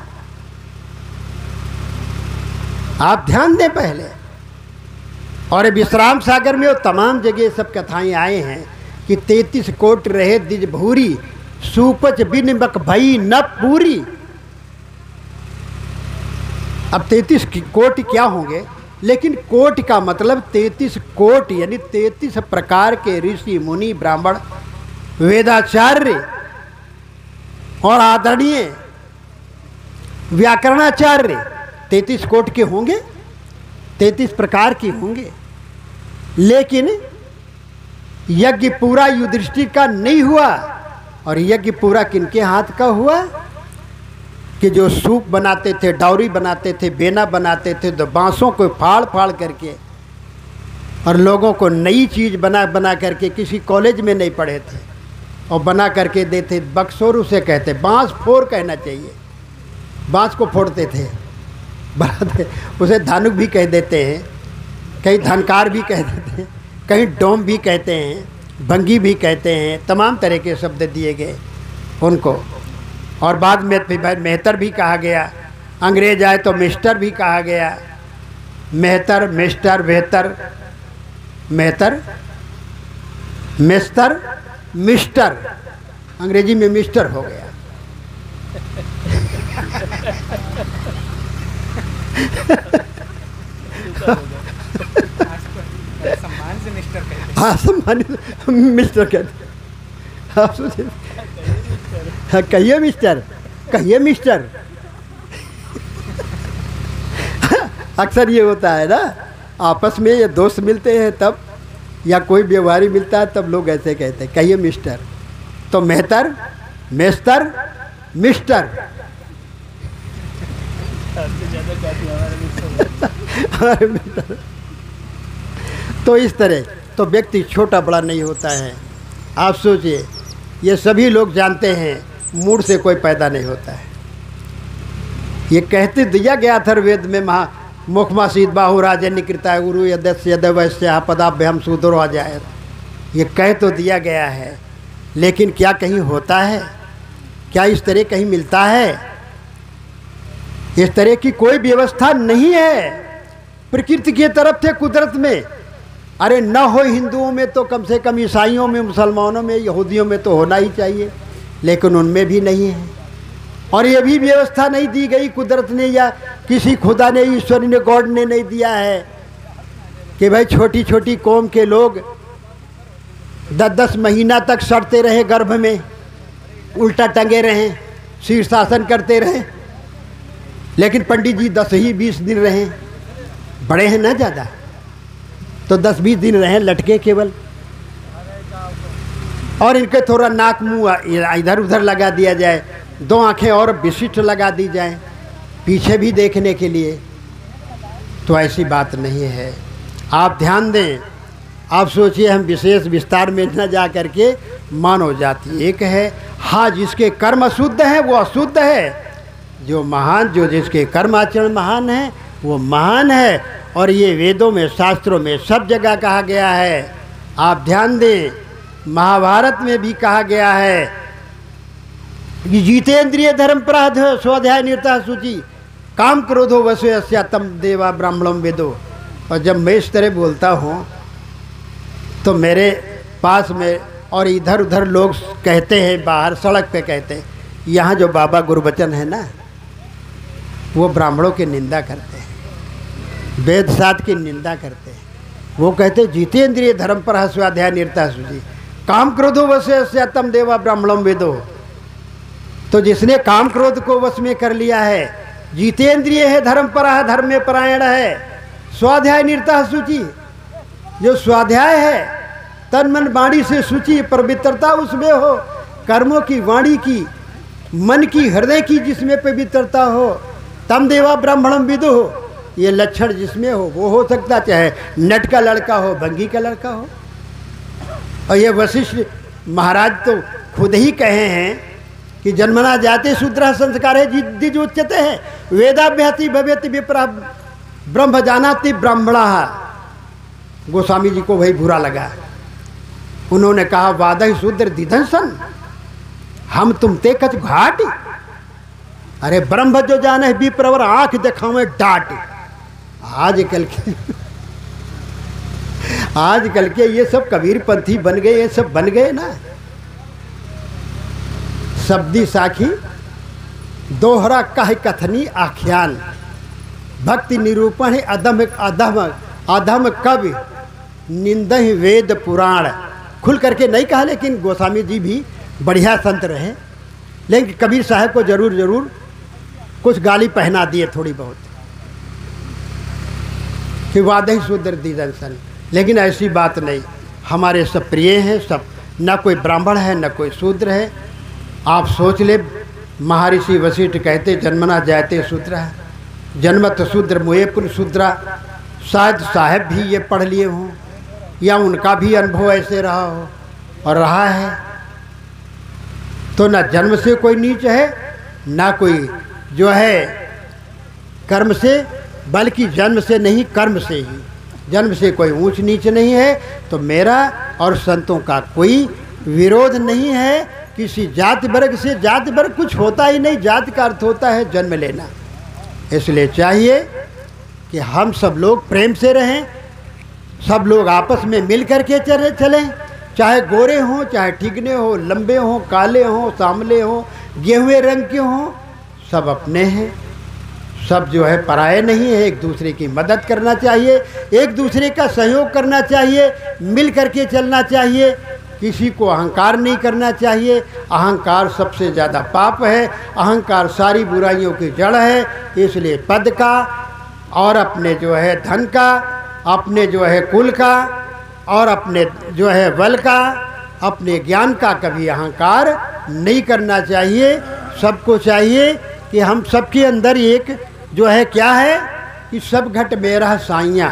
[SPEAKER 8] आप ध्यान दें पहले। और विश्राम सागर में वो तमाम जगह सब कथाएं आए हैं कि 33 कोट रहे दिज भूरी, सूपच बिन बक भई न पूरी। अब 33 कोट क्या होंगे लेकिन कोटि का मतलब 33 कोटि यानी 33 प्रकार के ऋषि मुनि ब्राह्मण वेदाचार्य और आदरणीय व्याकरणाचार्य 33 कोटि के होंगे, 33 प्रकार के होंगे। लेकिन यज्ञ पूरा युधिष्ठिर का नहीं हुआ। और यज्ञ पूरा किनके हाथ का हुआ? कि जो सूप बनाते थे, डावरी बनाते थे, बेना बनाते थे, तो बांसों को फाड़ फाड़ करके और लोगों को नई चीज़ बना बना करके, किसी कॉलेज में नहीं पढ़े थे और बना करके देते। बक्सोर उसे कहते, बांस फोड़ कहना चाहिए, बांस को फोड़ते थे बनाते। उसे धानुक भी कह देते हैं, कहीं धनकार भी कह देते हैं, कहीं डोम भी कहते हैं, भंगी भी कहते हैं, तमाम तरह के शब्द दिए गए उनको। और बाद में मेहतर भी कहा गया, अंग्रेज आए तो मिस्टर भी कहा गया। मेहतर, मिस्टर, बेहतर, मेहतर, मिस्टर, मिस्टर, अंग्रेजी में मिस्टर हो गया।
[SPEAKER 3] सम्मान से मिस्टर कहते हैं।
[SPEAKER 8] हाँ, सम्मान मिस्टर कहते। आप सोचिए, हाँ, कहिए मिस्टर, कहिए मिस्टर। अक्सर ये होता है ना, आपस में ये दोस्त मिलते हैं तब, या कोई व्यवहारी मिलता है तब लोग ऐसे कहते हैं, कहिए मिस्टर। तो मेहतर, मेस्तर, मिस्टर। तो इस तरह तो व्यक्ति छोटा बड़ा नहीं होता है। आप सोचिए, ये सभी लोग जानते हैं, मूड से कोई पैदा नहीं होता है। ये कहते दिया गया था वेद में, महा मुखमासीद बाहु राजन निकृता गुरु यदस्य यदवश्य पदाभ्याम सूदरो आ जाए। ये कह तो दिया गया है, लेकिन क्या कहीं होता है? क्या इस तरह कहीं मिलता है? इस तरह की कोई व्यवस्था नहीं है प्रकृति की तरफ से, कुदरत में। अरे न हो हिंदुओं में तो कम से कम ईसाइयों में, मुसलमानों में, यहूदियों में तो होना ही चाहिए, लेकिन उनमें भी नहीं है। और ये भी व्यवस्था नहीं दी गई कुदरत ने, या किसी खुदा ने, ईश्वर ने, गॉड ने नहीं दिया है कि भाई छोटी छोटी कौम के लोग 10-10 महीना तक सड़ते रहे, गर्भ में उल्टा टंगे रहें, शीर्षासन करते रहें। लेकिन पंडित जी 10 ही 20 दिन रहें, बड़े हैं ना ज़्यादा, तो 10-20 दिन रहें लटके केवल। और इनके थोड़ा नाक मुँह इधर उधर लगा दिया जाए, 2 आँखें और विशिष्ट लगा दी जाएं पीछे भी देखने के लिए। तो ऐसी बात नहीं है। आप ध्यान दें, आप सोचिए, हम विशेष विस्तार में न जा करके, मानव जाति एक है। हाँ, जिसके कर्म अशुद्ध हैं वो अशुद्ध है, जो महान, जो जिसके कर्म आचरण महान है वो महान है। और ये वेदों में, शास्त्रों में सब जगह कहा गया है। आप ध्यान दें, महाभारत में भी कहा गया है कि जीतेंद्रिय धर्म प्राध स्वाध्याय निरता सूचि काम क्रोधो वसो अस्यातम देवा ब्राह्मणम वेदो। और जब मैं इस तरह बोलता हूँ तो मेरे पास में और इधर उधर लोग कहते हैं, बाहर सड़क पे कहते हैं, यहाँ जो बाबा गुरबचन है ना, वो ब्राह्मणों की निंदा करते हैं, वेद शास्त्र की निंदा करते हैं। वो कहते जितेंद्रिय धर्म पर स्वाध्याय निरता सूची काम क्रोधो वशे तम देवा ब्राह्मणम वेदो। तो जिसने काम क्रोध को वश में कर लिया है, जितेंद्रिय है, धर्म पर धर्म में परायण है, स्वाध्याय निरता सूची, जो स्वाध्याय है, तन मन वाणी से सूची, पवित्रता उसमें हो, कर्मों की, वाणी की, मन की, हृदय की जिसमें पवित्रता हो, तम देवा ब्राह्मणम विदो हो। ये लक्षण जिसमें हो वो हो सकता, चाहे नट का लड़का हो, भंगी का लड़का हो। और ये वशिष्ठ महाराज तो खुद ही कहे हैं कि जन्मना जाते शूद्र संस्कार है जिद्दिज उच्यते हैं, वेदाभ्याति भवेति विप्रा ब्रह्म जानाति ब्राह्मणा। गोस्वामी जी को वही बुरा लगा। उन्होंने कहा वादह शूद्र दिधंसन, हम तुम ते कच घाट। अरे ब्रह्म जो जाने विप्रवर आंख दिखावे डांट। आजकल के ये सब कबीरपंथी बन गए, ये सब बन गए ना, शब्दी साखी दोहरा कह कथनी आख्यान। भक्ति निरूपण है अधम अधम अधम कवि निंदहि वेद पुराण। खुल करके नहीं कहा, लेकिन गोस्वामी जी भी बढ़िया संत रहे, लेकिन कबीर साहब को जरूर जरूर कुछ गाली पहना दिए थोड़ी बहुत कि वादही शूद्र दीदन सन। लेकिन ऐसी बात नहीं, हमारे सब प्रिय हैं सब, न कोई ब्राह्मण है न कोई शूद्र है। आप सोच ले, महर्षि वशिष्ठ कहते जन्मना जायते शूद्र, जन्मत शूद्र मुए पुन शूद्रा। शायद साहब भी ये पढ़ लिए हों या उनका भी अनुभव ऐसे रहा हो और रहा है। तो न जन्म से कोई नीच है ना कोई जो है कर्म से, बल्कि जन्म से नहीं कर्म से ही, जन्म से कोई ऊंच नीच नहीं है। तो मेरा और संतों का कोई विरोध नहीं है किसी जाति वर्ग से। जाति वर्ग कुछ होता ही नहीं, जाति का अर्थ होता है जन्म लेना। इसलिए चाहिए कि हम सब लोग प्रेम से रहें, सब लोग आपस में मिल कर के चलें, चाहे गोरे हों चाहे ठिगने हो, लंबे हों काले हों सांवले हों गेहुए रंग के हों, सब अपने हैं, सब जो है पराये नहीं है। एक दूसरे की मदद करना चाहिए, एक दूसरे का सहयोग करना चाहिए, मिल करके चलना चाहिए, किसी को अहंकार नहीं करना चाहिए। अहंकार सबसे ज़्यादा पाप है, अहंकार सारी बुराइयों की जड़ है। इसलिए पद का और अपने जो है धन का, अपने जो है कुल का और अपने जो है बल का, अपने ज्ञान का कभी अहंकार नहीं करना चाहिए। सबको चाहिए कि हम सबके अंदर एक जो है क्या है कि सब घट मेरा साइयाँ।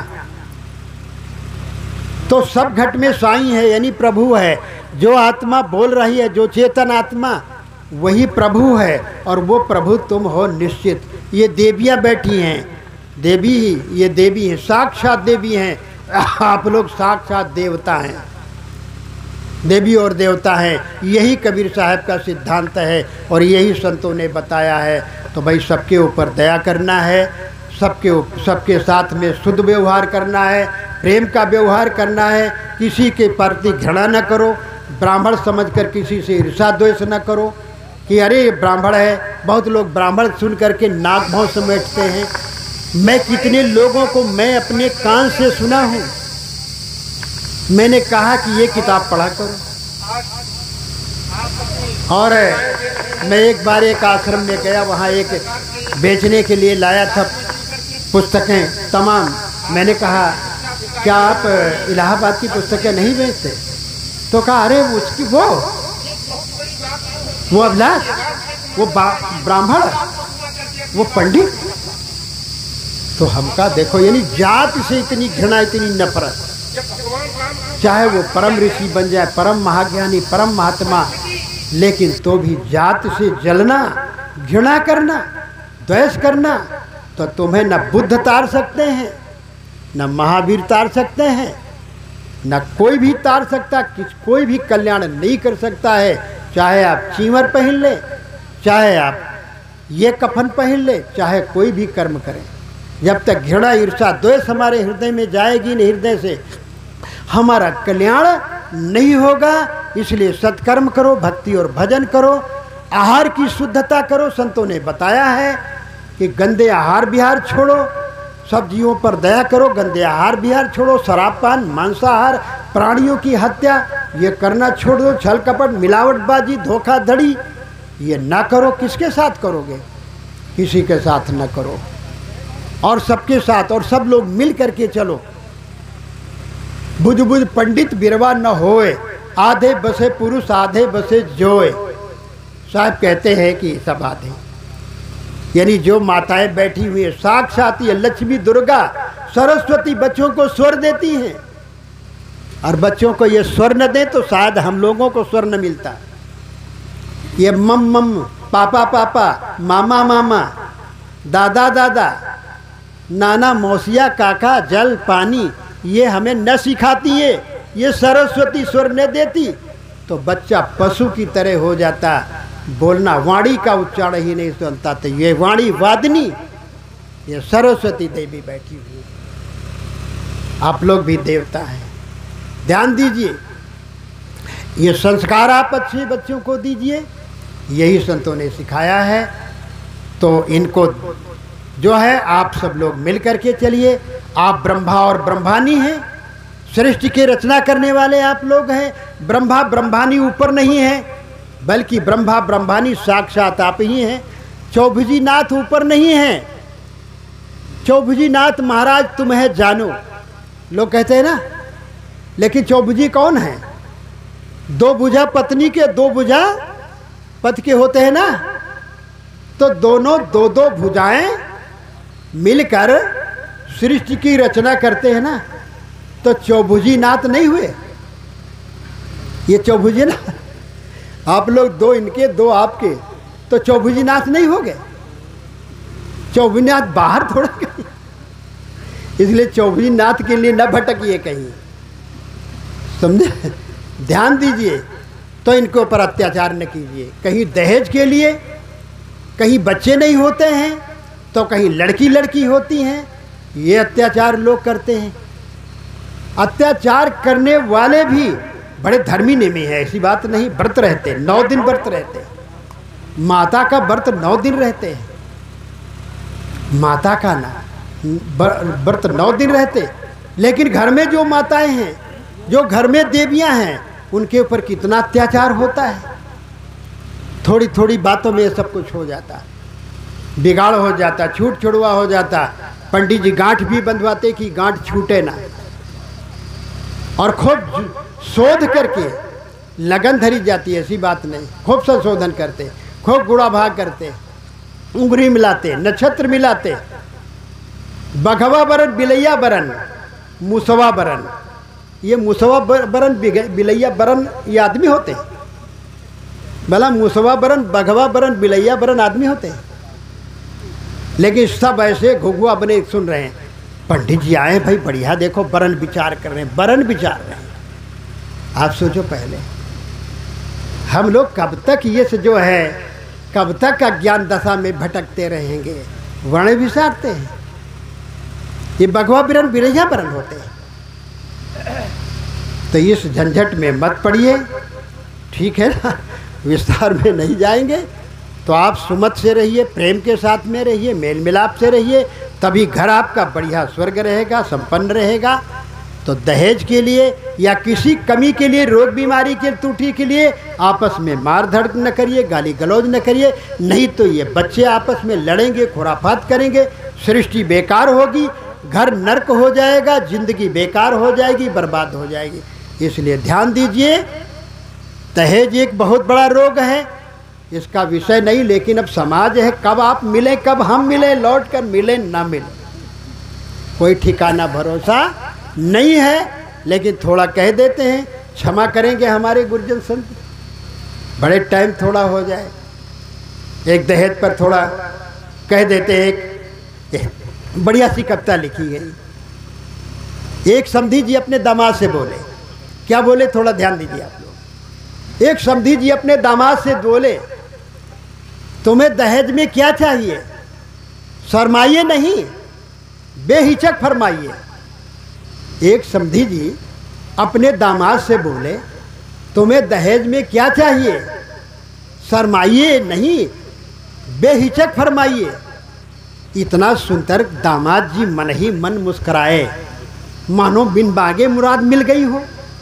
[SPEAKER 8] तो सब घट में साईं है यानी प्रभु है। जो आत्मा बोल रही है, जो चेतन आत्मा, वही प्रभु है और वो प्रभु तुम हो निश्चित। ये देवियाँ बैठी हैं, देवी ही ये देवी हैं, साक्षात देवी हैं। आप लोग साक्षात देवता हैं, देवी और देवता हैं। यही कबीर साहब का सिद्धांत है और यही संतों ने बताया है। तो भाई सबके ऊपर दया करना है, सबके साथ में शुद्ध व्यवहार करना है, प्रेम का व्यवहार करना है, किसी के प्रति घृणा न करो, ब्राह्मण समझकर किसी से ईर्षा द्वेष न करो कि अरे ये ब्राह्मण है। बहुत लोग ब्राह्मण सुन करके नाक भाव समेटते हैं। मैं कितने लोगों को मैं अपने कान से सुना हूँ, मैंने कहा कि ये किताब पढ़ा करो। और मैं एक बार एक आश्रम में गया, वहाँ एक बेचने के लिए लाया था पुस्तकें तमाम। मैंने कहा क्या आप इलाहाबाद की पुस्तकें नहीं बेचते? तो कहा अरे उसकी वो अभिलाष, वो ब्राह्मण, वो पंडित। तो हम कहा देखो, यानी जात से इतनी घृणा इतनी नफरत, चाहे वो परम ऋषि बन जाए, परम महाज्ञानी, परम महात्मा, लेकिन तो भी जात से जलना, घृणा करना, द्वेष करना, तो तुम्हें न बुद्ध तार सकते हैं, न महावीर तार सकते हैं, न कोई भी तार सकता, कोई भी कल्याण नहीं कर सकता है। चाहे आप चींवर पहन ले, चाहे आप ये कफन पहन ले, चाहे कोई भी कर्म करें, जब तक घृणा ईर्षा द्वेष हमारे हृदय में जाएगी नहीं, हृदय से हमारा कल्याण नहीं होगा। इसलिए सत्कर्म करो, भक्ति और भजन करो, आहार की शुद्धता करो। संतों ने बताया है कि गंदे आहार विहार छोड़ो, सब जीवों पर दया करो, गंदे आहार विहार छोड़ो, शराबपान, मांसाहार, प्राणियों की हत्या ये करना छोड़ दो, छल कपट, मिलावटबाजी, धोखाधड़ी ये ना करो। किसके साथ करोगे? किसी के साथ न करो, और सबके साथ, और सब लोग मिल करके चलो। बुझ बुझ पंडित बिरवा न होए, आधे बसे पुरुष आधे बसे जोए। साहब कहते हैं कि सब आधे, यानी जो माताएं बैठी हुई है, साक्षात ये लक्ष्मी, दुर्गा, सरस्वती बच्चों को स्वर देती हैं, और बच्चों को ये स्वर न दे तो शायद हम लोगों को स्वर न मिलता। ये मम मम, पापा पापा, मामा मामा, दादा दादा, नाना मौसिया, काका, जल पानी, ये हमें न सिखाती है। ये सरस्वती स्वर न देती तो बच्चा पशु की तरह हो जाता, बोलना, वाणी का उच्चारण ही नहीं सुनता। तो ये वाणी वादनी, ये सरस्वती देवी बैठी हुई। आप लोग भी देवता हैं, ध्यान दीजिए। ये संस्कार आप अच्छे बच्चों को दीजिए, यही संतों ने सिखाया है। तो इनको जो है आप सब लोग मिल करके चलिए। आप ब्रह्मा और ब्रह्मानी हैं, सृष्टि के रचना करने वाले आप लोग हैं। ब्रह्मा ब्रह्मानी ऊपर नहीं है, बल्कि ब्रह्मा ब्रह्मानी साक्षात आप ही हैं। चौभुजी नाथ ऊपर नहीं है। चौभुजी नाथ महाराज तुम्हें जानो, लोग कहते हैं ना, लेकिन चौभुजी कौन है? दो भुजा पत्नी के, दो भुजा पति के होते हैं ना, तो दोनों दो दो भुजाएं मिलकर सृष्टि की रचना करते हैं ना, तो चौभुजी नाथ नहीं हुए? ये चौभुजी ना, आप लोग दो इनके दो आपके, तो चौभुजी नाथ नहीं हो गए? चौभुजी नाथ बाहर थोड़ा कहीं, इसलिए चौभुजी नाथ के लिए न भटकिए कहीं, समझे? ध्यान दीजिए, तो इनके ऊपर अत्याचार न कीजिए। कहीं दहेज के लिए, कहीं बच्चे नहीं होते हैं, तो कहीं लड़की लड़की होती हैं, ये अत्याचार लोग करते हैं। अत्याचार करने वाले भी बड़े धर्मी नेमी है, ऐसी बात नहीं। व्रत रहते, 9 दिन व्रत रहते, माता का व्रत 9 दिन रहते हैं, माता का ना व्रत 9 दिन रहते। लेकिन घर में जो माताएं हैं, जो घर में देवियां हैं, उनके ऊपर कितना अत्याचार होता है। थोड़ी थोड़ी बातों में सब कुछ हो जाता, बिगाड़ हो जाता, छूट छुड़वा हो जाता। पंडित जी गांठ भी बंधवाते कि गांठ छूटे ना, और खूब शोध करके लगन धरी जाती है, ऐसी बात नहीं। खूब संशोधन करते, खूब गुड़ा भाग करते, उंगली मिलाते, नक्षत्र मिलाते। बघवा बरन, बिलैया बरन, मुसवा बरन। ये मुसवा बरन, बिलैया बरन, ये आदमी होते हैं? भला मुसवा बरन, बघवा बरन, बिलैया बरन आदमी होते हैं? लेकिन सब ऐसे घुघुआ बने सुन रहे हैं। पंडित जी आए, भाई बढ़िया, देखो बरन विचार कर रहे हैं, बरन विचार रहे हैं। आप सोचो पहले हम लोग कब तक ये से जो है, कब तक अज्ञान दशा में भटकते रहेंगे? वर्ण विचारते हैं, ये बघवा बरन, बिलैया बरन होते हैं। तो इस झंझट में मत पड़िए, ठीक है ना? विस्तार में नहीं जाएंगे। तो आप सुमत से रहिए, प्रेम के साथ में रहिए, मेल मिलाप से रहिए, तभी घर आपका बढ़िया स्वर्ग रहेगा, संपन्न रहेगा। तो दहेज के लिए या किसी कमी के लिए, रोग बीमारी के त्रुटि के लिए आपस में मार धड़ न करिए, गाली गलौज न करिए, नहीं तो ये बच्चे आपस में लड़ेंगे, खुराफात करेंगे, सृष्टि बेकार होगी, घर नर्क हो जाएगा, जिंदगी बेकार हो जाएगी, बर्बाद हो जाएगी। इसलिए ध्यान दीजिए, दहेज एक बहुत बड़ा रोग है, इसका विषय नहीं, लेकिन अब समाज है, कब आप मिले, कब हम मिले, लौट कर मिले ना मिले, कोई ठिकाना भरोसा नहीं है। लेकिन थोड़ा कह देते हैं, क्षमा करेंगे हमारे गुरुजन संत, बड़े टाइम थोड़ा हो जाए। एक दहेज पर थोड़ा कह देते हैं, एक बढ़िया सी कविता लिखी गई। एक समधी जी अपने दामाद से बोले, क्या बोले, थोड़ा ध्यान दीजिए आप लोग। एक समधी जी अपने दामाद से बोले, तुम्हें दहेज में क्या चाहिए? शर्माइए नहीं, बेहिचक फरमाइए। एक समधी जी अपने दामाद से बोले, तुम्हें दहेज में क्या चाहिए? शर्माइए नहीं, बेहिचक फरमाइए। इतना सुनकर दामाद जी मन ही मन मुस्कुराए, मानो बिन बागे मुराद मिल गई हो।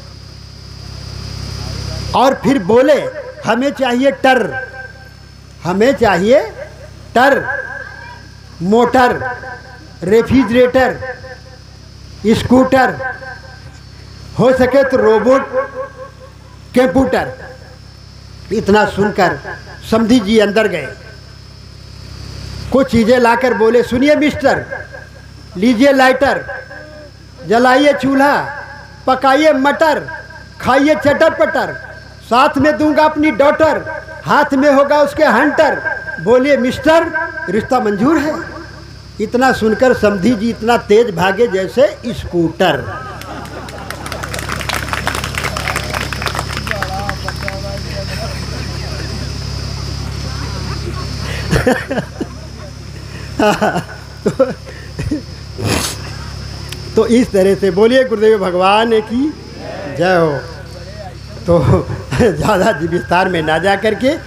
[SPEAKER 8] और फिर बोले, हमें चाहिए टर, हमें चाहिए टर, मोटर, रेफ्रिजरेटर, स्कूटर, हो सके तो रोबोट, कंप्यूटर। इतना सुनकर समधी जी अंदर गए, कुछ चीजें लाकर बोले, सुनिए मिस्टर, लीजिए लाइटर, जलाइए चूल्हा, पकाइए मटर, खाइए चटर पटर, साथ में दूंगा अपनी डॉटर, हाथ में होगा उसके हंटर। बोलिए मिस्टर, रिश्ता मंजूर है। इतना सुनकर समधी जी इतना तेज भागे जैसे स्कूटर। तो इस तरह से बोलिए गुरुदेव भगवान की जय हो। तो ज़्यादा विस्तार में ना जा करके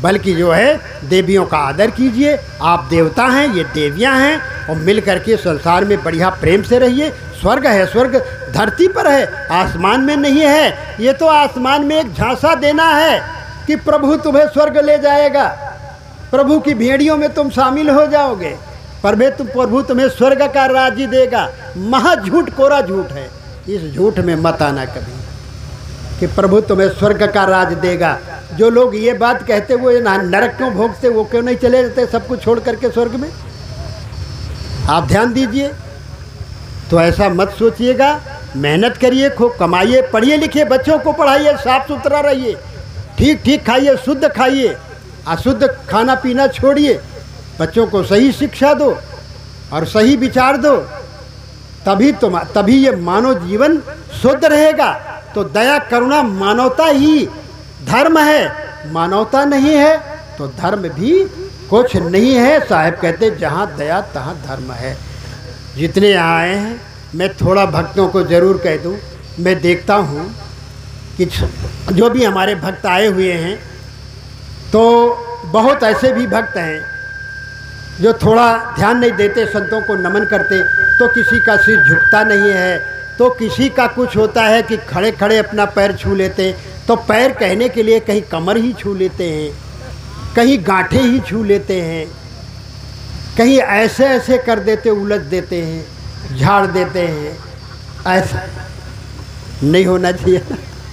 [SPEAKER 8] बल्कि जो है देवियों का आदर कीजिए। आप देवता हैं, ये देवियां हैं, और मिल करके संसार में बढ़िया प्रेम से रहिए। स्वर्ग है, स्वर्ग धरती पर है, आसमान में नहीं है। ये तो आसमान में एक झांसा देना है कि प्रभु तुम्हें स्वर्ग ले जाएगा, प्रभु की भेड़ियों में तुम शामिल हो जाओगे, प्रभु तुम्हें स्वर्ग का राज्य देगा। महा झूठ, कोरा झूठ है। इस झूठ में मत आना कभी कि प्रभु तुम्हें स्वर्ग का राज देगा। जो लोग ये बात कहते वो नरक क्यों भोगते, वो क्यों नहीं चले जाते सब कुछ छोड़ करके स्वर्ग में? आप ध्यान दीजिए। तो ऐसा मत सोचिएगा। मेहनत करिए, खूब कमाइए, पढ़िए लिखिए, बच्चों को पढ़ाइए, साफ सुथरा रहिए, ठीक ठीक खाइए, शुद्ध खाइए, अशुद्ध खाना पीना छोड़िए, बच्चों को सही शिक्षा दो और सही विचार दो, तभी ये मानव जीवन शुद्ध रहेगा। तो दया करुणा मानवता ही धर्म है। मानवता नहीं है तो धर्म भी कुछ नहीं है। साहब कहते जहाँ दया तहाँ धर्म है। जितने यहाँ आए हैं, मैं थोड़ा भक्तों को ज़रूर कह दूँ। मैं देखता हूँ कि जो भी हमारे भक्त आए हुए हैं, तो बहुत ऐसे भी भक्त हैं जो थोड़ा ध्यान नहीं देते, संतों को नमन करते, तो किसी का सिर झुकता नहीं है, तो किसी का कुछ होता है कि खड़े खड़े अपना पैर छू लेते, तो पैर कहने के लिए कहीं कमर ही छू लेते हैं, कहीं गांठे ही छू लेते हैं, कहीं ऐसे ऐसे कर देते, उलझ देते हैं, झाड़ देते हैं। ऐसा नहीं होना चाहिए।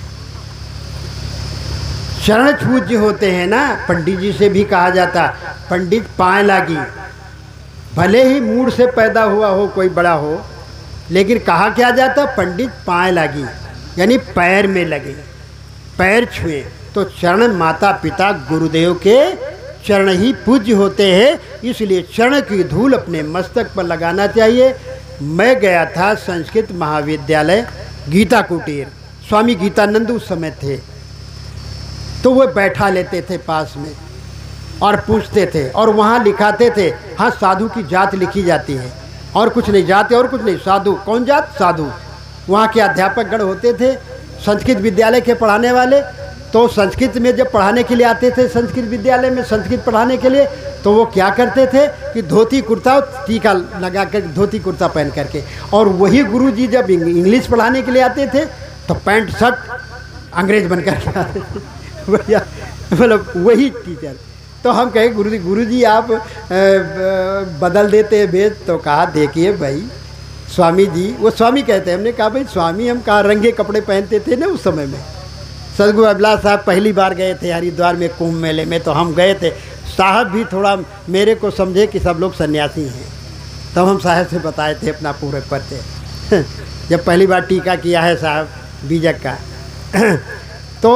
[SPEAKER 8] चरण पूज्य होते हैं ना। पंडित जी से भी कहा जाता, पंडित पाए लागी, भले ही मूड से पैदा हुआ हो, कोई बड़ा हो, लेकिन कहा क्या जाता, पंडित पाए लागी, यानी पैर में लगे, पैर छुए। तो चरण माता पिता गुरुदेव के चरण ही पूज्य होते हैं, इसलिए चरण की धूल अपने मस्तक पर लगाना चाहिए। मैं गया था संस्कृत महाविद्यालय गीता कुटीर, स्वामी गीतानंद उस समय थे, तो वो बैठा लेते थे पास में और पूछते थे, और वहाँ लिखाते थे, हाँ साधु की जात लिखी जाती है, और कुछ नहीं, जाते और कुछ नहीं, साधु। कौन जात? साधु। वहाँ के अध्यापक गण होते थे संस्कृत विद्यालय के पढ़ाने वाले, तो संस्कृत में जब पढ़ाने के लिए आते थे संस्कृत विद्यालय में संस्कृत पढ़ाने के लिए, तो वो क्या करते थे कि धोती कुर्ता, टीका लगा कर, धोती कुर्ता पहन करके, और वही गुरुजी जब इंग्लिश पढ़ाने के लिए आते थे तो पैंट शर्ट अंग्रेज बन करके आते थे, मतलब वही टीचर। तो हम कहे गुरुजी आप बदल देते हैं भेद, तो कहा देखिए भाई स्वामी जी, वो स्वामी कहते हैं, हमने कहा भाई स्वामी हम कहा रंगे कपड़े पहनते थे ना उस समय में। सदगुरु अभिलाष साहब पहली बार गए थे हरिद्वार में कुंभ मेले में, तो हम गए थे, साहब भी थोड़ा मेरे को समझे कि सब लोग सन्यासी हैं, तब हम साहब से बताए थे अपना पूरे परिचय। जब पहली बार टीका किया है साहब बीजक का, तो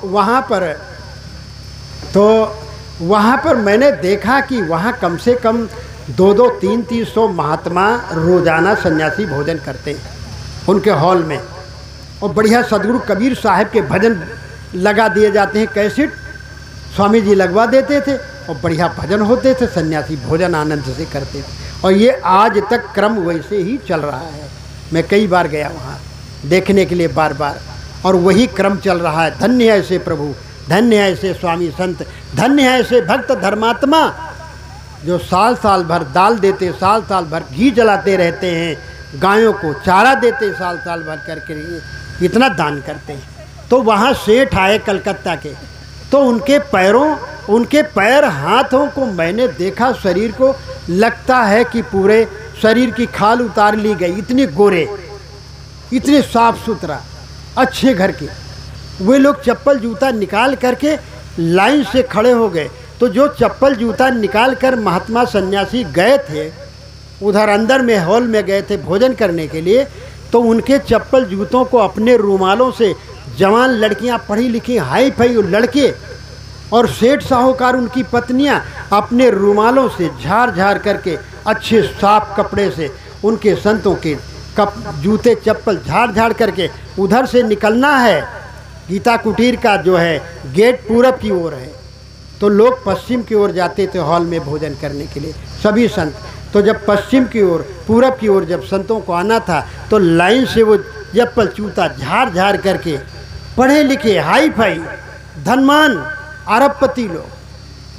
[SPEAKER 8] वहाँ पर मैंने देखा कि वहाँ कम से कम 200-300 महात्मा रोजाना सन्यासी भोजन करते हैं उनके हॉल में, और बढ़िया सदगुरु कबीर साहब के भजन लगा दिए जाते हैं, कैसेट स्वामी जी लगवा देते थे, और बढ़िया भजन होते थे, सन्यासी भोजन आनंद से करते थे, और ये आज तक क्रम वैसे ही चल रहा है। मैं कई बार गया वहाँ देखने के लिए बार बार, और वही क्रम चल रहा है। धन्य है ऐसे प्रभु, धन्य है ऐसे स्वामी संत, धन्य है ऐसे भक्त धर्मात्मा जो साल साल भर दाल देते, साल साल भर घी जलाते रहते हैं, गायों को चारा देते साल साल भर करके, इतना दान करते हैं। तो वहाँ सेठ आए कलकत्ता के, तो उनके पैर हाथों को मैंने देखा, शरीर को लगता है कि पूरे शरीर की खाल उतार ली गई, इतने गोरे, इतने साफ सुथरा, अच्छे घर के। वे लोग चप्पल जूता निकाल करके लाइन से खड़े हो गए। तो जो चप्पल जूता निकाल कर महात्मा सन्यासी गए थे, उधर अंदर में हॉल में गए थे भोजन करने के लिए, तो उनके चप्पल जूतों को अपने रूमालों से जवान लड़कियां, पढ़ी लिखी हाई फाई लड़के और सेठ साहूकार उनकी पत्नियां अपने रूमालों से झाड़ झाड़ करके, अच्छे साफ कपड़े से उनके संतों के जूते चप्पल झाड़ झाड़ करके उधर से निकलना है। गीता कुटीर का जो है गेट पूरब की ओर है, तो लोग पश्चिम की ओर जाते थे हॉल में भोजन करने के लिए सभी संत। तो जब पश्चिम की ओर, पूरब की ओर जब संतों को आना था, तो लाइन से वो चप्पल जूता झाड़ झाड़ करके, पढ़े लिखे हाई फाई धनवान अरबपति लोग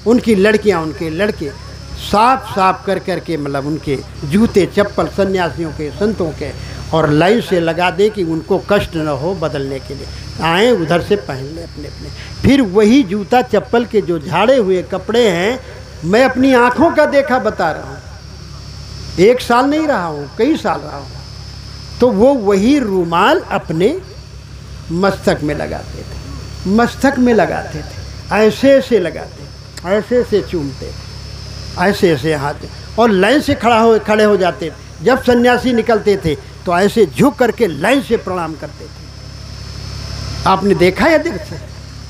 [SPEAKER 8] उनकी लड़कियां, उनके लड़के साफ साफ कर कर के मतलब उनके जूते चप्पल सन्यासियों के, संतों के, और लाइन से लगा दे कि उनको कष्ट न हो, बदलने के लिए आए उधर से पहन ले अपने अपने। फिर वही जूता चप्पल के जो झाड़े हुए कपड़े हैं, मैं अपनी आँखों का देखा बता रहा हूँ, 1 साल नहीं रहा हूँ, कई साल रहा हूँ, तो वो वही रूमाल अपने मस्तक में लगाते थे, मस्तक में लगाते थे, ऐसे ऐसे लगाते, ऐसे ऐसे चूमते, ऐसे ऐसे हाथ, और लाइन से खड़े हो जाते। जब सन्यासी निकलते थे तो ऐसे झुक करके लाइन से प्रणाम करते थे। आपने देखा है देख से?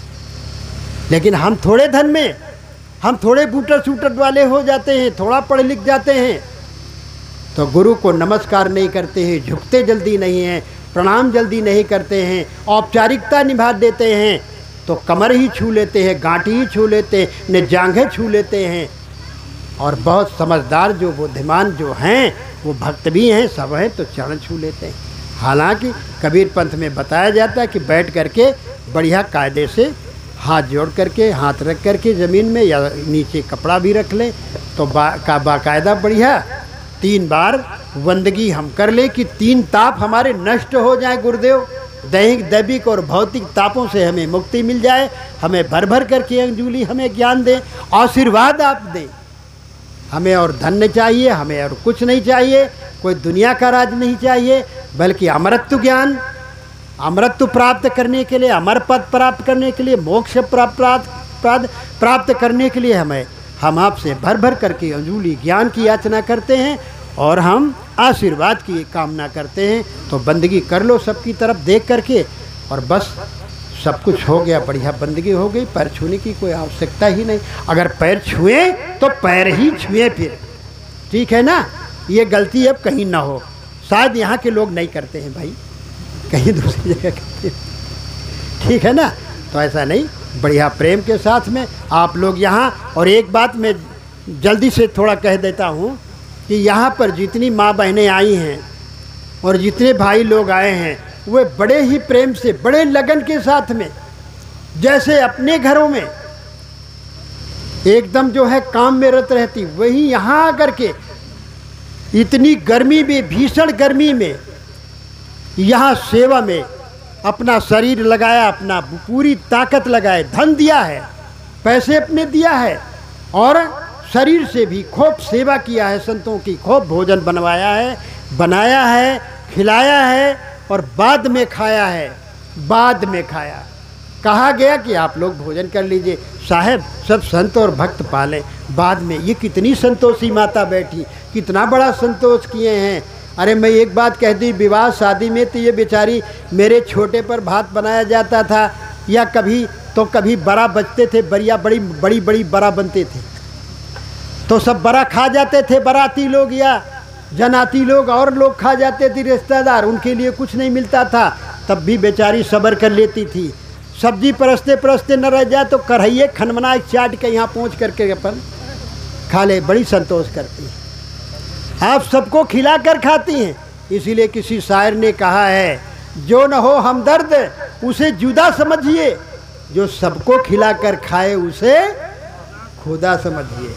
[SPEAKER 8] लेकिन हम थोड़े धन में, हम थोड़े बूटर सूटर वाले हो जाते हैं, थोड़ा पढ़ लिख जाते हैं, तो गुरु को नमस्कार नहीं करते हैं, झुकते जल्दी नहीं हैं, प्रणाम जल्दी नहीं करते हैं, औपचारिकता निभा देते हैं, तो कमर ही छू लेते हैं, गांठी ही छू लेते हैं, न जांघें छू लेते हैं। और बहुत समझदार जो बुद्धिमान जो हैं, वो भक्त भी हैं, सब हैं, तो चरण छू लेते हैं। हालांकि कबीर पंथ में बताया जाता है कि बैठ करके बढ़िया कायदे से हाथ जोड़ करके, हाथ रख करके ज़मीन में, या नीचे कपड़ा भी रख लें, तो बाकायदा बढ़िया 3 बार वंदगी हम कर ले कि 3 ताप हमारे नष्ट हो जाए गुरुदेव, दैहिक दैविक और भौतिक तापों से हमें मुक्ति मिल जाए, हमें भर भर करके अंजूली हमें ज्ञान दें, आशीर्वाद आप दें। हमें और धन नहीं चाहिए, हमें और कुछ नहीं चाहिए, कोई दुनिया का राज नहीं चाहिए, बल्कि अमरत्व ज्ञान, अमरत्व प्राप्त करने के लिए, अमर पद प्राप्त करने के लिए, मोक्ष प्राप्त करने के लिए हम आपसे भर भर करके अंजूली ज्ञान की याचना करते हैं, और हम आशीर्वाद की कामना करते हैं। तो बंदगी कर लो सबकी तरफ देख करके, और बस सब कुछ हो गया, बढ़िया बंदगी हो गई, पैर छूने की कोई आवश्यकता ही नहीं। अगर पैर छुए तो पैर ही छुए फिर, ठीक है ना? ये गलती अब कहीं ना हो, शायद यहाँ के लोग नहीं करते हैं भाई, कहीं दूसरी जगह करते हैं, ठीक है ना? तो ऐसा नहीं, बढ़िया प्रेम के साथ में आप लोग यहाँ। और एक बात मैं जल्दी से थोड़ा कह देता हूँ कि यहाँ पर जितनी माँ बहनें आई हैं और जितने भाई लोग आए हैं, वे बड़े ही प्रेम से, बड़े लगन के साथ में, जैसे अपने घरों में एकदम जो है काम में रत रहती, वही यहाँ आकर के इतनी गर्मी में, भीषण गर्मी में, यहाँ सेवा में अपना शरीर लगाया, अपना पूरी ताकत लगाए, धन दिया है, पैसे अपने दिया है, और शरीर से भी खूब सेवा किया है, संतों की खूब भोजन बनवाया है, बनाया है, खिलाया है, और बाद में खाया है। बाद में खाया, कहा गया कि आप लोग भोजन कर लीजिए, साहब सब संत और भक्त पाले, बाद में। ये कितनी संतोषी माता बैठी, कितना बड़ा संतोष किए हैं। अरे मैं एक बात कह दी, विवाह शादी में तो ये बेचारी, मेरे छोटे पर भात बनाया जाता था, या कभी बड़ा बचते थे, बरिया बड़ी बड़ा बनते थे, तो सब बड़ा खा जाते थे बाराती लोग या जनाती लोग, और लोग खा जाते थे रिश्तेदार, उनके लिए कुछ नहीं मिलता था, तब भी बेचारी सब्र कर लेती थी। सब्जी परसते परसते न रह जाए तो कढ़ाइए खनमना चाट के यहाँ पहुँच करके अपन खा ले, बड़ी संतोष करती है। आप सबको खिला कर खाती हैं, इसीलिए किसी शायर ने कहा है, जो न हो हमदर्द उसे जुदा समझिए, जो सबको खिला कर खाए उसे खुदा समझिए।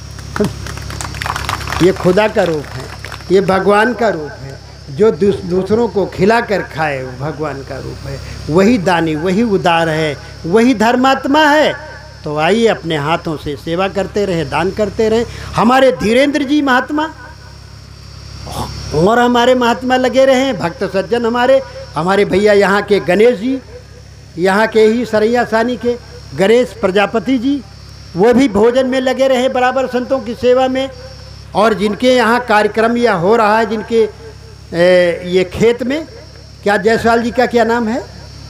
[SPEAKER 8] ये खुदा का रूप है, ये भगवान का रूप है, जो दूसरों को खिला कर खाए वो भगवान का रूप है। वही दानी, वही उदार है, वही धर्मात्मा है। तो आइए अपने हाथों से सेवा करते रहे, दान करते रहे। हमारे धीरेन्द्र जी महात्मा और हमारे महात्मा लगे रहे, भक्त सज्जन हमारे भैया यहाँ के गणेश जी, यहाँ के ही सरैया सानी के गणेश प्रजापति जी, वो भी भोजन में लगे रहे बराबर संतों की सेवा में। और जिनके यहाँ कार्यक्रम या हो रहा है, जिनके ये खेत में, क्या जायसवाल जी का क्या नाम है,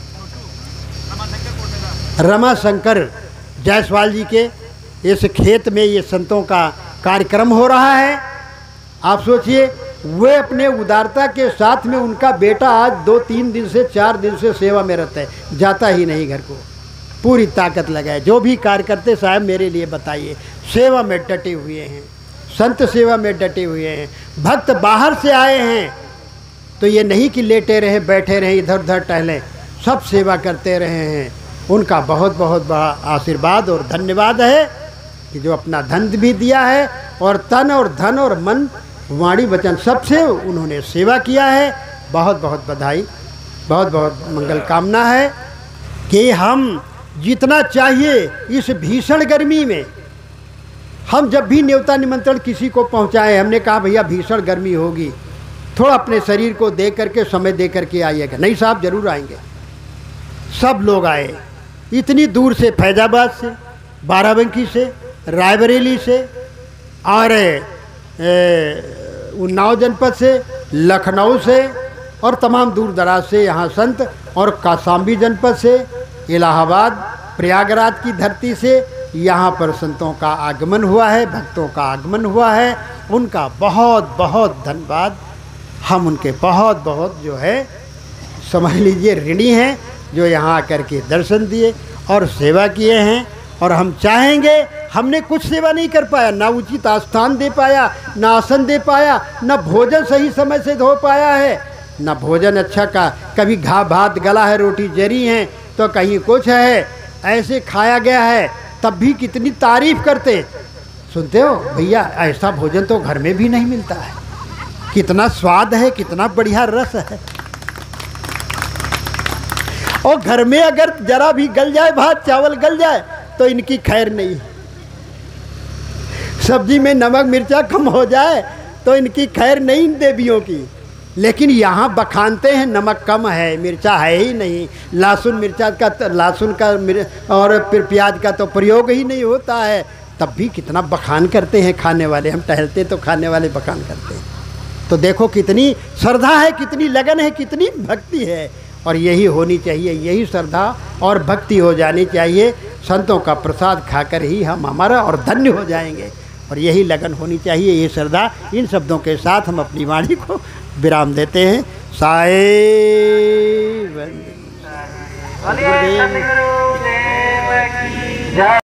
[SPEAKER 8] रमाशंकर जायसवाल जी के इस खेत में ये संतों का कार्यक्रम हो रहा है। आप सोचिए, वे अपने उदारता के साथ में, उनका बेटा आज 2-3 दिन से 4 दिन से सेवा में रहता है, जाता ही नहीं घर को, पूरी ताकत लगाए। जो भी कार्य करते साहब मेरे लिए बताइए, सेवा में डटे हुए हैं, संत सेवा में डटे हुए हैं। भक्त बाहर से आए हैं तो ये नहीं कि लेटे रहे, बैठे रहे, इधर उधर टहलें, सब सेवा करते रहे हैं। उनका बहुत बहुत बड़ा आशीर्वाद और धन्यवाद है। कि जो अपना धन भी दिया है और तन और धन और मन वाणी वचन सबसे उन्होंने सेवा किया है। बहुत बहुत बधाई, बहुत बहुत मंगल कामना है कि हम जितना चाहिए इस भीषण गर्मी में, हम जब भी न्योता निमंत्रण किसी को पहुंचाए, हमने कहा भैया भीषण गर्मी होगी, थोड़ा अपने शरीर को दे करके समय दे करके आइएगा। नहीं साहब ज़रूर आएंगे। सब लोग आए, इतनी दूर से, फैजाबाद से, बाराबंकी से, रायबरेली से और उन्नाव जनपद से, लखनऊ से और तमाम दूर दराज से यहाँ संत, और कौशाम्बी जनपद से, इलाहाबाद, प्रयागराज की धरती से यहाँ पर संतों का आगमन हुआ है, भक्तों का आगमन हुआ है। उनका बहुत बहुत धन्यवाद। हम उनके बहुत बहुत जो है समझ लीजिए ऋणी हैं, जो यहाँ आकर के दर्शन दिए और सेवा किए हैं। और हम चाहेंगे, हमने कुछ सेवा नहीं कर पाया, ना उचित आस्थान दे पाया, ना आसन दे पाया, ना भोजन सही समय से हो पाया है, ना भोजन अच्छा का, कभी घा भात गला है, रोटी जरी हैं, तो कहीं कुछ है, ऐसे खाया गया है, तब भी कितनी तारीफ करते। सुनते हो भैया, ऐसा भोजन तो घर में भी नहीं मिलता है, कितना स्वाद है, कितना बढ़िया रस है। और घर में अगर जरा भी गल जाए, भात चावल गल जाए, तो इनकी खैर नहीं। सब्जी में नमक मिर्चा कम हो जाए तो इनकी खैर नहीं देवियों की। लेकिन यहाँ बखानते हैं नमक कम है, मिर्चा है ही नहीं, लहसुन मिर्चा का, लहसुन का और फिर प्याज का तो प्रयोग ही नहीं होता है, तब भी कितना बखान करते हैं खाने वाले। हम टहलते तो खाने वाले बखान करते हैं। तो देखो कितनी श्रद्धा है, कितनी लगन है, कितनी भक्ति है। और यही होनी चाहिए, यही श्रद्धा और भक्ति हो जानी चाहिए। संतों का प्रसाद खाकर ही हम हमारा और धन्य हो जाएंगे, और यही लगन होनी चाहिए, ये श्रद्धा। इन शब्दों के साथ हम अपनी वाणी को विराम देते हैं। साई